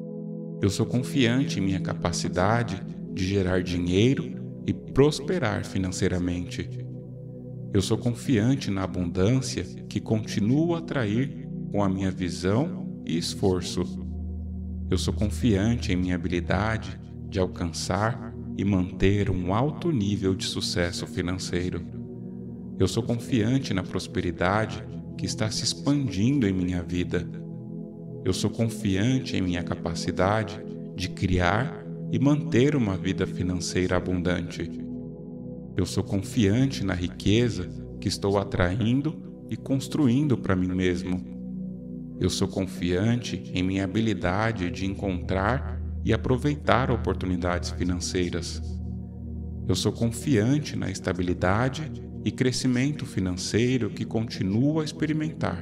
Eu sou confiante em minha capacidade de gerar dinheiro e prosperar financeiramente. Eu sou confiante na abundância que continuo a atrair com a minha visão e esforço. Eu sou confiante em minha habilidade de alcançar e manter um alto nível de sucesso financeiro. Eu sou confiante na prosperidade que está se expandindo em minha vida. Eu sou confiante em minha capacidade de criar e manter uma vida financeira abundante. Eu sou confiante na riqueza que estou atraindo e construindo para mim mesmo. Eu sou confiante em minha habilidade de encontrar e aproveitar oportunidades financeiras. Eu sou confiante na estabilidade e crescimento financeiro que continuo a experimentar.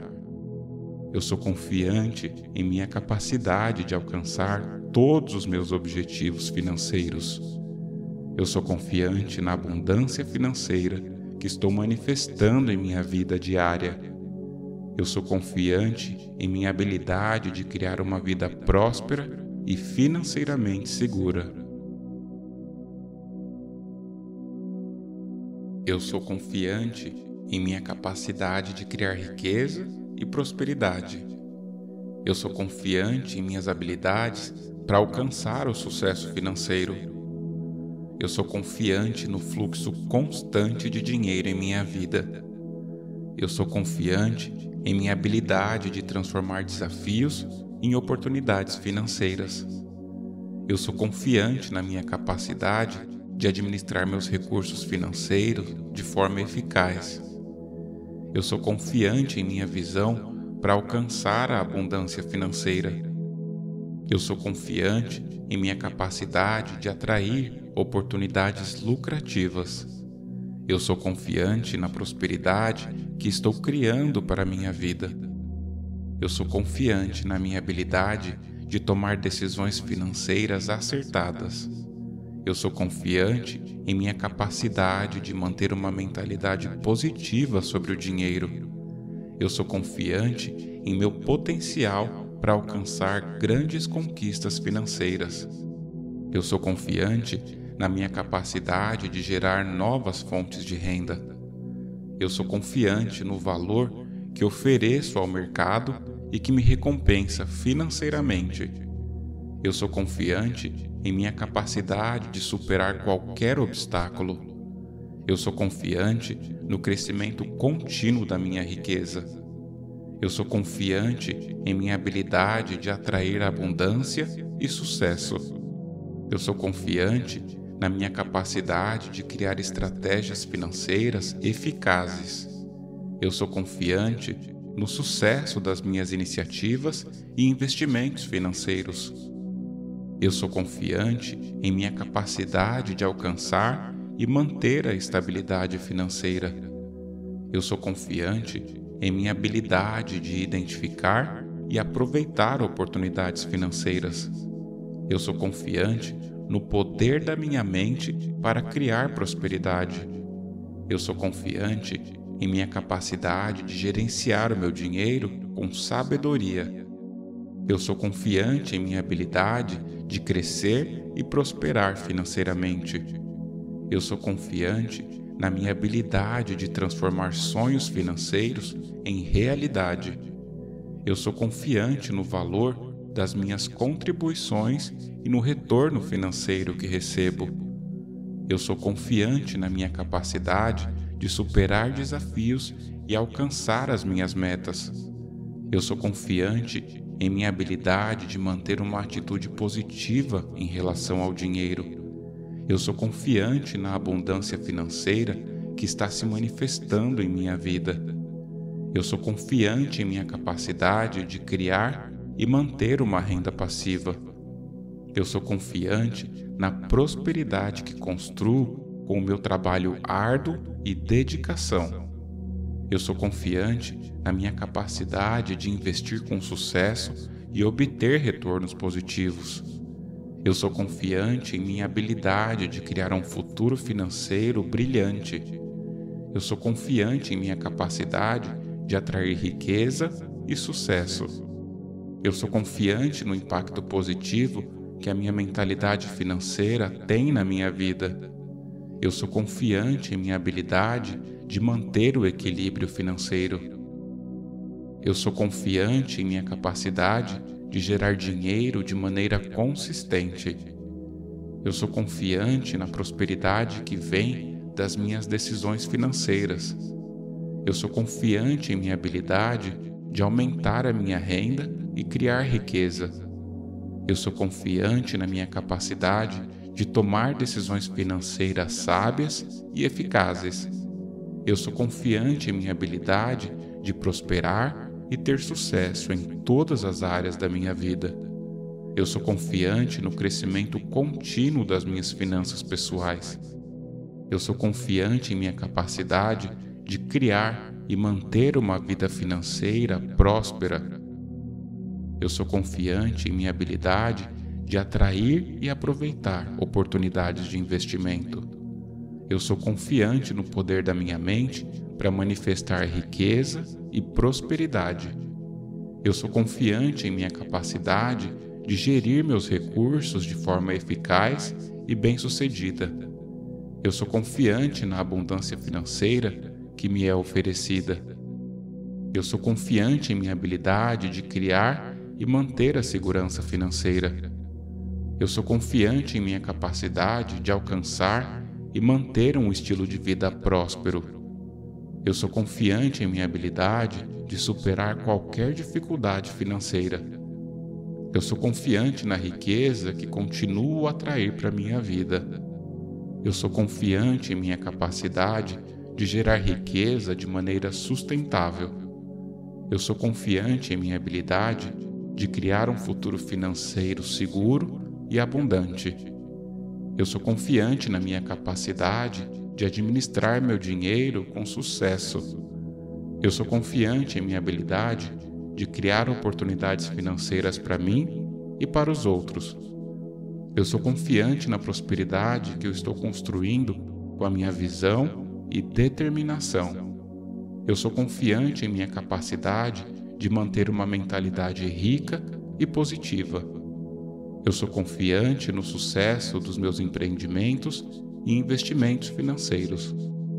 Eu sou confiante em minha capacidade de alcançar todos os meus objetivos financeiros. Eu sou confiante na abundância financeira que estou manifestando em minha vida diária. Eu sou confiante em minha habilidade de criar uma vida próspera e financeiramente segura. Eu sou confiante em minha capacidade de criar riqueza e prosperidade. Eu sou confiante em minhas habilidades para alcançar o sucesso financeiro. Eu sou confiante no fluxo constante de dinheiro em minha vida. Eu sou confiante em minha habilidade de transformar desafios em oportunidades financeiras. Eu sou confiante na minha capacidade de administrar meus recursos financeiros de forma eficaz. Eu sou confiante em minha visão para alcançar a abundância financeira. Eu sou confiante em minha capacidade de atrair oportunidades lucrativas. Eu sou confiante na prosperidade que estou criando para a minha vida. Eu sou confiante na minha habilidade de tomar decisões financeiras acertadas. Eu sou confiante em minha capacidade de manter uma mentalidade positiva sobre o dinheiro. Eu sou confiante em meu potencial para alcançar grandes conquistas financeiras. Eu sou confiante na minha capacidade de gerar novas fontes de renda. Eu sou confiante no valor que ofereço ao mercado e que me recompensa financeiramente. Eu sou confiante em minha capacidade de superar qualquer obstáculo. Eu sou confiante no crescimento contínuo da minha riqueza. Eu sou confiante em minha habilidade de atrair abundância e sucesso. Eu sou confiante na minha capacidade de criar estratégias financeiras eficazes. Eu sou confiante no sucesso das minhas iniciativas e investimentos financeiros. Eu sou confiante em minha capacidade de alcançar e manter a estabilidade financeira. Eu sou confiante em minha habilidade de identificar e aproveitar oportunidades financeiras. Eu sou confiante no poder da minha mente para criar prosperidade. Eu sou confiante em minha capacidade de gerenciar o meu dinheiro com sabedoria. Eu sou confiante em minha habilidade de crescer e prosperar financeiramente. Eu sou confiante na minha habilidade de transformar sonhos financeiros em realidade. Eu sou confiante no valor das minhas contribuições e no retorno financeiro que recebo. Eu sou confiante na minha capacidade de superar desafios e alcançar as minhas metas. Eu sou confiante em minha habilidade de manter uma atitude positiva em relação ao dinheiro. Eu sou confiante na abundância financeira que está se manifestando em minha vida. Eu sou confiante em minha capacidade de criar e manter uma renda passiva. Eu sou confiante na prosperidade que construo com o meu trabalho árduo e dedicação. Eu sou confiante na minha capacidade de investir com sucesso e obter retornos positivos. Eu sou confiante em minha habilidade de criar um futuro financeiro brilhante. Eu sou confiante em minha capacidade de atrair riqueza e sucesso. Eu sou confiante no impacto positivo que a minha mentalidade financeira tem na minha vida. Eu sou confiante em minha habilidade de manter o equilíbrio financeiro. Eu sou confiante em minha capacidade de gerar dinheiro de maneira consistente. Eu sou confiante na prosperidade que vem das minhas decisões financeiras. Eu sou confiante em minha habilidade de aumentar a minha renda e criar riqueza. Eu sou confiante na minha capacidade de tomar decisões financeiras sábias e eficazes. Eu sou confiante em minha habilidade de prosperar e ter sucesso em todas as áreas da minha vida. Eu sou confiante no crescimento contínuo das minhas finanças pessoais. Eu sou confiante em minha capacidade de criar e manter uma vida financeira próspera. Eu sou confiante em minha habilidade de atrair e aproveitar oportunidades de investimento. Eu sou confiante no poder da minha mente para manifestar riqueza e prosperidade. Eu sou confiante em minha capacidade de gerir meus recursos de forma eficaz e bem-sucedida. Eu sou confiante na abundância financeira que me é oferecida. Eu sou confiante em minha habilidade de criar e manter a segurança financeira. Eu sou confiante em minha capacidade de alcançar e manter um estilo de vida próspero. Eu sou confiante em minha habilidade de superar qualquer dificuldade financeira. Eu sou confiante na riqueza que continuo a atrair para minha vida. Eu sou confiante em minha capacidade de gerar riqueza de maneira sustentável. Eu sou confiante em minha habilidade de criar um futuro financeiro seguro e abundante. Eu sou confiante na minha capacidade de administrar meu dinheiro com sucesso. Eu sou confiante em minha habilidade de criar oportunidades financeiras para mim e para os outros. Eu sou confiante na prosperidade que eu estou construindo com a minha visão e determinação. Eu sou confiante em minha capacidade de manter uma mentalidade rica e positiva. Eu sou confiante no sucesso dos meus empreendimentos e investimentos financeiros.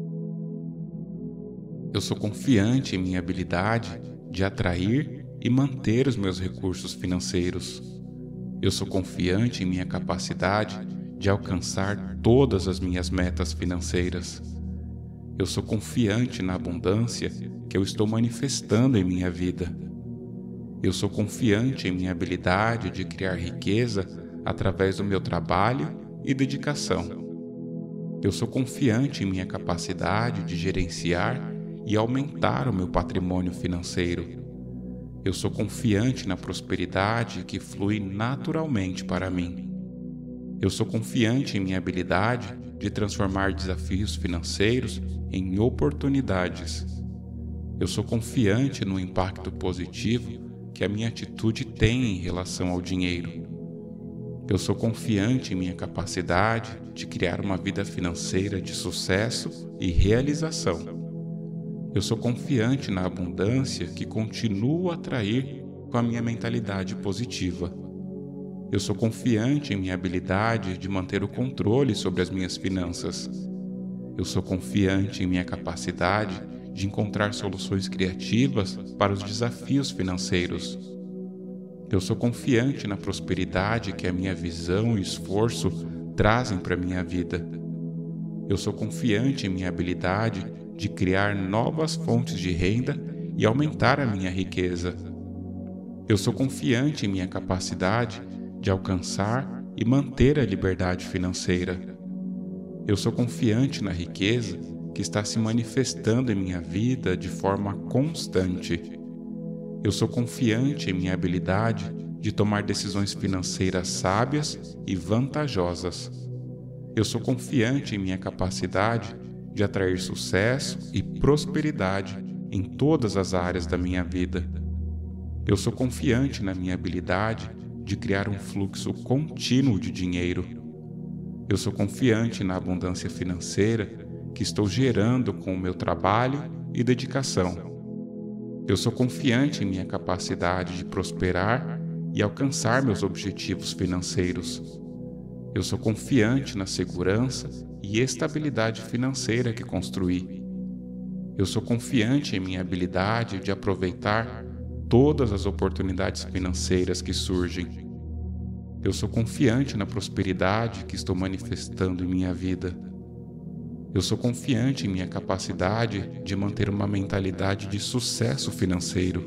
Eu sou confiante em minha habilidade de atrair e manter os meus recursos financeiros. Eu sou confiante em minha capacidade de alcançar todas as minhas metas financeiras. Eu sou confiante na abundância que eu estou manifestando em minha vida. Eu sou confiante em minha habilidade de criar riqueza através do meu trabalho e dedicação. Eu sou confiante em minha capacidade de gerenciar e aumentar o meu patrimônio financeiro. Eu sou confiante na prosperidade que flui naturalmente para mim. Eu sou confiante em minha habilidade de transformar desafios financeiros em oportunidades. Eu sou confiante no impacto positivo que a minha atitude tem em relação ao dinheiro. Eu sou confiante em minha capacidade de criar uma vida financeira de sucesso e realização. Eu sou confiante na abundância que continuo a atrair com a minha mentalidade positiva. Eu sou confiante em minha habilidade de manter o controle sobre as minhas finanças. Eu sou confiante em minha capacidade de encontrar soluções criativas para os desafios financeiros. Eu sou confiante na prosperidade que a minha visão e esforço trazem para a minha vida. Eu sou confiante em minha habilidade de criar novas fontes de renda e aumentar a minha riqueza. Eu sou confiante em minha capacidade de alcançar e manter a liberdade financeira. Eu sou confiante na riqueza que está se manifestando em minha vida de forma constante. Eu sou confiante em minha habilidade de tomar decisões financeiras sábias e vantajosas. Eu sou confiante em minha capacidade de atrair sucesso e prosperidade em todas as áreas da minha vida. Eu sou confiante na minha habilidade de criar um fluxo contínuo de dinheiro. Eu sou confiante na abundância financeira que estou gerando com o meu trabalho e dedicação. Eu sou confiante em minha capacidade de prosperar e alcançar meus objetivos financeiros. Eu sou confiante na segurança e estabilidade financeira que construí. Eu sou confiante em minha habilidade de aproveitar todas as oportunidades financeiras que surgem. Eu sou confiante na prosperidade que estou manifestando em minha vida. Eu sou confiante em minha capacidade de manter uma mentalidade de sucesso financeiro.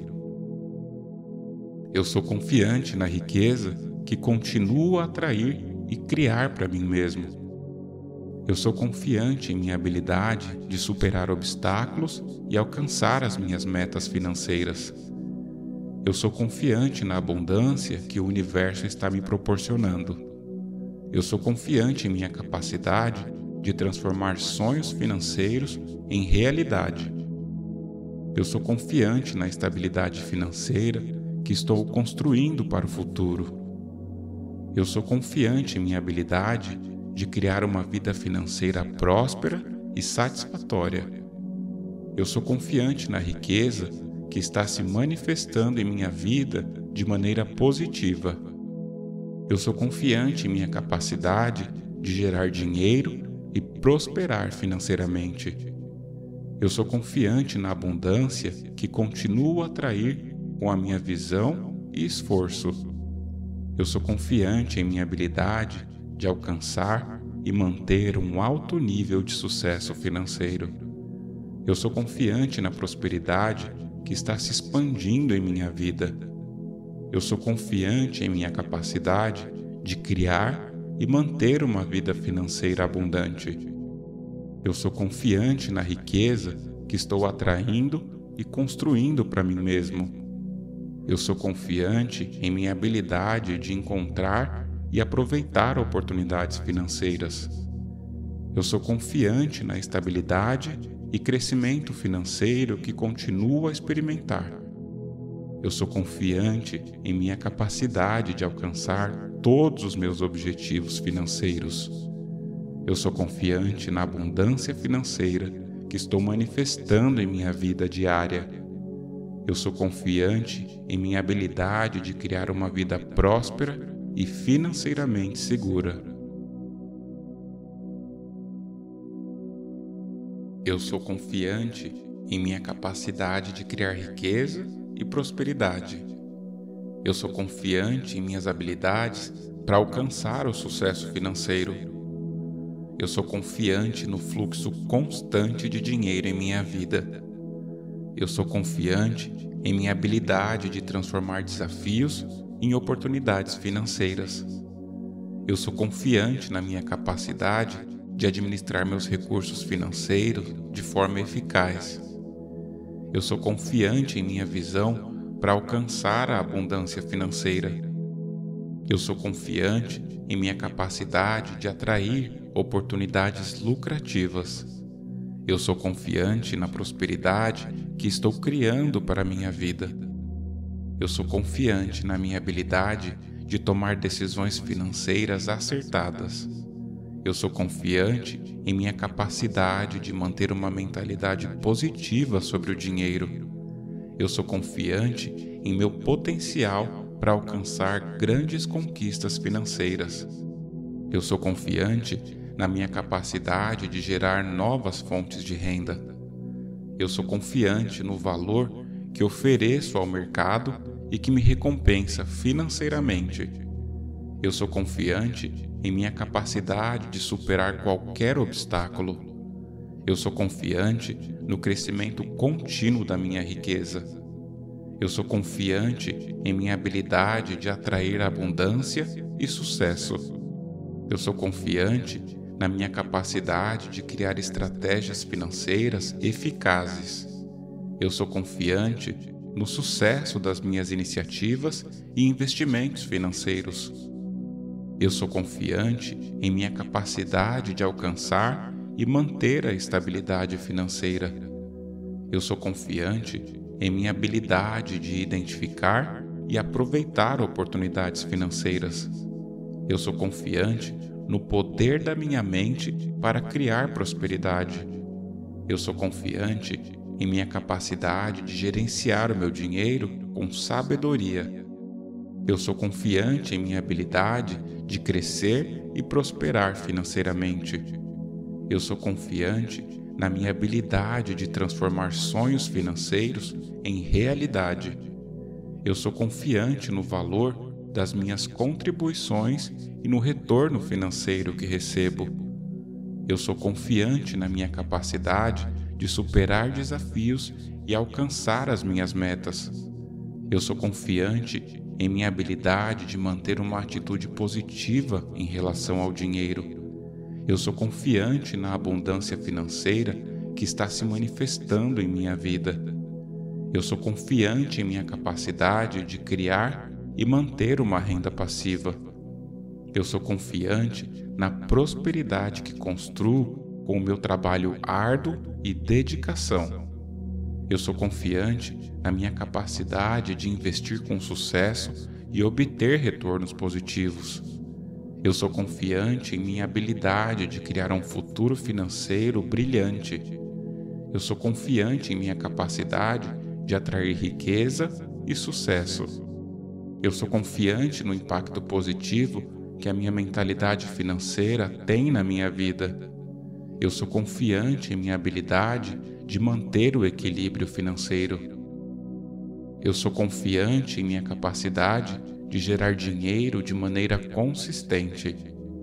Eu sou confiante na riqueza que continuo a atrair e criar para mim mesmo. Eu sou confiante em minha habilidade de superar obstáculos e alcançar as minhas metas financeiras. Eu sou confiante na abundância que o universo está me proporcionando. Eu sou confiante em minha capacidade de transformar sonhos financeiros em realidade. Eu sou confiante na estabilidade financeira que estou construindo para o futuro. Eu sou confiante em minha habilidade de criar uma vida financeira próspera e satisfatória. Eu sou confiante na riqueza que está se manifestando em minha vida de maneira positiva. Eu sou confiante em minha capacidade de gerar dinheiro e prosperar financeiramente. Eu sou confiante na abundância que continuo a atrair com a minha visão e esforço. Eu sou confiante em minha habilidade de alcançar e manter um alto nível de sucesso financeiro. Eu sou confiante na prosperidade que está se expandindo em minha vida. Eu sou confiante em minha capacidade de criar e manter uma vida financeira abundante. Eu sou confiante na riqueza que estou atraindo e construindo para mim mesmo. Eu sou confiante em minha habilidade de encontrar e aproveitar oportunidades financeiras. Eu sou confiante na estabilidade e crescimento financeiro que continuo a experimentar. Eu sou confiante em minha capacidade de alcançar todos os meus objetivos financeiros. Eu sou confiante na abundância financeira que estou manifestando em minha vida diária. Eu sou confiante em minha habilidade de criar uma vida próspera e financeiramente segura. Eu sou confiante em minha capacidade de criar riqueza e prosperidade. Eu sou confiante em minhas habilidades para alcançar o sucesso financeiro. Eu sou confiante no fluxo constante de dinheiro em minha vida. Eu sou confiante em minha habilidade de transformar desafios em oportunidades financeiras. Eu sou confiante na minha capacidade de administrar meus recursos financeiros de forma eficaz. Eu sou confiante em minha visão para alcançar a abundância financeira. Eu sou confiante em minha capacidade de atrair oportunidades lucrativas. Eu sou confiante na prosperidade que estou criando para a minha vida. Eu sou confiante na minha habilidade de tomar decisões financeiras acertadas. Eu sou confiante em minha capacidade de manter uma mentalidade positiva sobre o dinheiro. Eu sou confiante em meu potencial para alcançar grandes conquistas financeiras. Eu sou confiante na minha capacidade de gerar novas fontes de renda. Eu sou confiante no valor que ofereço ao mercado e que me recompensa financeiramente. Eu sou confiante em minha capacidade de superar qualquer obstáculo. Eu sou confiante no crescimento contínuo da minha riqueza. Eu sou confiante em minha habilidade de atrair abundância e sucesso. Eu sou confiante na minha capacidade de criar estratégias financeiras eficazes. Eu sou confiante no sucesso das minhas iniciativas e investimentos financeiros. Eu sou confiante em minha capacidade de alcançar e manter a estabilidade financeira. Eu sou confiante em minha habilidade de identificar e aproveitar oportunidades financeiras. Eu sou confiante no poder da minha mente para criar prosperidade. Eu sou confiante em minha capacidade de gerenciar o meu dinheiro com sabedoria. Eu sou confiante em minha habilidade de crescer e prosperar financeiramente. Eu sou confiante na minha habilidade de transformar sonhos financeiros em realidade. Eu sou confiante no valor das minhas contribuições e no retorno financeiro que recebo. Eu sou confiante na minha capacidade de superar desafios e alcançar as minhas metas. Eu sou confiante em minha habilidade de manter uma atitude positiva em relação ao dinheiro. Eu sou confiante na abundância financeira que está se manifestando em minha vida. Eu sou confiante em minha capacidade de criar e manter uma renda passiva. Eu sou confiante na prosperidade que construo com o meu trabalho árduo e dedicação. Eu sou confiante na minha capacidade de investir com sucesso e obter retornos positivos. Eu sou confiante em minha habilidade de criar um futuro financeiro brilhante. Eu sou confiante em minha capacidade de atrair riqueza e sucesso. Eu sou confiante no impacto positivo que a minha mentalidade financeira tem na minha vida. Eu sou confiante em minha habilidade de manter o equilíbrio financeiro. Eu sou confiante em minha capacidade de gerar dinheiro de maneira consistente.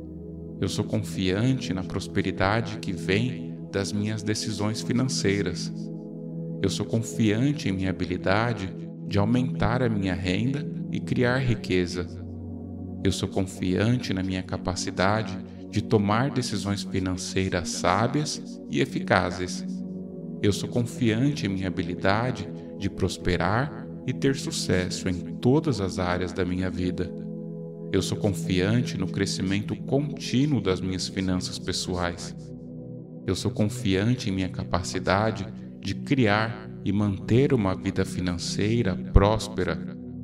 Eu sou confiante na prosperidade que vem das minhas decisões financeiras. Eu sou confiante em minha habilidade de aumentar a minha renda e criar riqueza. Eu sou confiante na minha capacidade de tomar decisões financeiras sábias e eficazes. Eu sou confiante em minha habilidade de prosperar e ter sucesso em todas as áreas da minha vida. Eu sou confiante no crescimento contínuo das minhas finanças pessoais. Eu sou confiante em minha capacidade de criar e manter uma vida financeira próspera.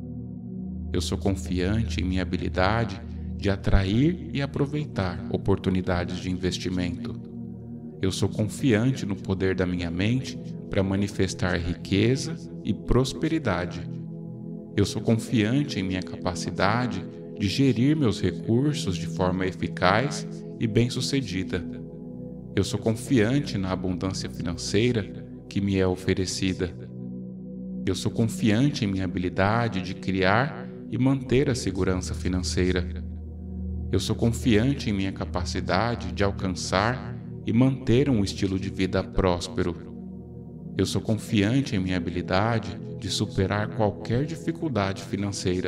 Eu sou confiante em minha habilidade de atrair e aproveitar oportunidades de investimento. Eu sou confiante no poder da minha mente para manifestar riqueza e prosperidade. Eu sou confiante em minha capacidade de gerir meus recursos de forma eficaz e bem-sucedida. Eu sou confiante na abundância financeira que me é oferecida. Eu sou confiante em minha habilidade de criar e manter a segurança financeira. Eu sou confiante em minha capacidade de alcançar e manter um estilo de vida próspero. Eu sou confiante em minha habilidade de superar qualquer dificuldade financeira.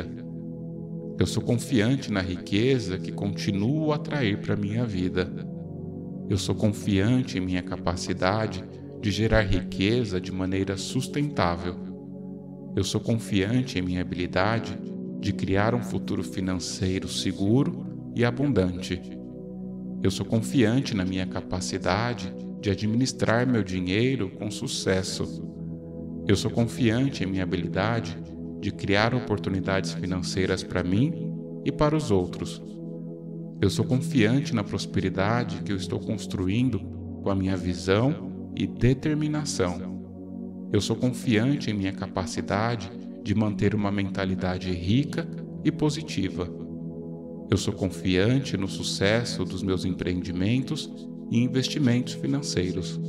Eu sou confiante na riqueza que continuo a atrair para minha vida. Eu sou confiante em minha capacidade de gerar riqueza de maneira sustentável. Eu sou confiante em minha habilidade de criar um futuro financeiro seguro e abundante. Eu sou confiante na minha capacidade de administrar meu dinheiro com sucesso. Eu sou confiante em minha habilidade de criar oportunidades financeiras para mim e para os outros. Eu sou confiante na prosperidade que eu estou construindo com a minha visão e determinação. Eu sou confiante em minha capacidade de manter uma mentalidade rica e positiva. Eu sou confiante no sucesso dos meus empreendimentos e investimentos financeiros.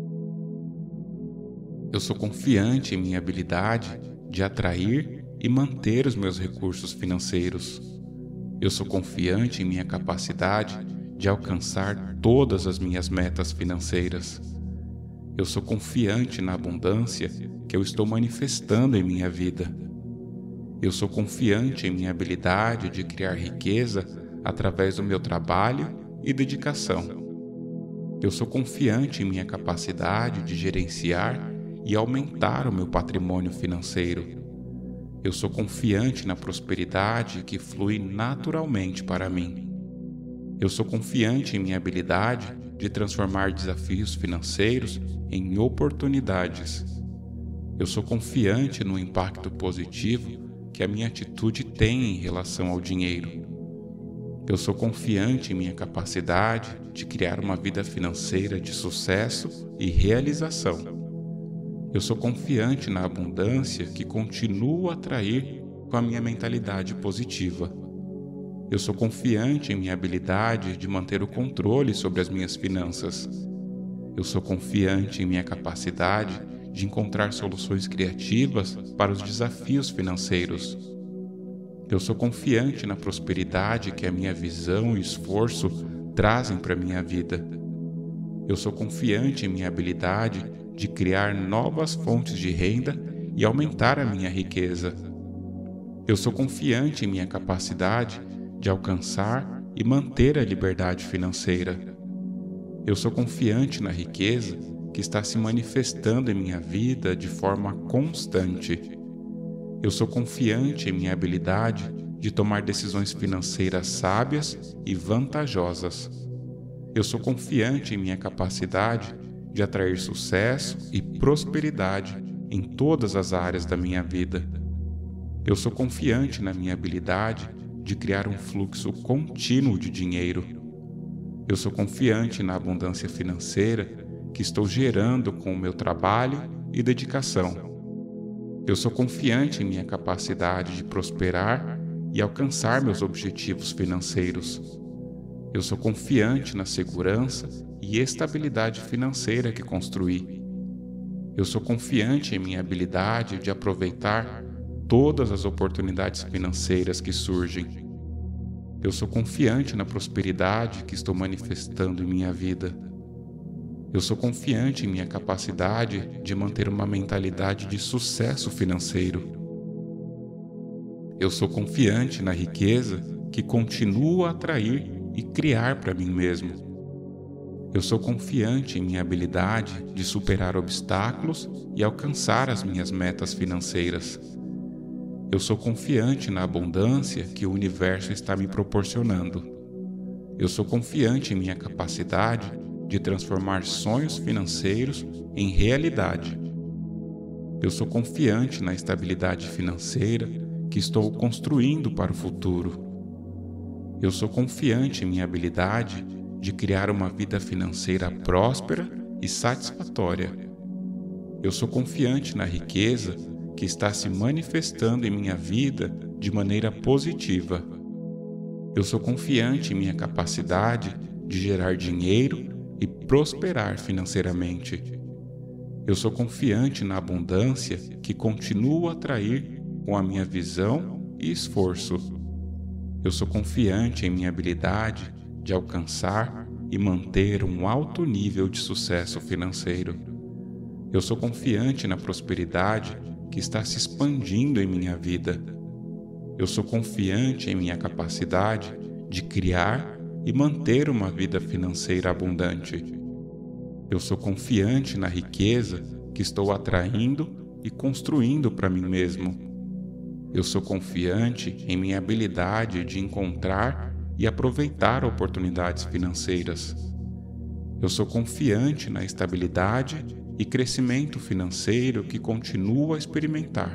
Eu sou confiante em minha habilidade de atrair e manter os meus recursos financeiros. Eu sou confiante em minha capacidade de alcançar todas as minhas metas financeiras. Eu sou confiante na abundância que eu estou manifestando em minha vida. Eu sou confiante em minha habilidade de criar riqueza através do meu trabalho e dedicação. Eu sou confiante em minha capacidade de gerenciar e aumentar o meu patrimônio financeiro. Eu sou confiante na prosperidade que flui naturalmente para mim. Eu sou confiante em minha habilidade de transformar desafios financeiros em oportunidades. Eu sou confiante no impacto positivo que a minha atitude tem em relação ao dinheiro. Eu sou confiante em minha capacidade de criar uma vida financeira de sucesso e realização. Eu sou confiante na abundância que continuo a atrair com a minha mentalidade positiva. Eu sou confiante em minha habilidade de manter o controle sobre as minhas finanças. Eu sou confiante em minha capacidade de encontrar soluções criativas para os desafios financeiros. Eu sou confiante na prosperidade que a minha visão e esforço trazem para a minha vida. Eu sou confiante em minha habilidade de criar novas fontes de renda e aumentar a minha riqueza. Eu sou confiante em minha capacidade de alcançar e manter a liberdade financeira. Eu sou confiante na riqueza que está se manifestando em minha vida de forma constante. Eu sou confiante em minha habilidade de tomar decisões financeiras sábias e vantajosas. Eu sou confiante em minha capacidade de atrair sucesso e prosperidade em todas as áreas da minha vida. Eu sou confiante na minha habilidade de criar um fluxo contínuo de dinheiro. Eu sou confiante na abundância financeira que estou gerando com o meu trabalho e dedicação. Eu sou confiante em minha capacidade de prosperar e alcançar meus objetivos financeiros. Eu sou confiante na segurança e estabilidade financeira que construí. Eu sou confiante em minha habilidade de aproveitar todas as oportunidades financeiras que surgem. Eu sou confiante na prosperidade que estou manifestando em minha vida. Eu sou confiante em minha capacidade de manter uma mentalidade de sucesso financeiro. Eu sou confiante na riqueza que continuo a atrair e criar para mim mesmo. Eu sou confiante em minha habilidade de superar obstáculos e alcançar as minhas metas financeiras. Eu sou confiante na abundância que o universo está me proporcionando. Eu sou confiante em minha capacidade de transformar sonhos financeiros em realidade. Eu sou confiante na estabilidade financeira que estou construindo para o futuro. Eu sou confiante em minha habilidade de criar uma vida financeira próspera e satisfatória. Eu sou confiante na riqueza que está se manifestando em minha vida de maneira positiva. Eu sou confiante em minha capacidade de gerar dinheiro e prosperar financeiramente. Eu sou confiante na abundância que continuo a atrair com a minha visão e esforço. Eu sou confiante em minha habilidade de alcançar e manter um alto nível de sucesso financeiro. Eu sou confiante na prosperidade que está se expandindo em minha vida. Eu sou confiante em minha capacidade de criar e manter uma vida financeira abundante. Eu sou confiante na riqueza que estou atraindo e construindo para mim mesmo. Eu sou confiante em minha habilidade de encontrar e aproveitar oportunidades financeiras. Eu sou confiante na estabilidade e crescimento financeiro que continuo a experimentar.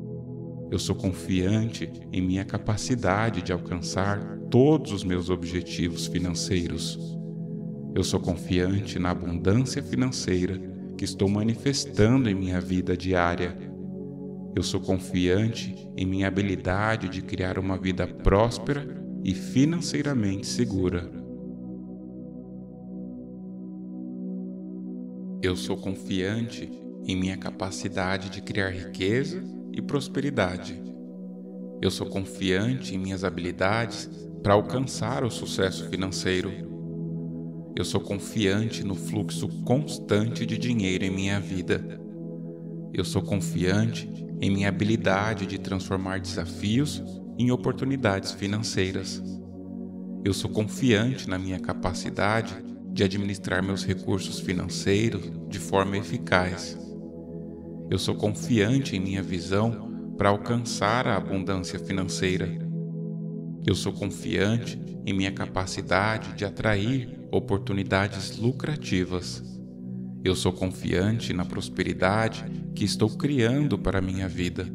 Eu sou confiante em minha capacidade de alcançar todos os meus objetivos financeiros. Eu sou confiante na abundância financeira que estou manifestando em minha vida diária. Eu sou confiante em minha habilidade de criar uma vida próspera e financeiramente segura. Eu sou confiante em minha capacidade de criar riqueza e prosperidade. Eu sou confiante em minhas habilidades para alcançar o sucesso financeiro. Eu sou confiante no fluxo constante de dinheiro em minha vida. Eu sou confiante em minha habilidade de transformar desafios em oportunidades financeiras. Eu sou confiante na minha capacidade de administrar meus recursos financeiros de forma eficaz. Eu sou confiante em minha visão para alcançar a abundância financeira. Eu sou confiante em minha capacidade de atrair oportunidades lucrativas. Eu sou confiante na prosperidade que estou criando para a minha vida.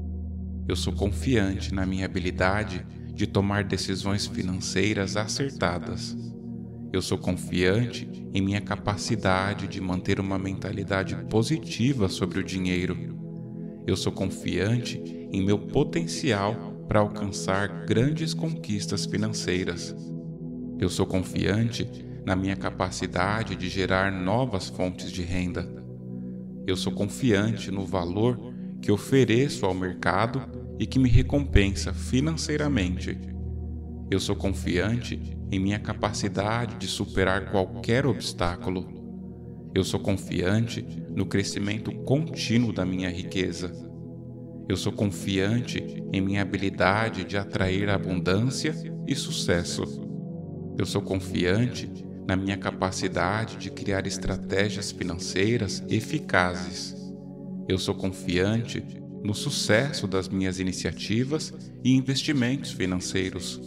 Eu sou confiante na minha habilidade de tomar decisões financeiras acertadas. Eu sou confiante em minha capacidade de manter uma mentalidade positiva sobre o dinheiro. Eu sou confiante em meu potencial para alcançar grandes conquistas financeiras. Eu sou confiante na minha capacidade de gerar novas fontes de renda. Eu sou confiante no valor que ofereço ao mercado e que me recompensa financeiramente. Eu sou confiante em minha capacidade de superar qualquer obstáculo. Eu sou confiante no crescimento contínuo da minha riqueza. Eu sou confiante em minha habilidade de atrair abundância e sucesso. Eu sou confiante na minha capacidade de criar estratégias financeiras eficazes. Eu sou confiante no sucesso das minhas iniciativas e investimentos financeiros.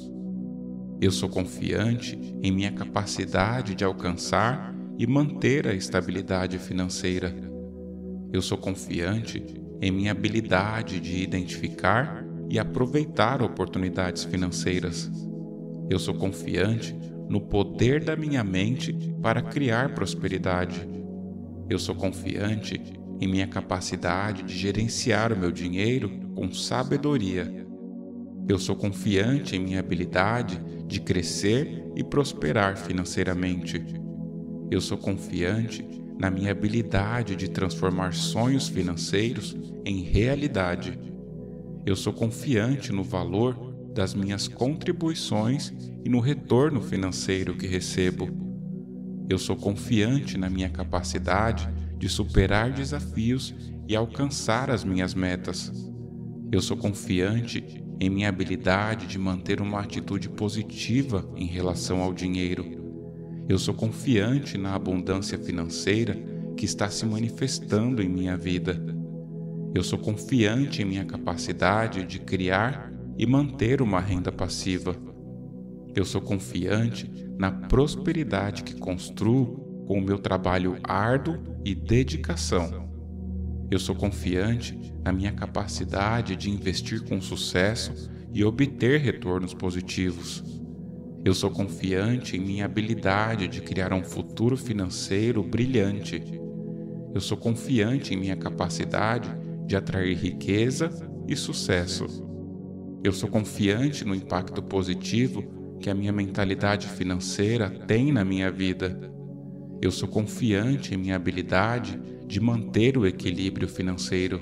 Eu sou confiante em minha capacidade de alcançar e manter a estabilidade financeira. Eu sou confiante em minha habilidade de identificar e aproveitar oportunidades financeiras. Eu sou confiante no poder da minha mente para criar prosperidade. Eu sou confiante em minha capacidade de gerenciar o meu dinheiro com sabedoria. Eu sou confiante em minha habilidade de crescer e prosperar financeiramente. Eu sou confiante na minha habilidade de transformar sonhos financeiros em realidade. Eu sou confiante no valor das minhas contribuições e no retorno financeiro que recebo. Eu sou confiante na minha capacidade de superar desafios e alcançar as minhas metas. Eu sou confiante em minha habilidade de manter uma atitude positiva em relação ao dinheiro. Eu sou confiante na abundância financeira que está se manifestando em minha vida. Eu sou confiante em minha capacidade de criar e manter uma renda passiva. Eu sou confiante na prosperidade que construo com o meu trabalho árduo e dedicação. Eu sou confiante na minha capacidade de investir com sucesso e obter retornos positivos. Eu sou confiante em minha habilidade de criar um futuro financeiro brilhante. Eu sou confiante em minha capacidade de atrair riqueza e sucesso. Eu sou confiante no impacto positivo que a minha mentalidade financeira tem na minha vida. Eu sou confiante em minha habilidade de manter o equilíbrio financeiro.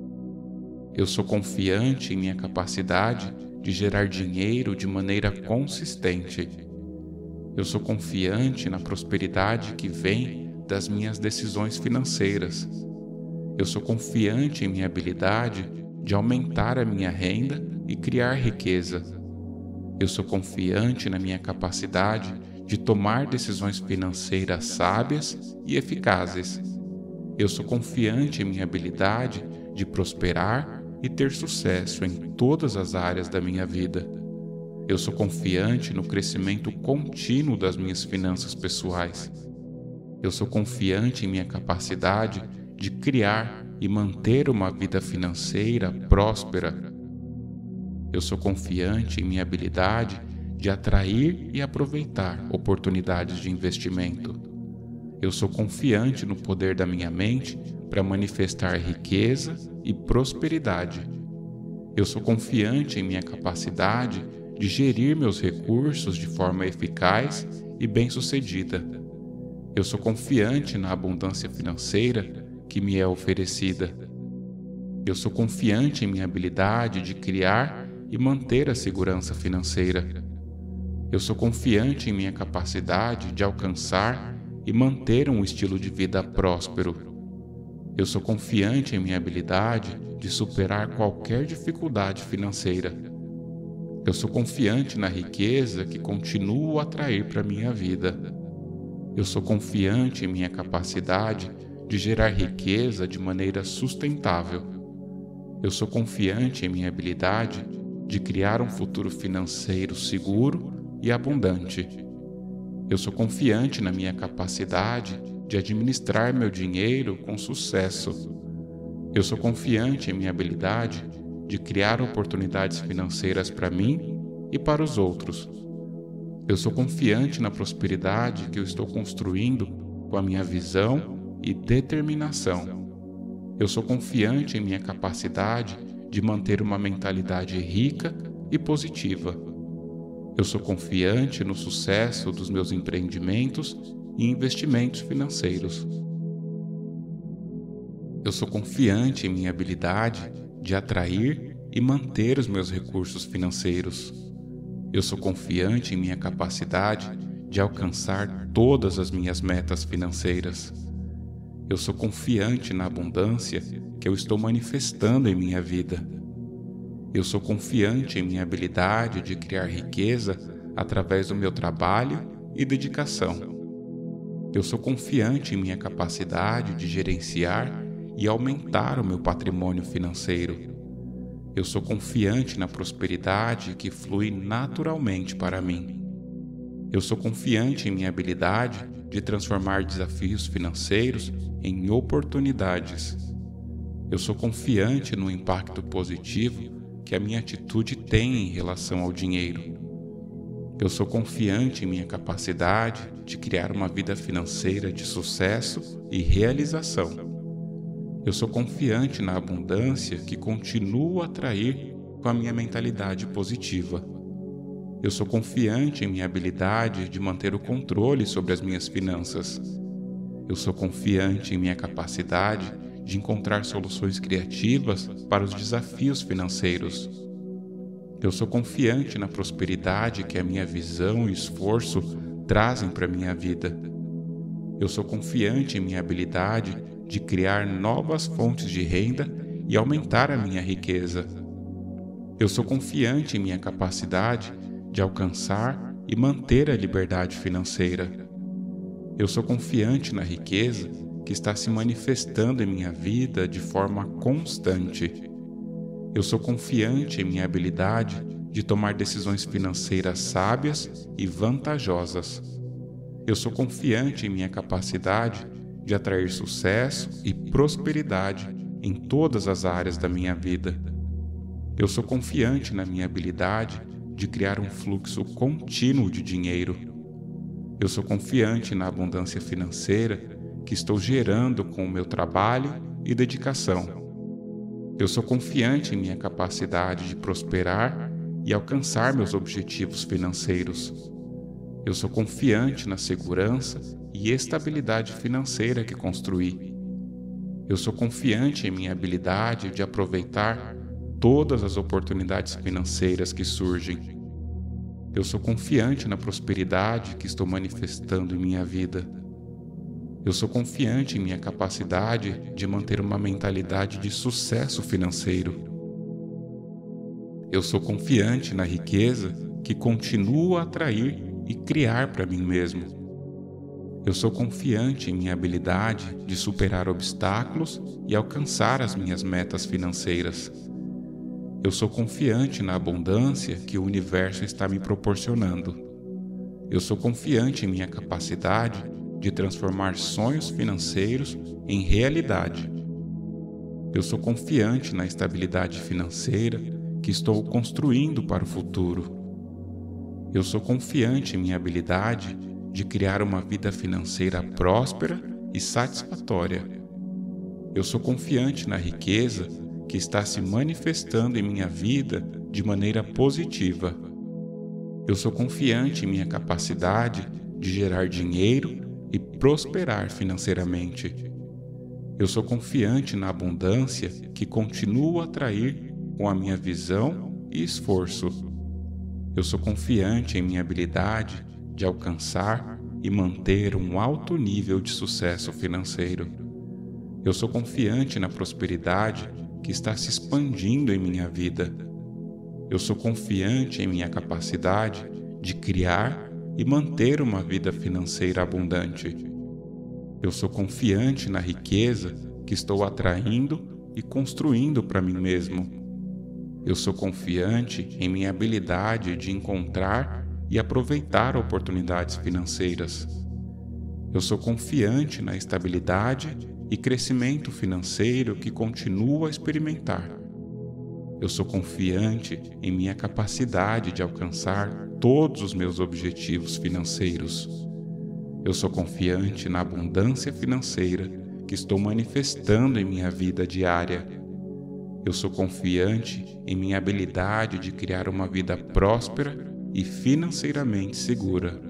Eu sou confiante em minha capacidade de gerar dinheiro de maneira consistente. Eu sou confiante na prosperidade que vem das minhas decisões financeiras. Eu sou confiante em minha habilidade de aumentar a minha renda e criar riqueza. Eu sou confiante na minha capacidade de tomar decisões financeiras sábias e eficazes. Eu sou confiante em minha habilidade de prosperar e ter sucesso em todas as áreas da minha vida. Eu sou confiante no crescimento contínuo das minhas finanças pessoais. Eu sou confiante em minha capacidade de criar e manter uma vida financeira próspera. Eu sou confiante em minha habilidade de atrair e aproveitar oportunidades de investimento. Eu sou confiante no poder da minha mente para manifestar riqueza e prosperidade. Eu sou confiante em minha capacidade de gerir meus recursos de forma eficaz e bem-sucedida. Eu sou confiante na abundância financeira que me é oferecida. Eu sou confiante em minha habilidade de criar e manter a segurança financeira. Eu sou confiante em minha capacidade de alcançar e manter um estilo de vida próspero. Eu sou confiante em minha habilidade de superar qualquer dificuldade financeira. Eu sou confiante na riqueza que continuo a atrair para minha vida. Eu sou confiante em minha capacidade de gerar riqueza de maneira sustentável. Eu sou confiante em minha habilidade de criar um futuro financeiro seguro e abundante. Eu sou confiante na minha capacidade de administrar meu dinheiro com sucesso. Eu sou confiante em minha habilidade de criar oportunidades financeiras para mim e para os outros. Eu sou confiante na prosperidade que eu estou construindo com a minha visão e determinação. Eu sou confiante em minha capacidade de manter uma mentalidade rica e positiva. Eu sou confiante no sucesso dos meus empreendimentos e investimentos financeiros. Eu sou confiante em minha habilidade de atrair e manter os meus recursos financeiros. Eu sou confiante em minha capacidade de alcançar todas as minhas metas financeiras. Eu sou confiante na abundância que eu estou manifestando em minha vida. Eu sou confiante em minha habilidade de criar riqueza através do meu trabalho e dedicação. Eu sou confiante em minha capacidade de gerenciar e aumentar o meu patrimônio financeiro. Eu sou confiante na prosperidade que flui naturalmente para mim. Eu sou confiante em minha habilidade de transformar desafios financeiros em oportunidades. Eu sou confiante no impacto positivo que a minha atitude tem em relação ao dinheiro. Eu sou confiante em minha capacidade de criar uma vida financeira de sucesso e realização. Eu sou confiante na abundância que continuo a atrair com a minha mentalidade positiva. Eu sou confiante em minha habilidade de manter o controle sobre as minhas finanças. Eu sou confiante em minha capacidade de encontrar soluções criativas para os desafios financeiros. Eu sou confiante na prosperidade que a minha visão e esforço trazem para a minha vida. Eu sou confiante em minha habilidade de criar novas fontes de renda e aumentar a minha riqueza. Eu sou confiante em minha capacidade de alcançar e manter a liberdade financeira. Eu sou confiante na riqueza que está se manifestando em minha vida de forma constante. Eu sou confiante em minha habilidade de tomar decisões financeiras sábias e vantajosas. Eu sou confiante em minha capacidade de atrair sucesso e prosperidade em todas as áreas da minha vida. Eu sou confiante na minha habilidade de criar um fluxo contínuo de dinheiro. Eu sou confiante na abundância financeira que estou gerando com o meu trabalho e dedicação. Eu sou confiante em minha capacidade de prosperar e alcançar meus objetivos financeiros. Eu sou confiante na segurança e estabilidade financeira que construí. Eu sou confiante em minha habilidade de aproveitar todas as oportunidades financeiras que surgem. Eu sou confiante na prosperidade que estou manifestando em minha vida. Eu sou confiante em minha capacidade de manter uma mentalidade de sucesso financeiro. Eu sou confiante na riqueza que continuo a atrair e criar para mim mesmo. Eu sou confiante em minha habilidade de superar obstáculos e alcançar as minhas metas financeiras. Eu sou confiante na abundância que o universo está me proporcionando. Eu sou confiante em minha capacidade de transformar sonhos financeiros em realidade. Eu sou confiante na estabilidade financeira que estou construindo para o futuro. Eu sou confiante em minha habilidade de criar uma vida financeira próspera e satisfatória. Eu sou confiante na riqueza que está se manifestando em minha vida de maneira positiva. Eu sou confiante em minha capacidade de gerar dinheiro e prosperar financeiramente. Eu sou confiante na abundância que continuo a atrair com a minha visão e esforço. Eu sou confiante em minha habilidade de alcançar e manter um alto nível de sucesso financeiro. Eu sou confiante na prosperidade que está se expandindo em minha vida. Eu sou confiante em minha capacidade de criar e manter uma vida financeira abundante. Eu sou confiante na riqueza que estou atraindo e construindo para mim mesmo. Eu sou confiante em minha habilidade de encontrar e aproveitar oportunidades financeiras. Eu sou confiante na estabilidade e crescimento financeiro que continuo a experimentar. Eu sou confiante em minha capacidade de alcançar todos os meus objetivos financeiros. Eu sou confiante na abundância financeira que estou manifestando em minha vida diária. Eu sou confiante em minha habilidade de criar uma vida próspera e financeiramente segura.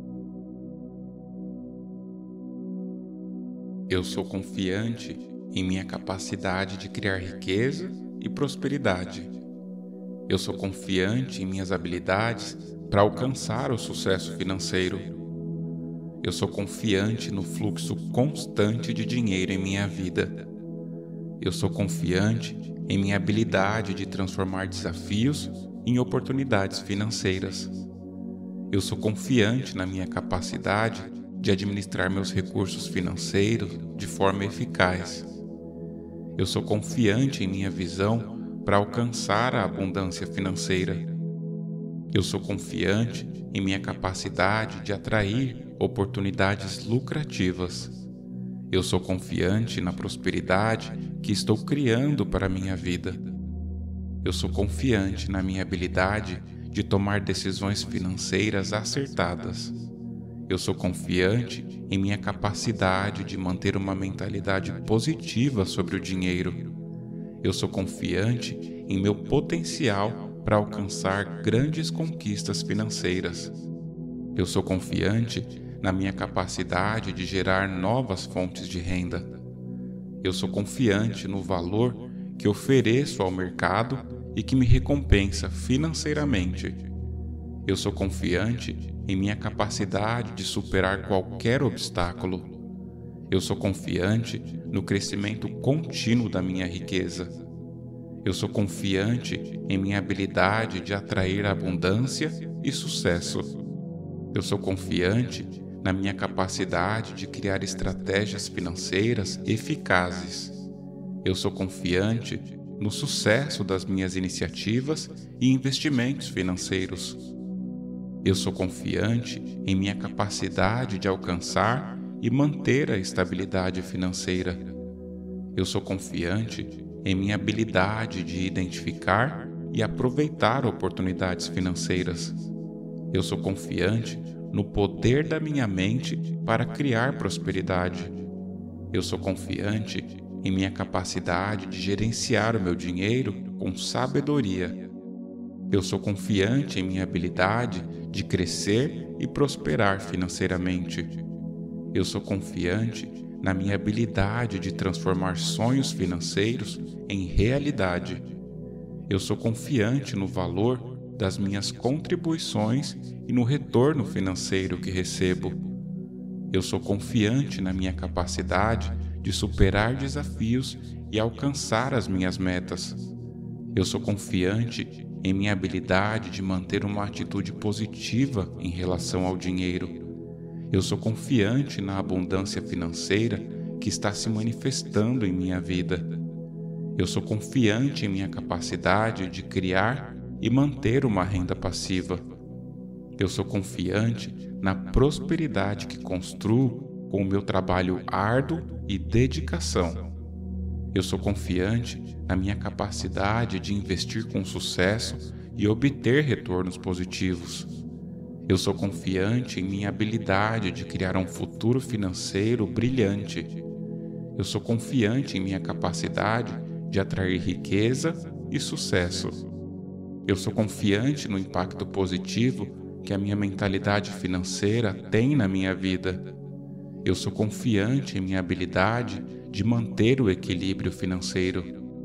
Eu sou confiante em minha capacidade de criar riqueza e prosperidade. Eu sou confiante em minhas habilidades para alcançar o sucesso financeiro. Eu sou confiante no fluxo constante de dinheiro em minha vida. Eu sou confiante em minha habilidade de transformar desafios em oportunidades financeiras. Eu sou confiante na minha capacidade de administrar meus recursos financeiros de forma eficaz. Eu sou confiante em minha visão para alcançar a abundância financeira. Eu sou confiante em minha capacidade de atrair oportunidades lucrativas. Eu sou confiante na prosperidade que estou criando para a minha vida. Eu sou confiante na minha habilidade de tomar decisões financeiras acertadas. Eu sou confiante em minha capacidade de manter uma mentalidade positiva sobre o dinheiro. Eu sou confiante em meu potencial para alcançar grandes conquistas financeiras. Eu sou confiante na minha capacidade de gerar novas fontes de renda. Eu sou confiante no valor que ofereço ao mercado e que me recompensa financeiramente. Eu sou confiante em minha capacidade de superar qualquer obstáculo. Eu sou confiante no crescimento contínuo da minha riqueza. Eu sou confiante em minha habilidade de atrair abundância e sucesso. Eu sou confiante na minha capacidade de criar estratégias financeiras eficazes. Eu sou confiante no sucesso das minhas iniciativas e investimentos financeiros. Eu sou confiante em minha capacidade de alcançar e manter a estabilidade financeira. Eu sou confiante em minha habilidade de identificar e aproveitar oportunidades financeiras. Eu sou confiante no poder da minha mente para criar prosperidade. Eu sou confiante em minha capacidade de gerenciar o meu dinheiro com sabedoria. Eu sou confiante em minha habilidade de crescer e prosperar financeiramente. Eu sou confiante na minha habilidade de transformar sonhos financeiros em realidade. Eu sou confiante no valor das minhas contribuições e no retorno financeiro que recebo. Eu sou confiante na minha capacidade de superar desafios e alcançar as minhas metas. Eu sou confiante em minha habilidade de manter uma atitude positiva em relação ao dinheiro. Eu sou confiante na abundância financeira que está se manifestando em minha vida. Eu sou confiante em minha capacidade de criar e manter uma renda passiva. Eu sou confiante na prosperidade que construo com o meu trabalho árduo e dedicação. Eu sou confiante na minha capacidade de investir com sucesso e obter retornos positivos. Eu sou confiante em minha habilidade de criar um futuro financeiro brilhante. Eu sou confiante em minha capacidade de atrair riqueza e sucesso. Eu sou confiante no impacto positivo que a minha mentalidade financeira tem na minha vida. Eu sou confiante em minha habilidade de manter o equilíbrio financeiro.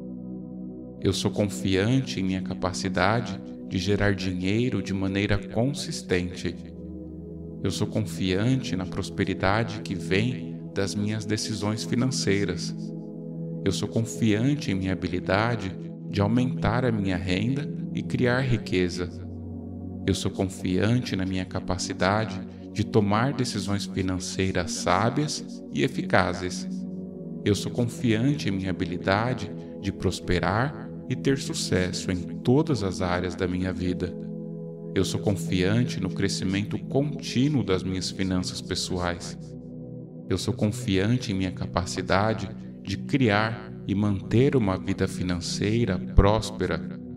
Eu sou confiante em minha capacidade de gerar dinheiro de maneira consistente. Eu sou confiante na prosperidade que vem das minhas decisões financeiras. Eu sou confiante em minha habilidade de aumentar a minha renda e criar riqueza. Eu sou confiante na minha capacidade de tomar decisões financeiras sábias e eficazes. Eu sou confiante em minha habilidade de prosperar e ter sucesso em todas as áreas da minha vida. Eu sou confiante no crescimento contínuo das minhas finanças pessoais. Eu sou confiante em minha capacidade de criar e manter uma vida financeira próspera.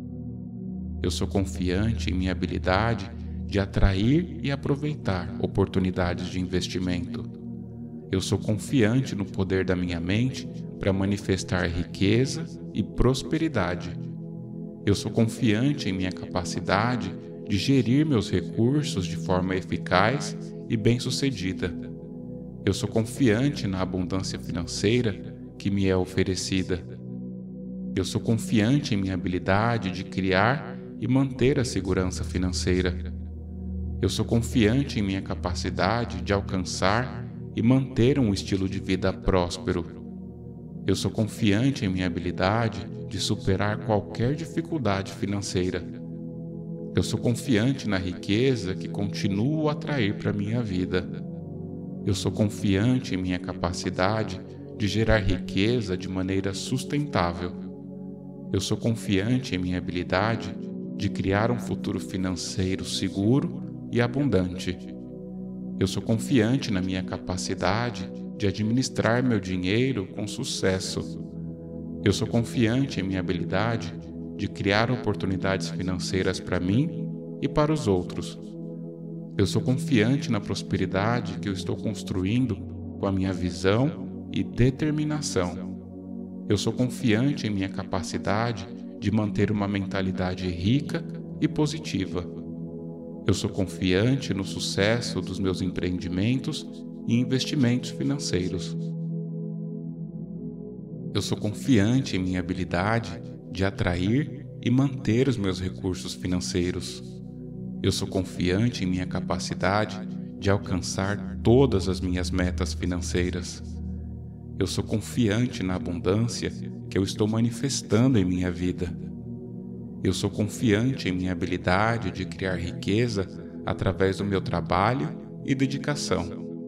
Eu sou confiante em minha habilidade de atrair e aproveitar oportunidades de investimento. Eu sou confiante no poder da minha mente para manifestar riqueza e prosperidade. Eu sou confiante em minha capacidade de gerir meus recursos de forma eficaz e bem-sucedida. Eu sou confiante na abundância financeira que me é oferecida. Eu sou confiante em minha habilidade de criar e manter a segurança financeira. Eu sou confiante em minha capacidade de alcançar e manter um estilo de vida próspero. Eu sou confiante em minha habilidade de superar qualquer dificuldade financeira. Eu sou confiante na riqueza que continuo a atrair para minha vida. Eu sou confiante em minha capacidade de gerar riqueza de maneira sustentável. Eu sou confiante em minha habilidade de criar um futuro financeiro seguro e abundante. Eu sou confiante na minha capacidade de administrar meu dinheiro com sucesso. Eu sou confiante em minha habilidade de criar oportunidades financeiras para mim e para os outros. Eu sou confiante na prosperidade que eu estou construindo com a minha visão e determinação. Eu sou confiante em minha capacidade de de manter uma mentalidade rica e positiva. Eu sou confiante no sucesso dos meus empreendimentos e investimentos financeiros. Eu sou confiante em minha habilidade de atrair e manter os meus recursos financeiros. Eu sou confiante em minha capacidade de alcançar todas as minhas metas financeiras. Eu sou confiante na abundância que eu estou manifestando em minha vida. Eu sou confiante em minha habilidade de criar riqueza através do meu trabalho e dedicação.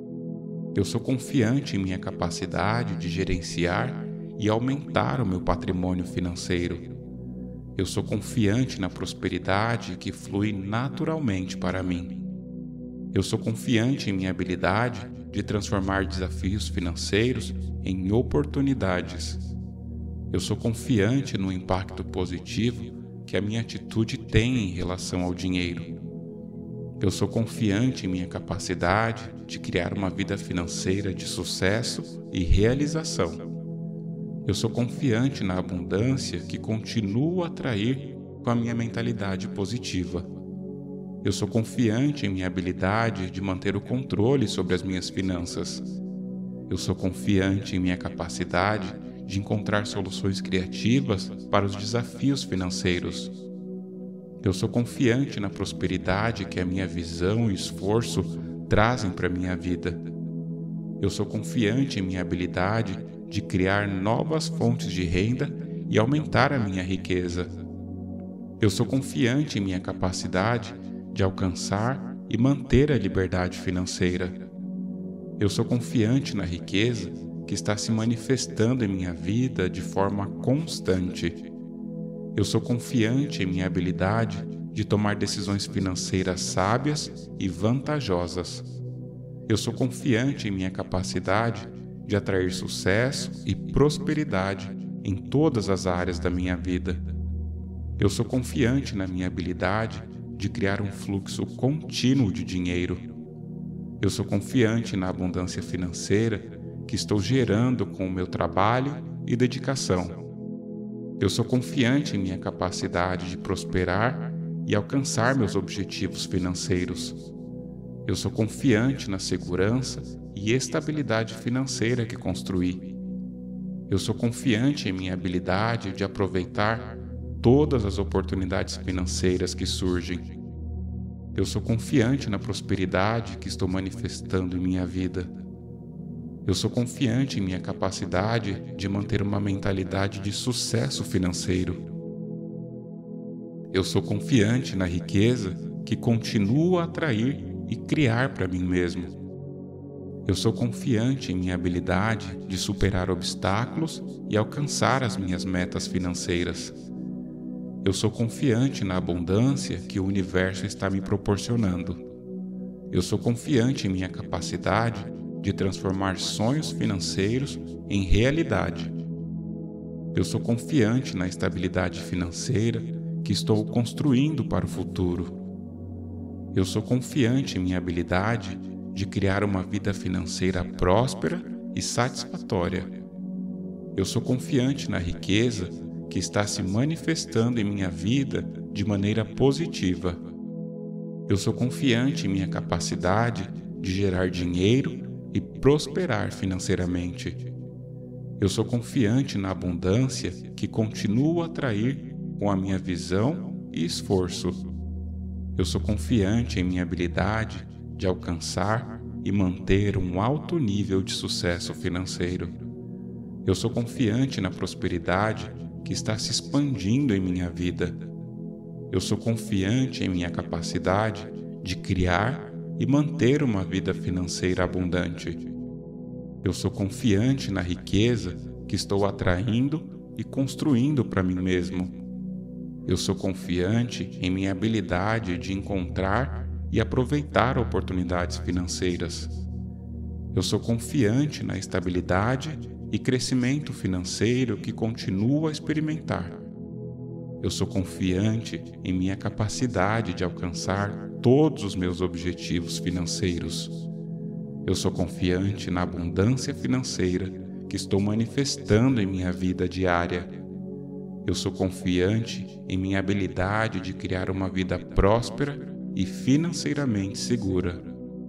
Eu sou confiante em minha capacidade de gerenciar e aumentar o meu patrimônio financeiro. Eu sou confiante na prosperidade que flui naturalmente para mim. Eu sou confiante em minha habilidade de transformar desafios financeiros em oportunidades. Eu sou confiante no impacto positivo que a minha atitude tem em relação ao dinheiro. Eu sou confiante em minha capacidade de criar uma vida financeira de sucesso e realização. Eu sou confiante na abundância que continuo a atrair com a minha mentalidade positiva. Eu sou confiante em minha habilidade de manter o controle sobre as minhas finanças. Eu sou confiante em minha capacidade de encontrar soluções criativas para os desafios financeiros. Eu sou confiante na prosperidade que a minha visão e esforço trazem para a minha vida. Eu sou confiante em minha habilidade de criar novas fontes de renda e aumentar a minha riqueza. Eu sou confiante em minha capacidade de alcançar e manter a liberdade financeira. Eu sou confiante na riqueza que está se manifestando em minha vida de forma constante. Eu sou confiante em minha habilidade de tomar decisões financeiras sábias e vantajosas. Eu sou confiante em minha capacidade de atrair sucesso e prosperidade em todas as áreas da minha vida. Eu sou confiante na minha habilidade de criar um fluxo contínuo de dinheiro. Eu sou confiante na abundância financeira que estou gerando com o meu trabalho e dedicação. Eu sou confiante em minha capacidade de prosperar e alcançar meus objetivos financeiros. Eu sou confiante na segurança e estabilidade financeira que construí. Eu sou confiante em minha habilidade de aproveitar todas as oportunidades financeiras que surgem. Eu sou confiante na prosperidade que estou manifestando em minha vida. Eu sou confiante em minha capacidade de manter uma mentalidade de sucesso financeiro. Eu sou confiante na riqueza que continuo a atrair e criar para mim mesmo. Eu sou confiante em minha habilidade de superar obstáculos e alcançar as minhas metas financeiras. Eu sou confiante na abundância que o universo está me proporcionando. Eu sou confiante em minha capacidade de transformar sonhos financeiros em realidade. Eu sou confiante na estabilidade financeira que estou construindo para o futuro. Eu sou confiante em minha habilidade de criar uma vida financeira próspera e satisfatória. Eu sou confiante na riqueza que está se manifestando em minha vida de maneira positiva. Eu sou confiante em minha capacidade de gerar dinheiro e prosperar financeiramente. Eu sou confiante na abundância que continuo a atrair com a minha visão e esforço. Eu sou confiante em minha habilidade de alcançar e manter um alto nível de sucesso financeiro. Eu sou confiante na prosperidade que está se expandindo em minha vida. Eu sou confiante em minha capacidade de criar e manter uma vida financeira abundante. Eu sou confiante na riqueza que estou atraindo e construindo para mim mesmo. Eu sou confiante em minha habilidade de encontrar e aproveitar oportunidades financeiras. Eu sou confiante na estabilidade e crescimento financeiro que continuo a experimentar. Eu sou confiante em minha capacidade de alcançar todos os meus objetivos financeiros. Eu sou confiante na abundância financeira que estou manifestando em minha vida diária. Eu sou confiante em minha habilidade de criar uma vida próspera e financeiramente segura.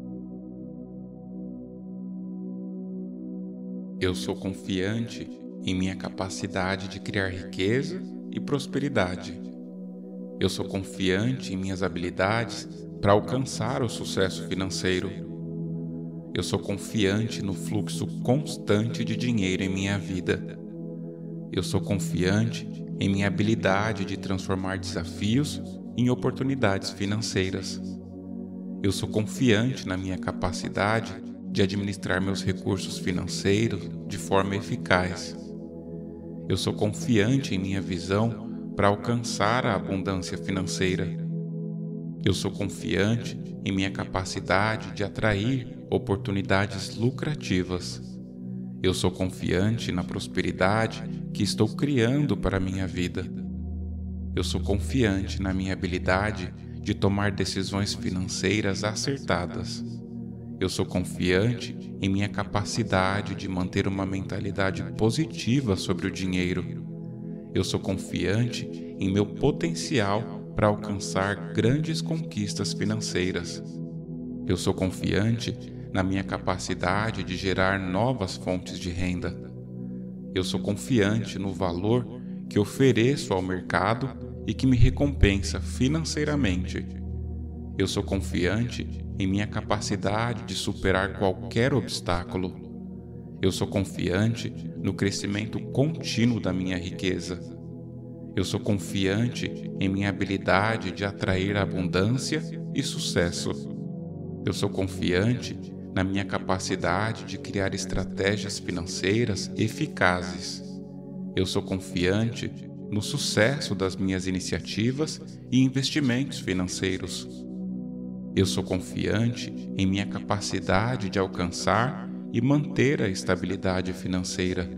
Eu sou confiante em minha capacidade de criar riqueza e prosperidade. Eu sou confiante em minhas habilidades para alcançar o sucesso financeiro. Eu sou confiante no fluxo constante de dinheiro em minha vida. Eu sou confiante em minha habilidade de transformar desafios em oportunidades financeiras. Eu sou confiante na minha capacidade de administrar meus recursos financeiros de forma eficaz. Eu sou confiante em minha visão para alcançar a abundância financeira. Eu sou confiante em minha capacidade de atrair oportunidades lucrativas. Eu sou confiante na prosperidade que estou criando para a minha vida. Eu sou confiante na minha habilidade de tomar decisões financeiras acertadas. Eu sou confiante em minha capacidade de manter uma mentalidade positiva sobre o dinheiro. Eu sou confiante em meu potencial para alcançar grandes conquistas financeiras. Eu sou confiante na minha capacidade de gerar novas fontes de renda. Eu sou confiante no valor que ofereço ao mercado e que me recompensa financeiramente. Eu sou confiante em minha capacidade de superar qualquer obstáculo. Eu sou confiante no crescimento contínuo da minha riqueza. Eu sou confiante em minha habilidade de atrair abundância e sucesso. Eu sou confiante na minha capacidade de criar estratégias financeiras eficazes. Eu sou confiante no sucesso das minhas iniciativas e investimentos financeiros. Eu sou confiante em minha capacidade de alcançar e manter a estabilidade financeira.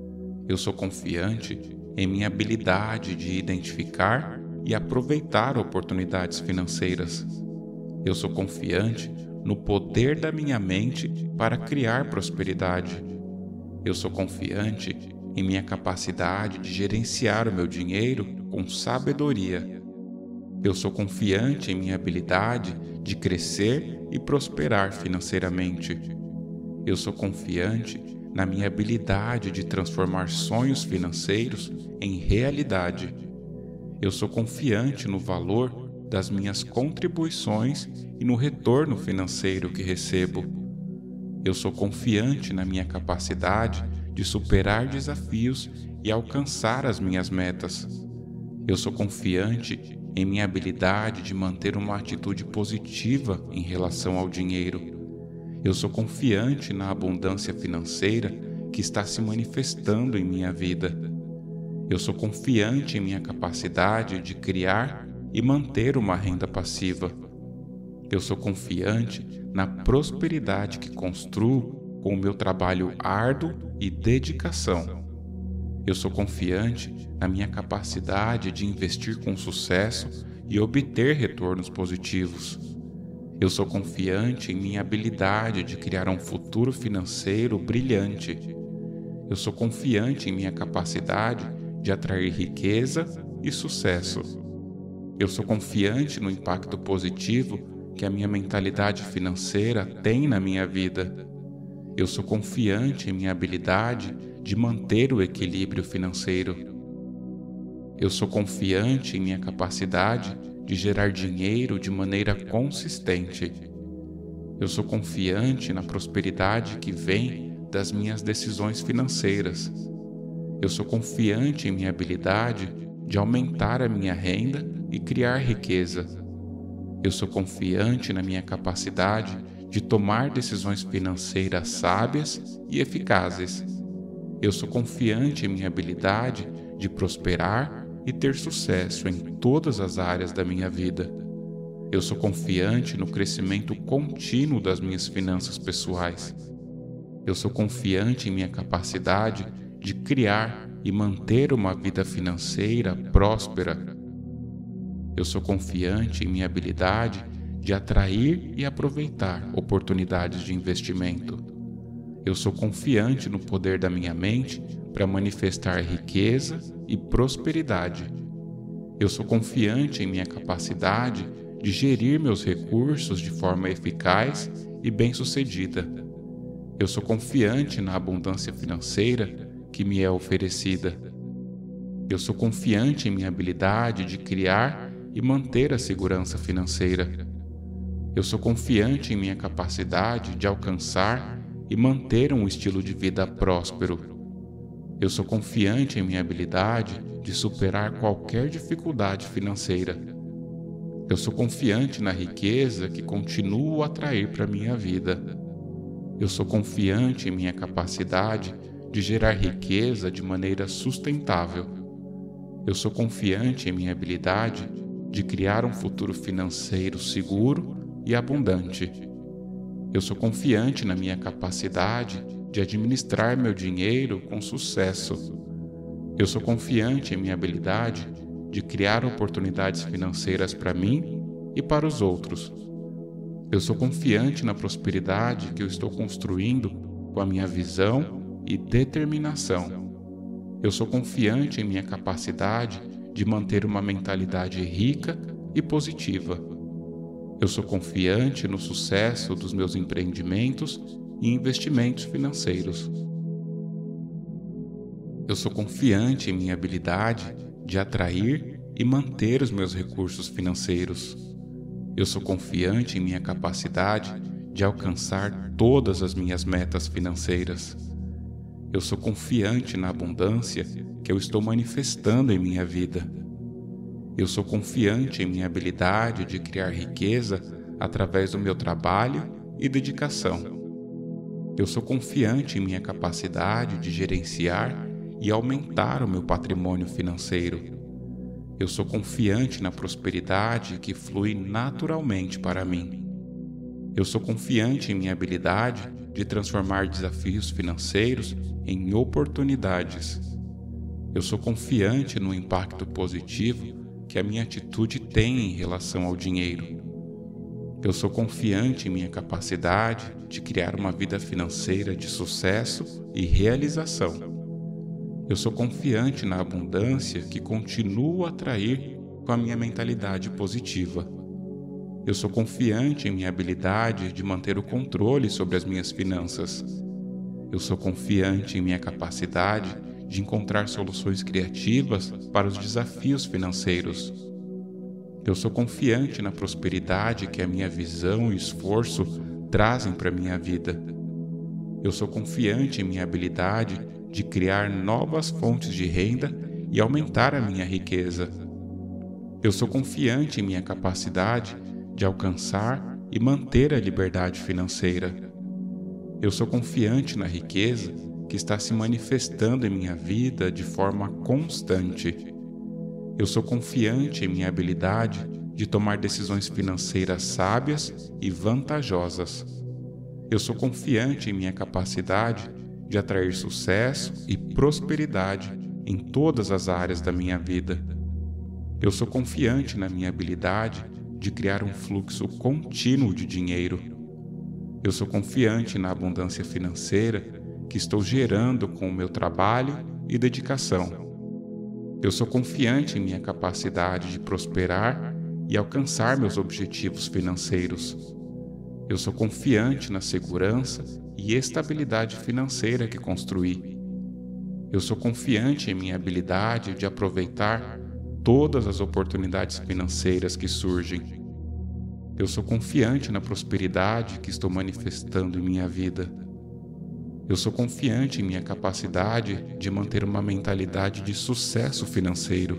Eu sou confiante em minha habilidade de identificar e aproveitar oportunidades financeiras. Eu sou confiante no poder da minha mente para criar prosperidade. Eu sou confiante em minha capacidade de gerenciar o meu dinheiro com sabedoria. Eu sou confiante em minha habilidade de crescer e prosperar financeiramente. Eu sou confiante na minha habilidade de transformar sonhos financeiros em realidade. Eu sou confiante no valor das minhas contribuições e no retorno financeiro que recebo. Eu sou confiante na minha capacidade de superar desafios e alcançar as minhas metas. Eu sou confiante em minha habilidade de manter uma atitude positiva em relação ao dinheiro. Eu sou confiante na abundância financeira que está se manifestando em minha vida. Eu sou confiante em minha capacidade de criar e manter uma renda passiva. Eu sou confiante na prosperidade que construo com o meu trabalho árduo e dedicação. Eu sou confiante na minha capacidade de investir com sucesso e obter retornos positivos. Eu sou confiante em minha habilidade de criar um futuro financeiro brilhante. Eu sou confiante em minha capacidade de atrair riqueza e sucesso. Eu sou confiante no impacto positivo que a minha mentalidade financeira tem na minha vida. Eu sou confiante em minha habilidade de manter o equilíbrio financeiro. Eu sou confiante em minha capacidade de gerar dinheiro de maneira consistente. Eu sou confiante na prosperidade que vem das minhas decisões financeiras. Eu sou confiante em minha habilidade de aumentar a minha renda e criar riqueza. Eu sou confiante na minha capacidade de tomar decisões financeiras sábias e eficazes. Eu sou confiante em minha habilidade de prosperar e ter sucesso em todas as áreas da minha vida. Eu sou confiante no crescimento contínuo das minhas finanças pessoais. Eu sou confiante em minha capacidade de criar e manter uma vida financeira próspera. Eu sou confiante em minha habilidade de atrair e aproveitar oportunidades de investimento. Eu sou confiante no poder da minha mente para manifestar riqueza e prosperidade. Eu sou confiante em minha capacidade de gerir meus recursos de forma eficaz e bem-sucedida. Eu sou confiante na abundância financeira que me é oferecida. Eu sou confiante em minha habilidade de criar e manter a segurança financeira. Eu sou confiante em minha capacidade de alcançar e manter um estilo de vida próspero. Eu sou confiante em minha habilidade de superar qualquer dificuldade financeira. Eu sou confiante na riqueza que continuo a atrair para minha vida. Eu sou confiante em minha capacidade de gerar riqueza de maneira sustentável. Eu sou confiante em minha habilidade de criar um futuro financeiro seguro e abundante. Eu sou confiante na minha capacidade de administrar meu dinheiro com sucesso. Eu sou confiante em minha habilidade de criar oportunidades financeiras para mim e para os outros. Eu sou confiante na prosperidade que eu estou construindo com a minha visão e determinação. Eu sou confiante em minha capacidade de manter uma mentalidade rica e positiva. Eu sou confiante no sucesso dos meus empreendimentos e investimentos financeiros. Eu sou confiante em minha habilidade de atrair e manter os meus recursos financeiros. Eu sou confiante em minha capacidade de alcançar todas as minhas metas financeiras. Eu sou confiante na abundância que eu estou manifestando em minha vida. Eu sou confiante em minha habilidade de criar riqueza através do meu trabalho e dedicação. Eu sou confiante em minha capacidade de gerenciar e aumentar o meu patrimônio financeiro. Eu sou confiante na prosperidade que flui naturalmente para mim. Eu sou confiante em minha habilidade de transformar desafios financeiros em oportunidades. Eu sou confiante no impacto positivo que a minha atitude tem em relação ao dinheiro. Eu sou confiante em minha capacidade de criar uma vida financeira de sucesso e realização. Eu sou confiante na abundância que continuo a atrair com a minha mentalidade positiva. Eu sou confiante em minha habilidade de manter o controle sobre as minhas finanças. Eu sou confiante em minha capacidade de encontrar soluções criativas para os desafios financeiros. Eu sou confiante na prosperidade que a minha visão e esforço trazem para a minha vida. Eu sou confiante em minha habilidade de criar novas fontes de renda e aumentar a minha riqueza. Eu sou confiante em minha capacidade de alcançar e manter a liberdade financeira. Eu sou confiante na riqueza que está se manifestando em minha vida de forma constante. Eu sou confiante em minha habilidade de tomar decisões financeiras sábias e vantajosas. Eu sou confiante em minha capacidade de atrair sucesso e prosperidade em todas as áreas da minha vida. Eu sou confiante na minha habilidade de criar um fluxo contínuo de dinheiro. Eu sou confiante na abundância financeira que estou gerando com o meu trabalho e dedicação. Eu sou confiante em minha capacidade de prosperar e alcançar meus objetivos financeiros. Eu sou confiante na segurança e estabilidade financeira que construí. Eu sou confiante em minha habilidade de aproveitar todas as oportunidades financeiras que surgem. Eu sou confiante na prosperidade que estou manifestando em minha vida. Eu sou confiante em minha capacidade de manter uma mentalidade de sucesso financeiro.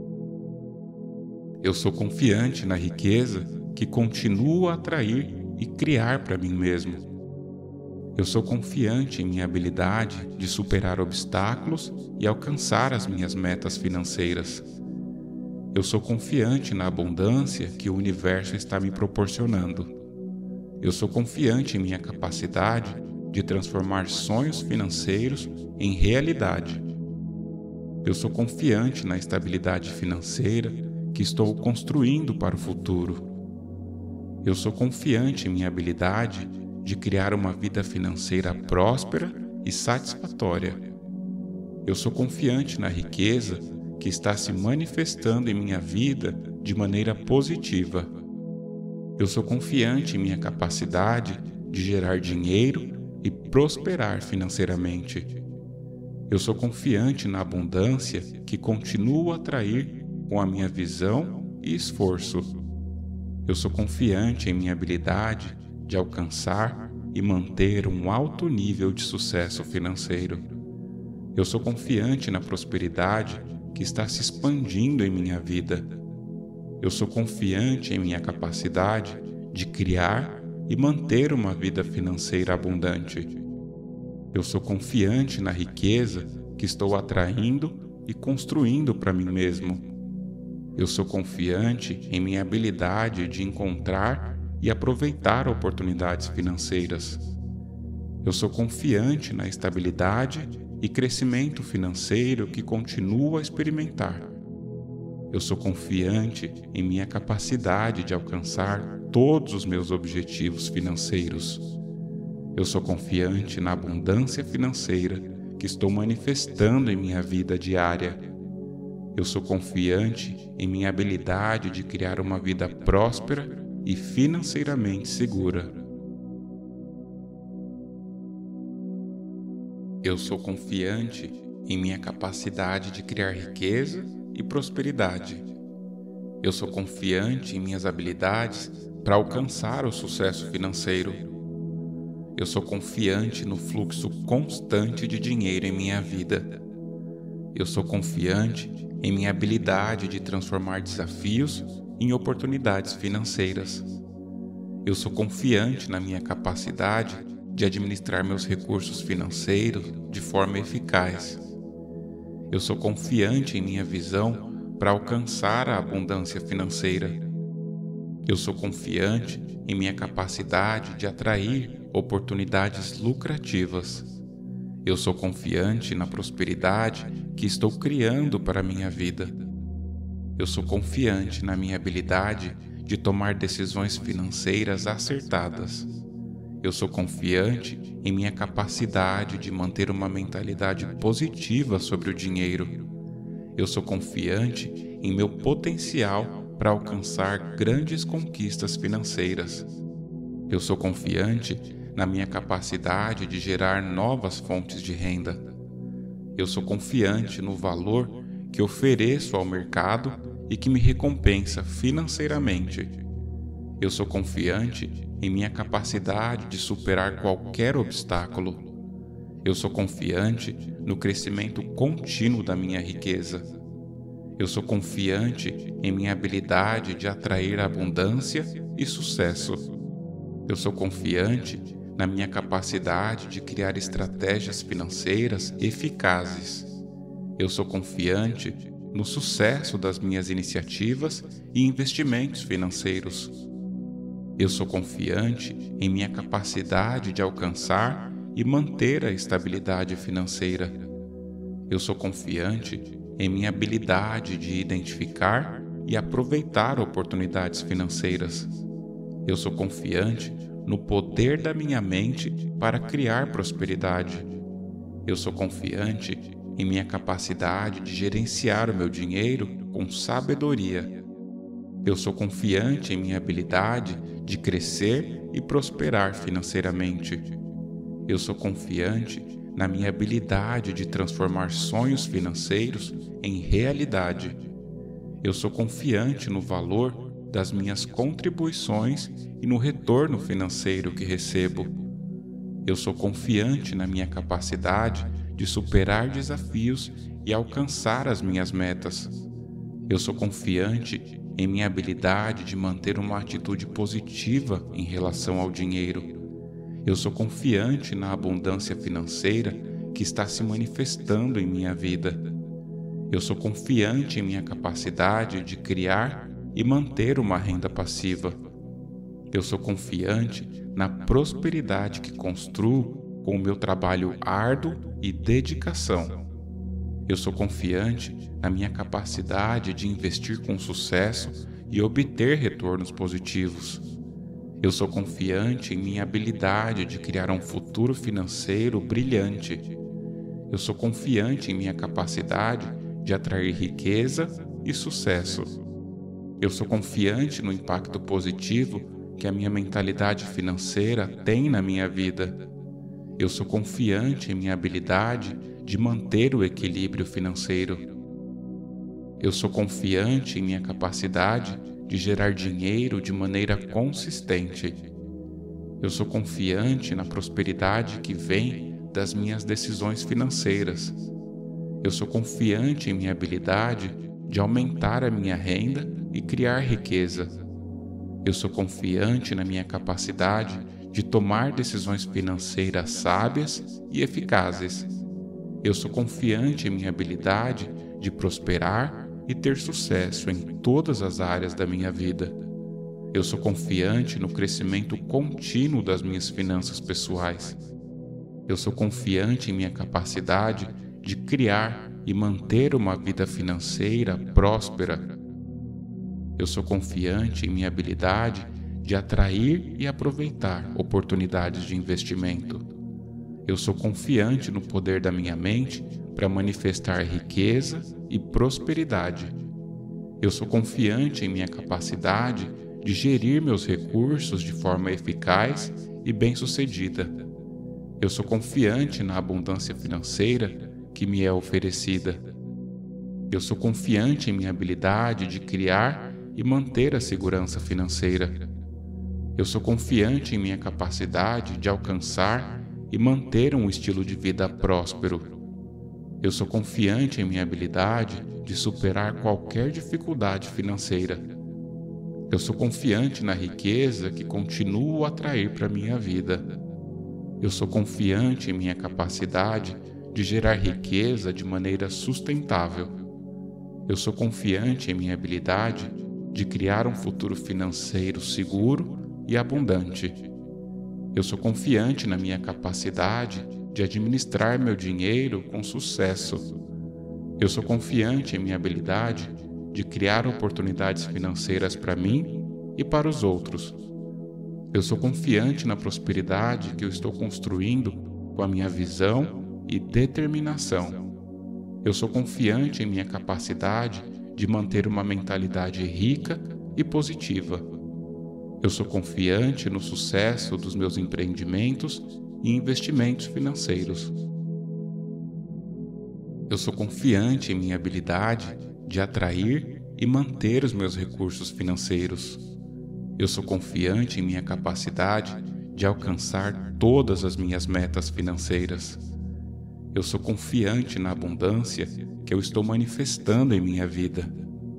Eu sou confiante na riqueza que continuo a atrair e criar para mim mesmo. Eu sou confiante em minha habilidade de superar obstáculos e alcançar as minhas metas financeiras. Eu sou confiante na abundância que o universo está me proporcionando. Eu sou confiante em minha capacidade de transformar sonhos financeiros em realidade. Eu sou confiante na estabilidade financeira que estou construindo para o futuro. Eu sou confiante em minha habilidade de criar uma vida financeira próspera e satisfatória. Eu sou confiante na riqueza que está se manifestando em minha vida de maneira positiva. Eu sou confiante em minha capacidade de gerar dinheiro e prosperar financeiramente. Eu sou confiante na abundância que continuo a atrair com a minha visão e esforço. Eu sou confiante em minha habilidade de alcançar e manter um alto nível de sucesso financeiro. Eu sou confiante na prosperidade que está se expandindo em minha vida. Eu sou confiante em minha capacidade de criar e manter uma vida financeira abundante. Eu sou confiante na riqueza que estou atraindo e construindo para mim mesmo. Eu sou confiante em minha habilidade de encontrar e aproveitar oportunidades financeiras. Eu sou confiante na estabilidade e crescimento financeiro que continuo a experimentar. Eu sou confiante em minha capacidade de alcançar todos os meus objetivos financeiros. Eu sou confiante na abundância financeira que estou manifestando em minha vida diária. Eu sou confiante em minha habilidade de criar uma vida próspera e financeiramente segura. Eu sou confiante em minha capacidade de criar riqueza e prosperidade. Eu sou confiante em minhas habilidades para alcançar o sucesso financeiro. Eu sou confiante no fluxo constante de dinheiro em minha vida. Eu sou confiante em minha habilidade de transformar desafios em oportunidades financeiras. Eu sou confiante na minha capacidade de administrar meus recursos financeiros de forma eficaz. Eu sou confiante em minha visão para alcançar a abundância financeira. Eu sou confiante em minha capacidade de atrair oportunidades lucrativas. Eu sou confiante na prosperidade que estou criando para a minha vida. Eu sou confiante na minha habilidade de tomar decisões financeiras acertadas. Eu sou confiante em minha capacidade de manter uma mentalidade positiva sobre o dinheiro. Eu sou confiante em meu potencial para alcançar grandes conquistas financeiras. Eu sou confiante na minha capacidade de gerar novas fontes de renda. Eu sou confiante no valor que ofereço ao mercado e que me recompensa financeiramente. Eu sou confiante em minha capacidade de superar qualquer obstáculo. Eu sou confiante no crescimento contínuo da minha riqueza. Eu sou confiante em minha habilidade de atrair abundância e sucesso. Eu sou confiante na minha capacidade de criar estratégias financeiras eficazes. Eu sou confiante no sucesso das minhas iniciativas e investimentos financeiros. Eu sou confiante em minha capacidade de alcançar e manter a estabilidade financeira. Eu sou confiante em minha habilidade de identificar e aproveitar oportunidades financeiras. Eu sou confiante no poder da minha mente para criar prosperidade. Eu sou confiante em minha capacidade de gerenciar o meu dinheiro com sabedoria. Eu sou confiante em minha habilidade de crescer e prosperar financeiramente. Eu sou confiante na minha habilidade de transformar sonhos financeiros em realidade. Eu sou confiante no valor das minhas contribuições e no retorno financeiro que recebo. Eu sou confiante na minha capacidade de superar desafios e alcançar as minhas metas. Eu sou confiante em minha habilidade de manter uma atitude positiva em relação ao dinheiro. Eu sou confiante na abundância financeira que está se manifestando em minha vida. Eu sou confiante em minha capacidade de criar e manter uma renda passiva. Eu sou confiante na prosperidade que construo com o meu trabalho árduo e dedicação. Eu sou confiante na minha capacidade de investir com sucesso e obter retornos positivos. Eu sou confiante em minha habilidade de criar um futuro financeiro brilhante. Eu sou confiante em minha capacidade de atrair riqueza e sucesso. Eu sou confiante no impacto positivo que a minha mentalidade financeira tem na minha vida. Eu sou confiante em minha habilidade de manter o equilíbrio financeiro. Eu sou confiante em minha capacidade de gerar dinheiro de maneira consistente. Eu sou confiante na prosperidade que vem das minhas decisões financeiras. Eu sou confiante em minha habilidade de aumentar a minha renda e criar riqueza. Eu sou confiante na minha capacidade de tomar decisões financeiras sábias e eficazes. Eu sou confiante em minha habilidade de prosperar e ter sucesso em todas as áreas da minha vida. Eu sou confiante no crescimento contínuo das minhas finanças pessoais. Eu sou confiante em minha capacidade de criar e manter uma vida financeira próspera. Eu sou confiante em minha habilidade de atrair e aproveitar oportunidades de investimento. Eu sou confiante no poder da minha mente para manifestar riqueza e prosperidade. Eu sou confiante em minha capacidade de gerir meus recursos de forma eficaz e bem-sucedida. Eu sou confiante na abundância financeira que me é oferecida. Eu sou confiante em minha habilidade de criar e manter a segurança financeira. Eu sou confiante em minha capacidade de alcançar e manter um estilo de vida próspero. Eu sou confiante em minha habilidade de superar qualquer dificuldade financeira. Eu sou confiante na riqueza que continuo a atrair para minha vida. Eu sou confiante em minha capacidade de gerar riqueza de maneira sustentável. Eu sou confiante em minha habilidade de criar um futuro financeiro seguro e abundante. Eu sou confiante na minha capacidade de administrar meu dinheiro com sucesso. Eu sou confiante em minha habilidade de criar oportunidades financeiras para mim e para os outros. Eu sou confiante na prosperidade que eu estou construindo com a minha visão e determinação. Eu sou confiante em minha capacidade de manter uma mentalidade rica e positiva. Eu sou confiante no sucesso dos meus empreendimentos e investimentos financeiros. Eu sou confiante em minha habilidade de atrair e manter os meus recursos financeiros. Eu sou confiante em minha capacidade de alcançar todas as minhas metas financeiras. Eu sou confiante na abundância que eu estou manifestando em minha vida.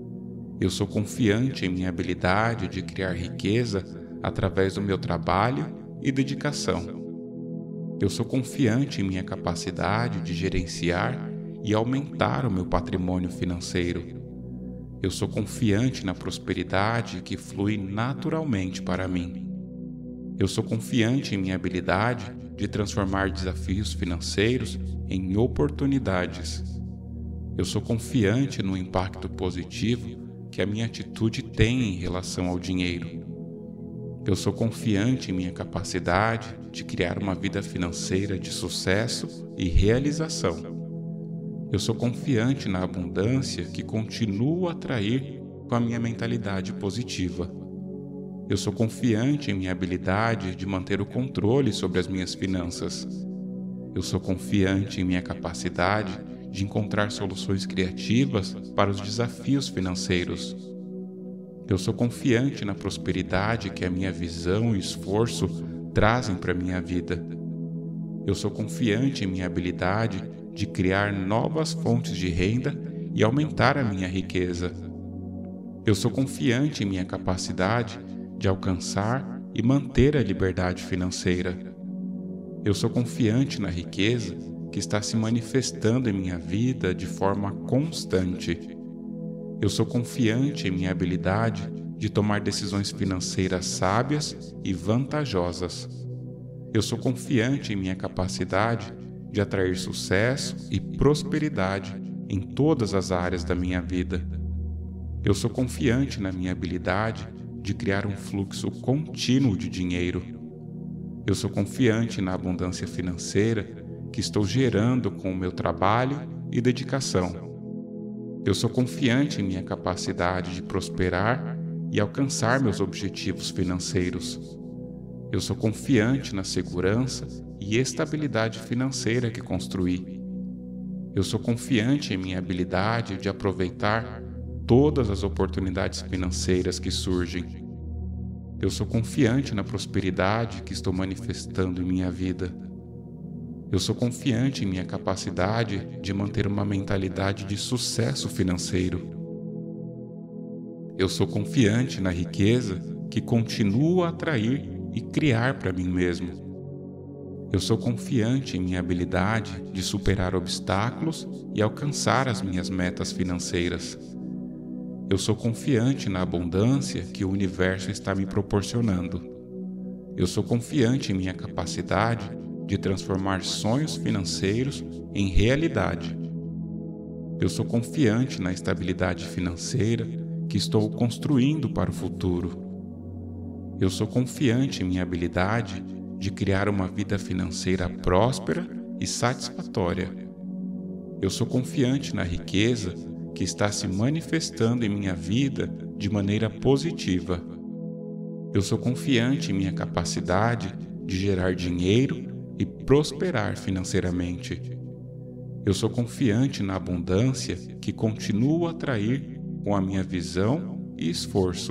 Eu sou confiante em minha habilidade de criar riqueza através do meu trabalho e dedicação. Eu sou confiante em minha capacidade de gerenciar e aumentar o meu patrimônio financeiro. Eu sou confiante na prosperidade que flui naturalmente para mim. Eu sou confiante em minha habilidade de transformar desafios financeiros em oportunidades. Eu sou confiante no impacto positivo que a minha atitude tem em relação ao dinheiro. Eu sou confiante em minha capacidade de criar uma vida financeira de sucesso e realização. Eu sou confiante na abundância que continuo a atrair com a minha mentalidade positiva. Eu sou confiante em minha habilidade de manter o controle sobre as minhas finanças. Eu sou confiante em minha capacidade de encontrar soluções criativas para os desafios financeiros. Eu sou confiante na prosperidade que a minha visão e esforço trazem para a minha vida. Eu sou confiante em minha habilidade de criar novas fontes de renda e aumentar a minha riqueza. Eu sou confiante em minha capacidade de alcançar e manter a liberdade financeira. Eu sou confiante na riqueza que está se manifestando em minha vida de forma constante. Eu sou confiante em minha habilidade de tomar decisões financeiras sábias e vantajosas. Eu sou confiante em minha capacidade de atrair sucesso e prosperidade em todas as áreas da minha vida. Eu sou confiante na minha habilidade de criar um fluxo contínuo de dinheiro. Eu sou confiante na abundância financeira que estou gerando com o meu trabalho e dedicação. Eu sou confiante em minha capacidade de prosperar e alcançar meus objetivos financeiros. Eu sou confiante na segurança e estabilidade financeira que construí. Eu sou confiante em minha habilidade de aproveitar todas as oportunidades financeiras que surgem. Eu sou confiante na prosperidade que estou manifestando em minha vida. Eu sou confiante em minha capacidade de manter uma mentalidade de sucesso financeiro. Eu sou confiante na riqueza que continuo a atrair e criar para mim mesmo. Eu sou confiante em minha habilidade de superar obstáculos e alcançar as minhas metas financeiras. Eu sou confiante na abundância que o universo está me proporcionando. Eu sou confiante em minha capacidade de transformar sonhos financeiros em realidade. Eu sou confiante na estabilidade financeira que estou construindo para o futuro. Eu sou confiante em minha habilidade de criar uma vida financeira próspera e satisfatória. Eu sou confiante na riqueza que está se manifestando em minha vida de maneira positiva. Eu sou confiante em minha capacidade de gerar dinheiro e prosperar financeiramente. Eu sou confiante na abundância que continuo a atrair com a minha visão e esforço.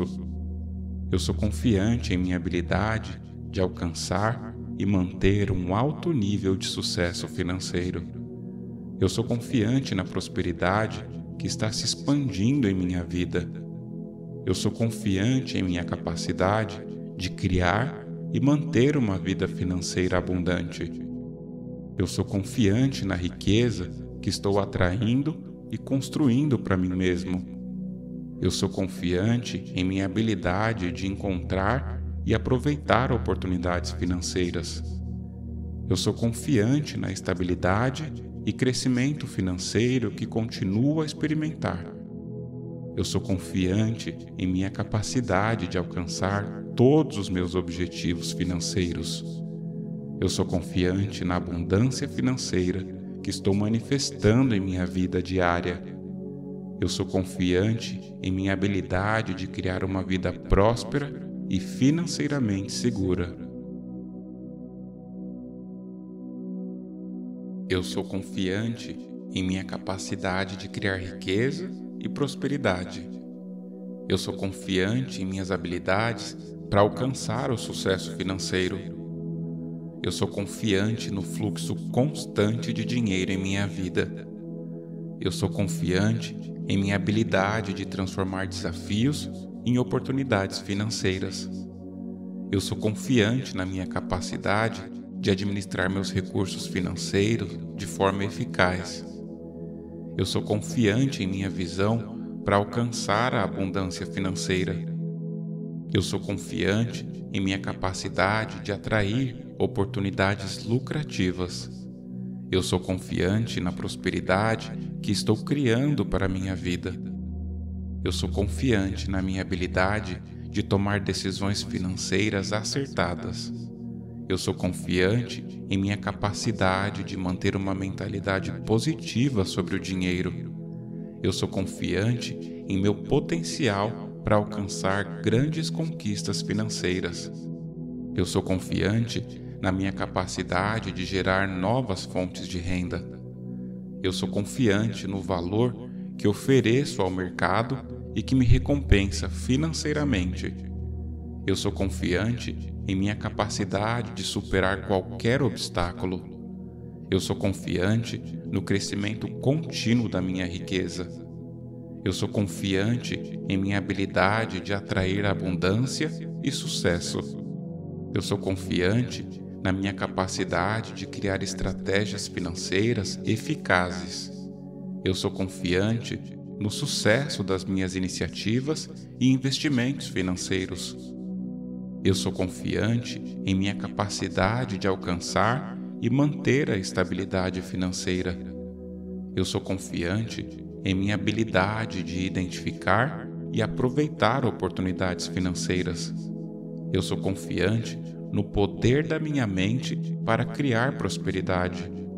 Eu sou confiante em minha habilidade de alcançar e manter um alto nível de sucesso financeiro. Eu sou confiante na prosperidade que está se expandindo em minha vida. Eu sou confiante em minha capacidade de criar e manter uma vida financeira abundante. Eu sou confiante na riqueza que estou atraindo e construindo para mim mesmo. Eu sou confiante em minha habilidade de encontrar e aproveitar oportunidades financeiras. Eu sou confiante na estabilidade e crescimento financeiro que continuo a experimentar. Eu sou confiante em minha capacidade de alcançar todos os meus objetivos financeiros. Eu sou confiante na abundância financeira que estou manifestando em minha vida diária. Eu sou confiante em minha habilidade de criar uma vida próspera e financeiramente segura. Eu sou confiante em minha capacidade de criar riqueza e prosperidade. Eu sou confiante em minhas habilidades para alcançar o sucesso financeiro. Eu sou confiante no fluxo constante de dinheiro em minha vida. Eu sou confiante em minha habilidade de transformar desafios em oportunidades financeiras. Eu sou confiante na minha capacidade de administrar meus recursos financeiros de forma eficaz. Eu sou confiante em minha visão para alcançar a abundância financeira. Eu sou confiante em minha capacidade de atrair oportunidades lucrativas. Eu sou confiante na prosperidade que estou criando para a minha vida. Eu sou confiante na minha habilidade de tomar decisões financeiras acertadas. Eu sou confiante em minha capacidade de manter uma mentalidade positiva sobre o dinheiro. Eu sou confiante em meu potencial para alcançar grandes conquistas financeiras. Eu sou confiante na minha capacidade de gerar novas fontes de renda. Eu sou confiante no valor que ofereço ao mercado e que me recompensa financeiramente. Eu sou confiante em minha capacidade de superar qualquer obstáculo. Eu sou confiante no crescimento contínuo da minha riqueza. Eu sou confiante em minha habilidade de atrair abundância e sucesso. Eu sou confiante na minha capacidade de criar estratégias financeiras eficazes. Eu sou confiante no sucesso das minhas iniciativas e investimentos financeiros. Eu sou confiante em minha capacidade de alcançar e manter a estabilidade financeira. Eu sou confiante em minha habilidade de identificar e aproveitar oportunidades financeiras. Eu sou confiante no poder da minha mente para criar prosperidade.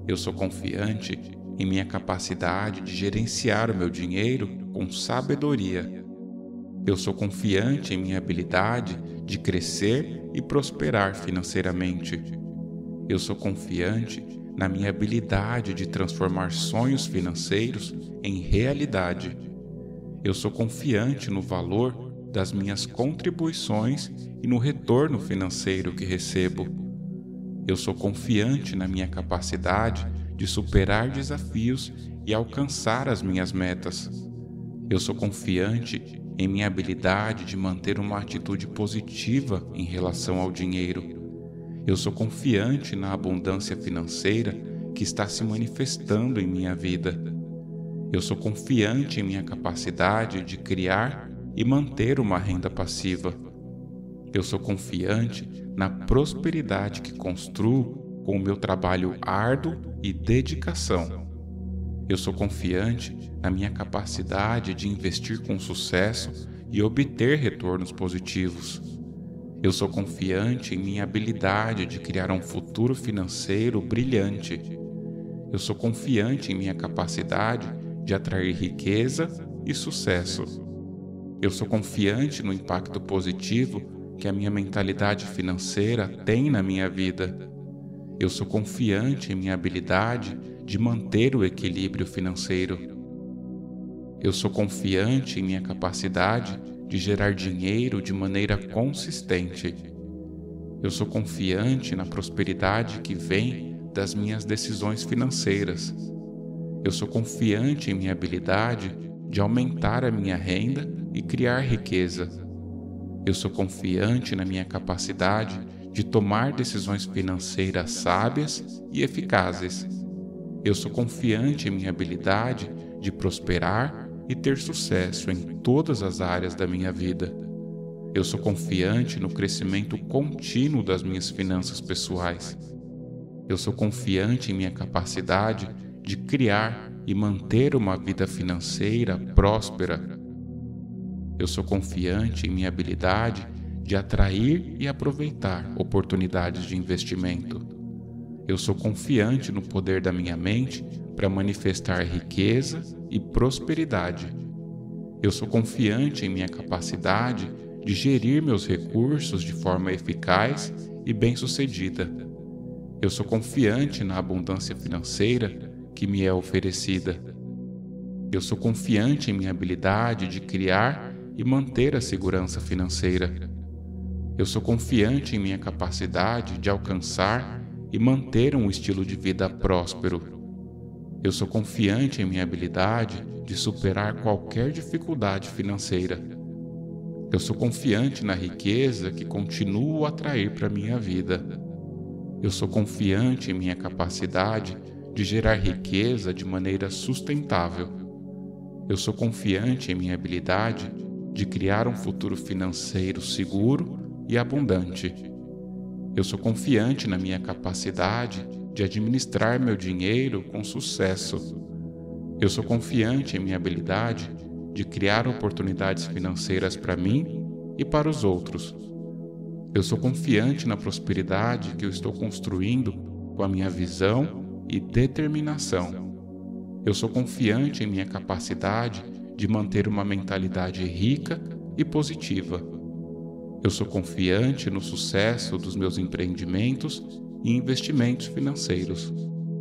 Eu sou confiante em minha capacidade de gerenciar o meu dinheiro com sabedoria. Eu sou confiante em minha habilidade de crescer e prosperar financeiramente. Eu sou confiante na minha habilidade de transformar sonhos financeiros em realidade. Eu sou confiante no valor das minhas contribuições e no retorno financeiro que recebo. Eu sou confiante na minha capacidade de superar desafios e alcançar as minhas metas. Eu sou confiante em minha habilidade de manter uma atitude positiva em relação ao dinheiro. Eu sou confiante na abundância financeira que está se manifestando em minha vida. Eu sou confiante em minha capacidade de criar e manter uma renda passiva. Eu sou confiante na prosperidade que construo com o meu trabalho árduo e dedicação. Eu sou confiante na minha capacidade de investir com sucesso e obter retornos positivos. Eu sou confiante em minha habilidade de criar um futuro financeiro brilhante. Eu sou confiante em minha capacidade de atrair riqueza e sucesso. Eu sou confiante no impacto positivo que a minha mentalidade financeira tem na minha vida. Eu sou confiante em minha habilidade de manter o equilíbrio financeiro. Eu sou confiante em minha capacidade de gerar dinheiro de maneira consistente. Eu sou confiante na prosperidade que vem das minhas decisões financeiras. Eu sou confiante em minha habilidade de aumentar a minha renda e criar riqueza. Eu sou confiante na minha capacidade de tomar decisões financeiras sábias e eficazes. Eu sou confiante em minha habilidade de prosperar e ter sucesso em todas as áreas da minha vida. Eu sou confiante no crescimento contínuo das minhas finanças pessoais. Eu sou confiante em minha capacidade de criar e manter uma vida financeira próspera. Eu sou confiante em minha habilidade de atrair e aproveitar oportunidades de investimento. Eu sou confiante no poder da minha mente para manifestar riqueza e prosperidade. Eu sou confiante em minha capacidade de gerir meus recursos de forma eficaz e bem-sucedida. Eu sou confiante na abundância financeira que me é oferecida. Eu sou confiante em minha habilidade de criar e manter a segurança financeira. Eu sou confiante em minha capacidade de alcançar e manter um estilo de vida próspero. Eu sou confiante em minha habilidade de superar qualquer dificuldade financeira. Eu sou confiante na riqueza que continuo a atrair para minha vida. Eu sou confiante em minha capacidade de gerar riqueza de maneira sustentável. Eu sou confiante em minha habilidade de criar um futuro financeiro seguro e abundante. Eu sou confiante na minha capacidade de administrar meu dinheiro com sucesso. Eu sou confiante em minha habilidade de criar oportunidades financeiras para mim e para os outros. Eu sou confiante na prosperidade que eu estou construindo com a minha visão e determinação. Eu sou confiante em minha capacidade de manter uma mentalidade rica e positiva. Eu sou confiante no sucesso dos meus empreendimentos e investimentos financeiros.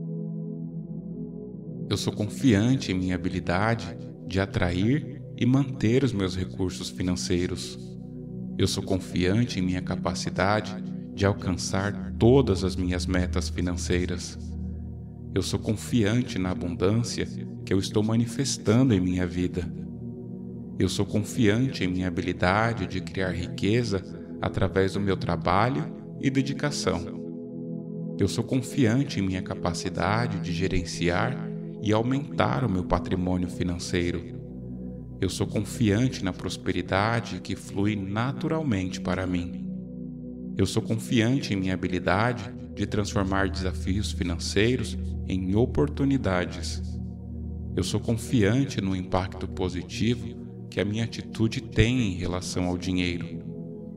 Eu sou confiante em minha habilidade de atrair e manter os meus recursos financeiros. Eu sou confiante em minha capacidade de alcançar todas as minhas metas financeiras. Eu sou confiante na abundância que eu estou manifestando em minha vida. Eu sou confiante em minha habilidade de criar riqueza através do meu trabalho e dedicação. Eu sou confiante em minha capacidade de gerenciar e aumentar o meu patrimônio financeiro. Eu sou confiante na prosperidade que flui naturalmente para mim. Eu sou confiante em minha habilidade de transformar desafios financeiros em oportunidades. Eu sou confiante no impacto positivo que a minha atitude tem em relação ao dinheiro.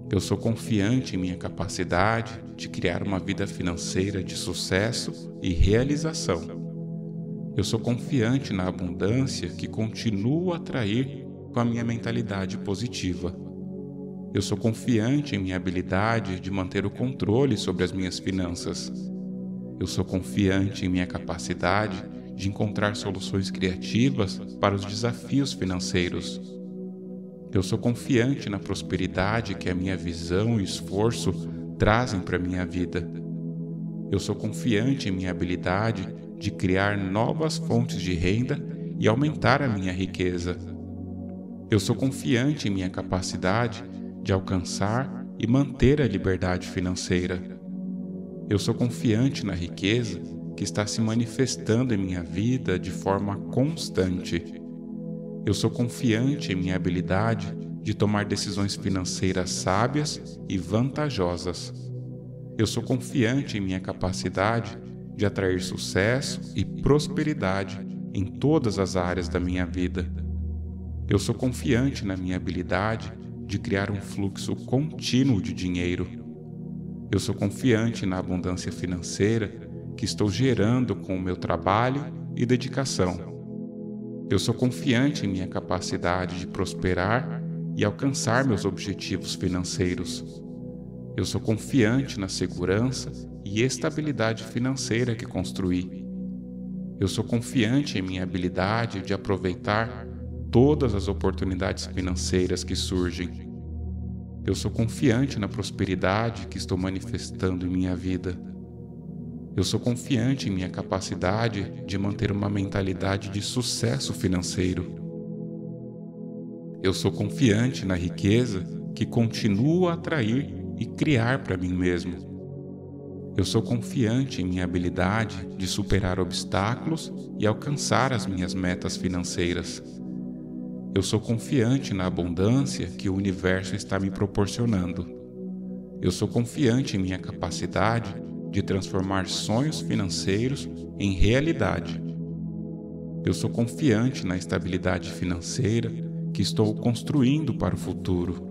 Eu sou confiante em minha capacidade de criar uma vida financeira de sucesso e realização. Eu sou confiante na abundância que continuo a atrair com a minha mentalidade positiva. Eu sou confiante em minha habilidade de manter o controle sobre as minhas finanças. Eu sou confiante em minha capacidade de encontrar soluções criativas para os desafios financeiros. Eu sou confiante na prosperidade que a minha visão e esforço trazem para a minha vida. Eu sou confiante em minha habilidade de criar novas fontes de renda e aumentar a minha riqueza. Eu sou confiante em minha capacidade de alcançar e manter a liberdade financeira. Eu sou confiante na riqueza que está se manifestando em minha vida de forma constante. Eu sou confiante em minha habilidade de tomar decisões financeiras sábias e vantajosas. Eu sou confiante em minha capacidade de atrair sucesso e prosperidade em todas as áreas da minha vida. Eu sou confiante na minha habilidade de criar um fluxo contínuo de dinheiro. Eu sou confiante na abundância financeira que estou gerando com o meu trabalho e dedicação. Eu sou confiante em minha capacidade de prosperar e alcançar meus objetivos financeiros. Eu sou confiante na segurança e estabilidade financeira que construí. Eu sou confiante em minha habilidade de aproveitar todas as oportunidades financeiras que surgem. Eu sou confiante na prosperidade que estou manifestando em minha vida. Eu sou confiante em minha capacidade de manter uma mentalidade de sucesso financeiro. Eu sou confiante na riqueza que continuo a atrair e criar para mim mesmo. Eu sou confiante em minha habilidade de superar obstáculos e alcançar as minhas metas financeiras. Eu sou confiante na abundância que o universo está me proporcionando. Eu sou confiante em minha capacidade de transformar sonhos financeiros em realidade. Eu sou confiante na estabilidade financeira que estou construindo para o futuro.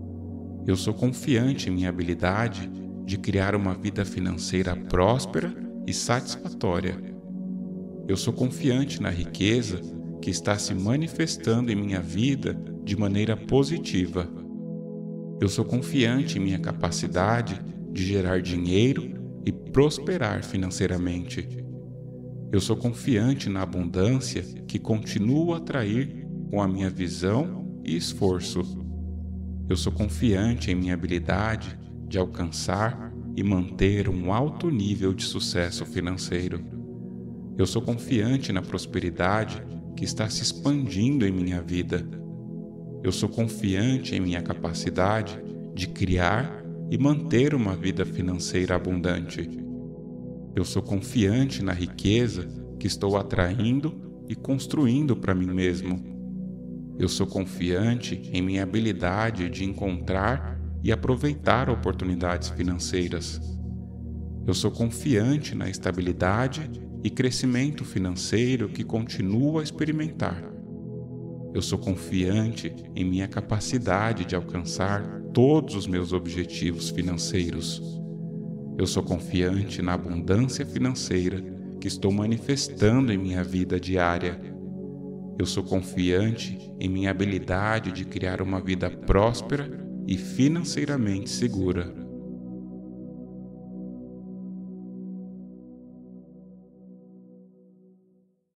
Eu sou confiante em minha habilidade de criar uma vida financeira próspera e satisfatória. Eu sou confiante na riqueza que está se manifestando em minha vida de maneira positiva. Eu sou confiante em minha capacidade de gerar dinheiro e prosperar financeiramente. Eu sou confiante na abundância que continuo a atrair com a minha visão e esforço. Eu sou confiante em minha habilidade de alcançar e manter um alto nível de sucesso financeiro. Eu sou confiante na prosperidade que está se expandindo em minha vida. Eu sou confiante em minha capacidade de criar e manter uma vida financeira abundante. Eu sou confiante na riqueza que estou atraindo e construindo para mim mesmo. Eu sou confiante em minha habilidade de encontrar e aproveitar oportunidades financeiras. Eu sou confiante na estabilidade e crescimento financeiro que continuo a experimentar. Eu sou confiante em minha capacidade de alcançar todos os meus objetivos financeiros. Eu sou confiante na abundância financeira que estou manifestando em minha vida diária. Eu sou confiante em minha habilidade de criar uma vida próspera e financeiramente segura.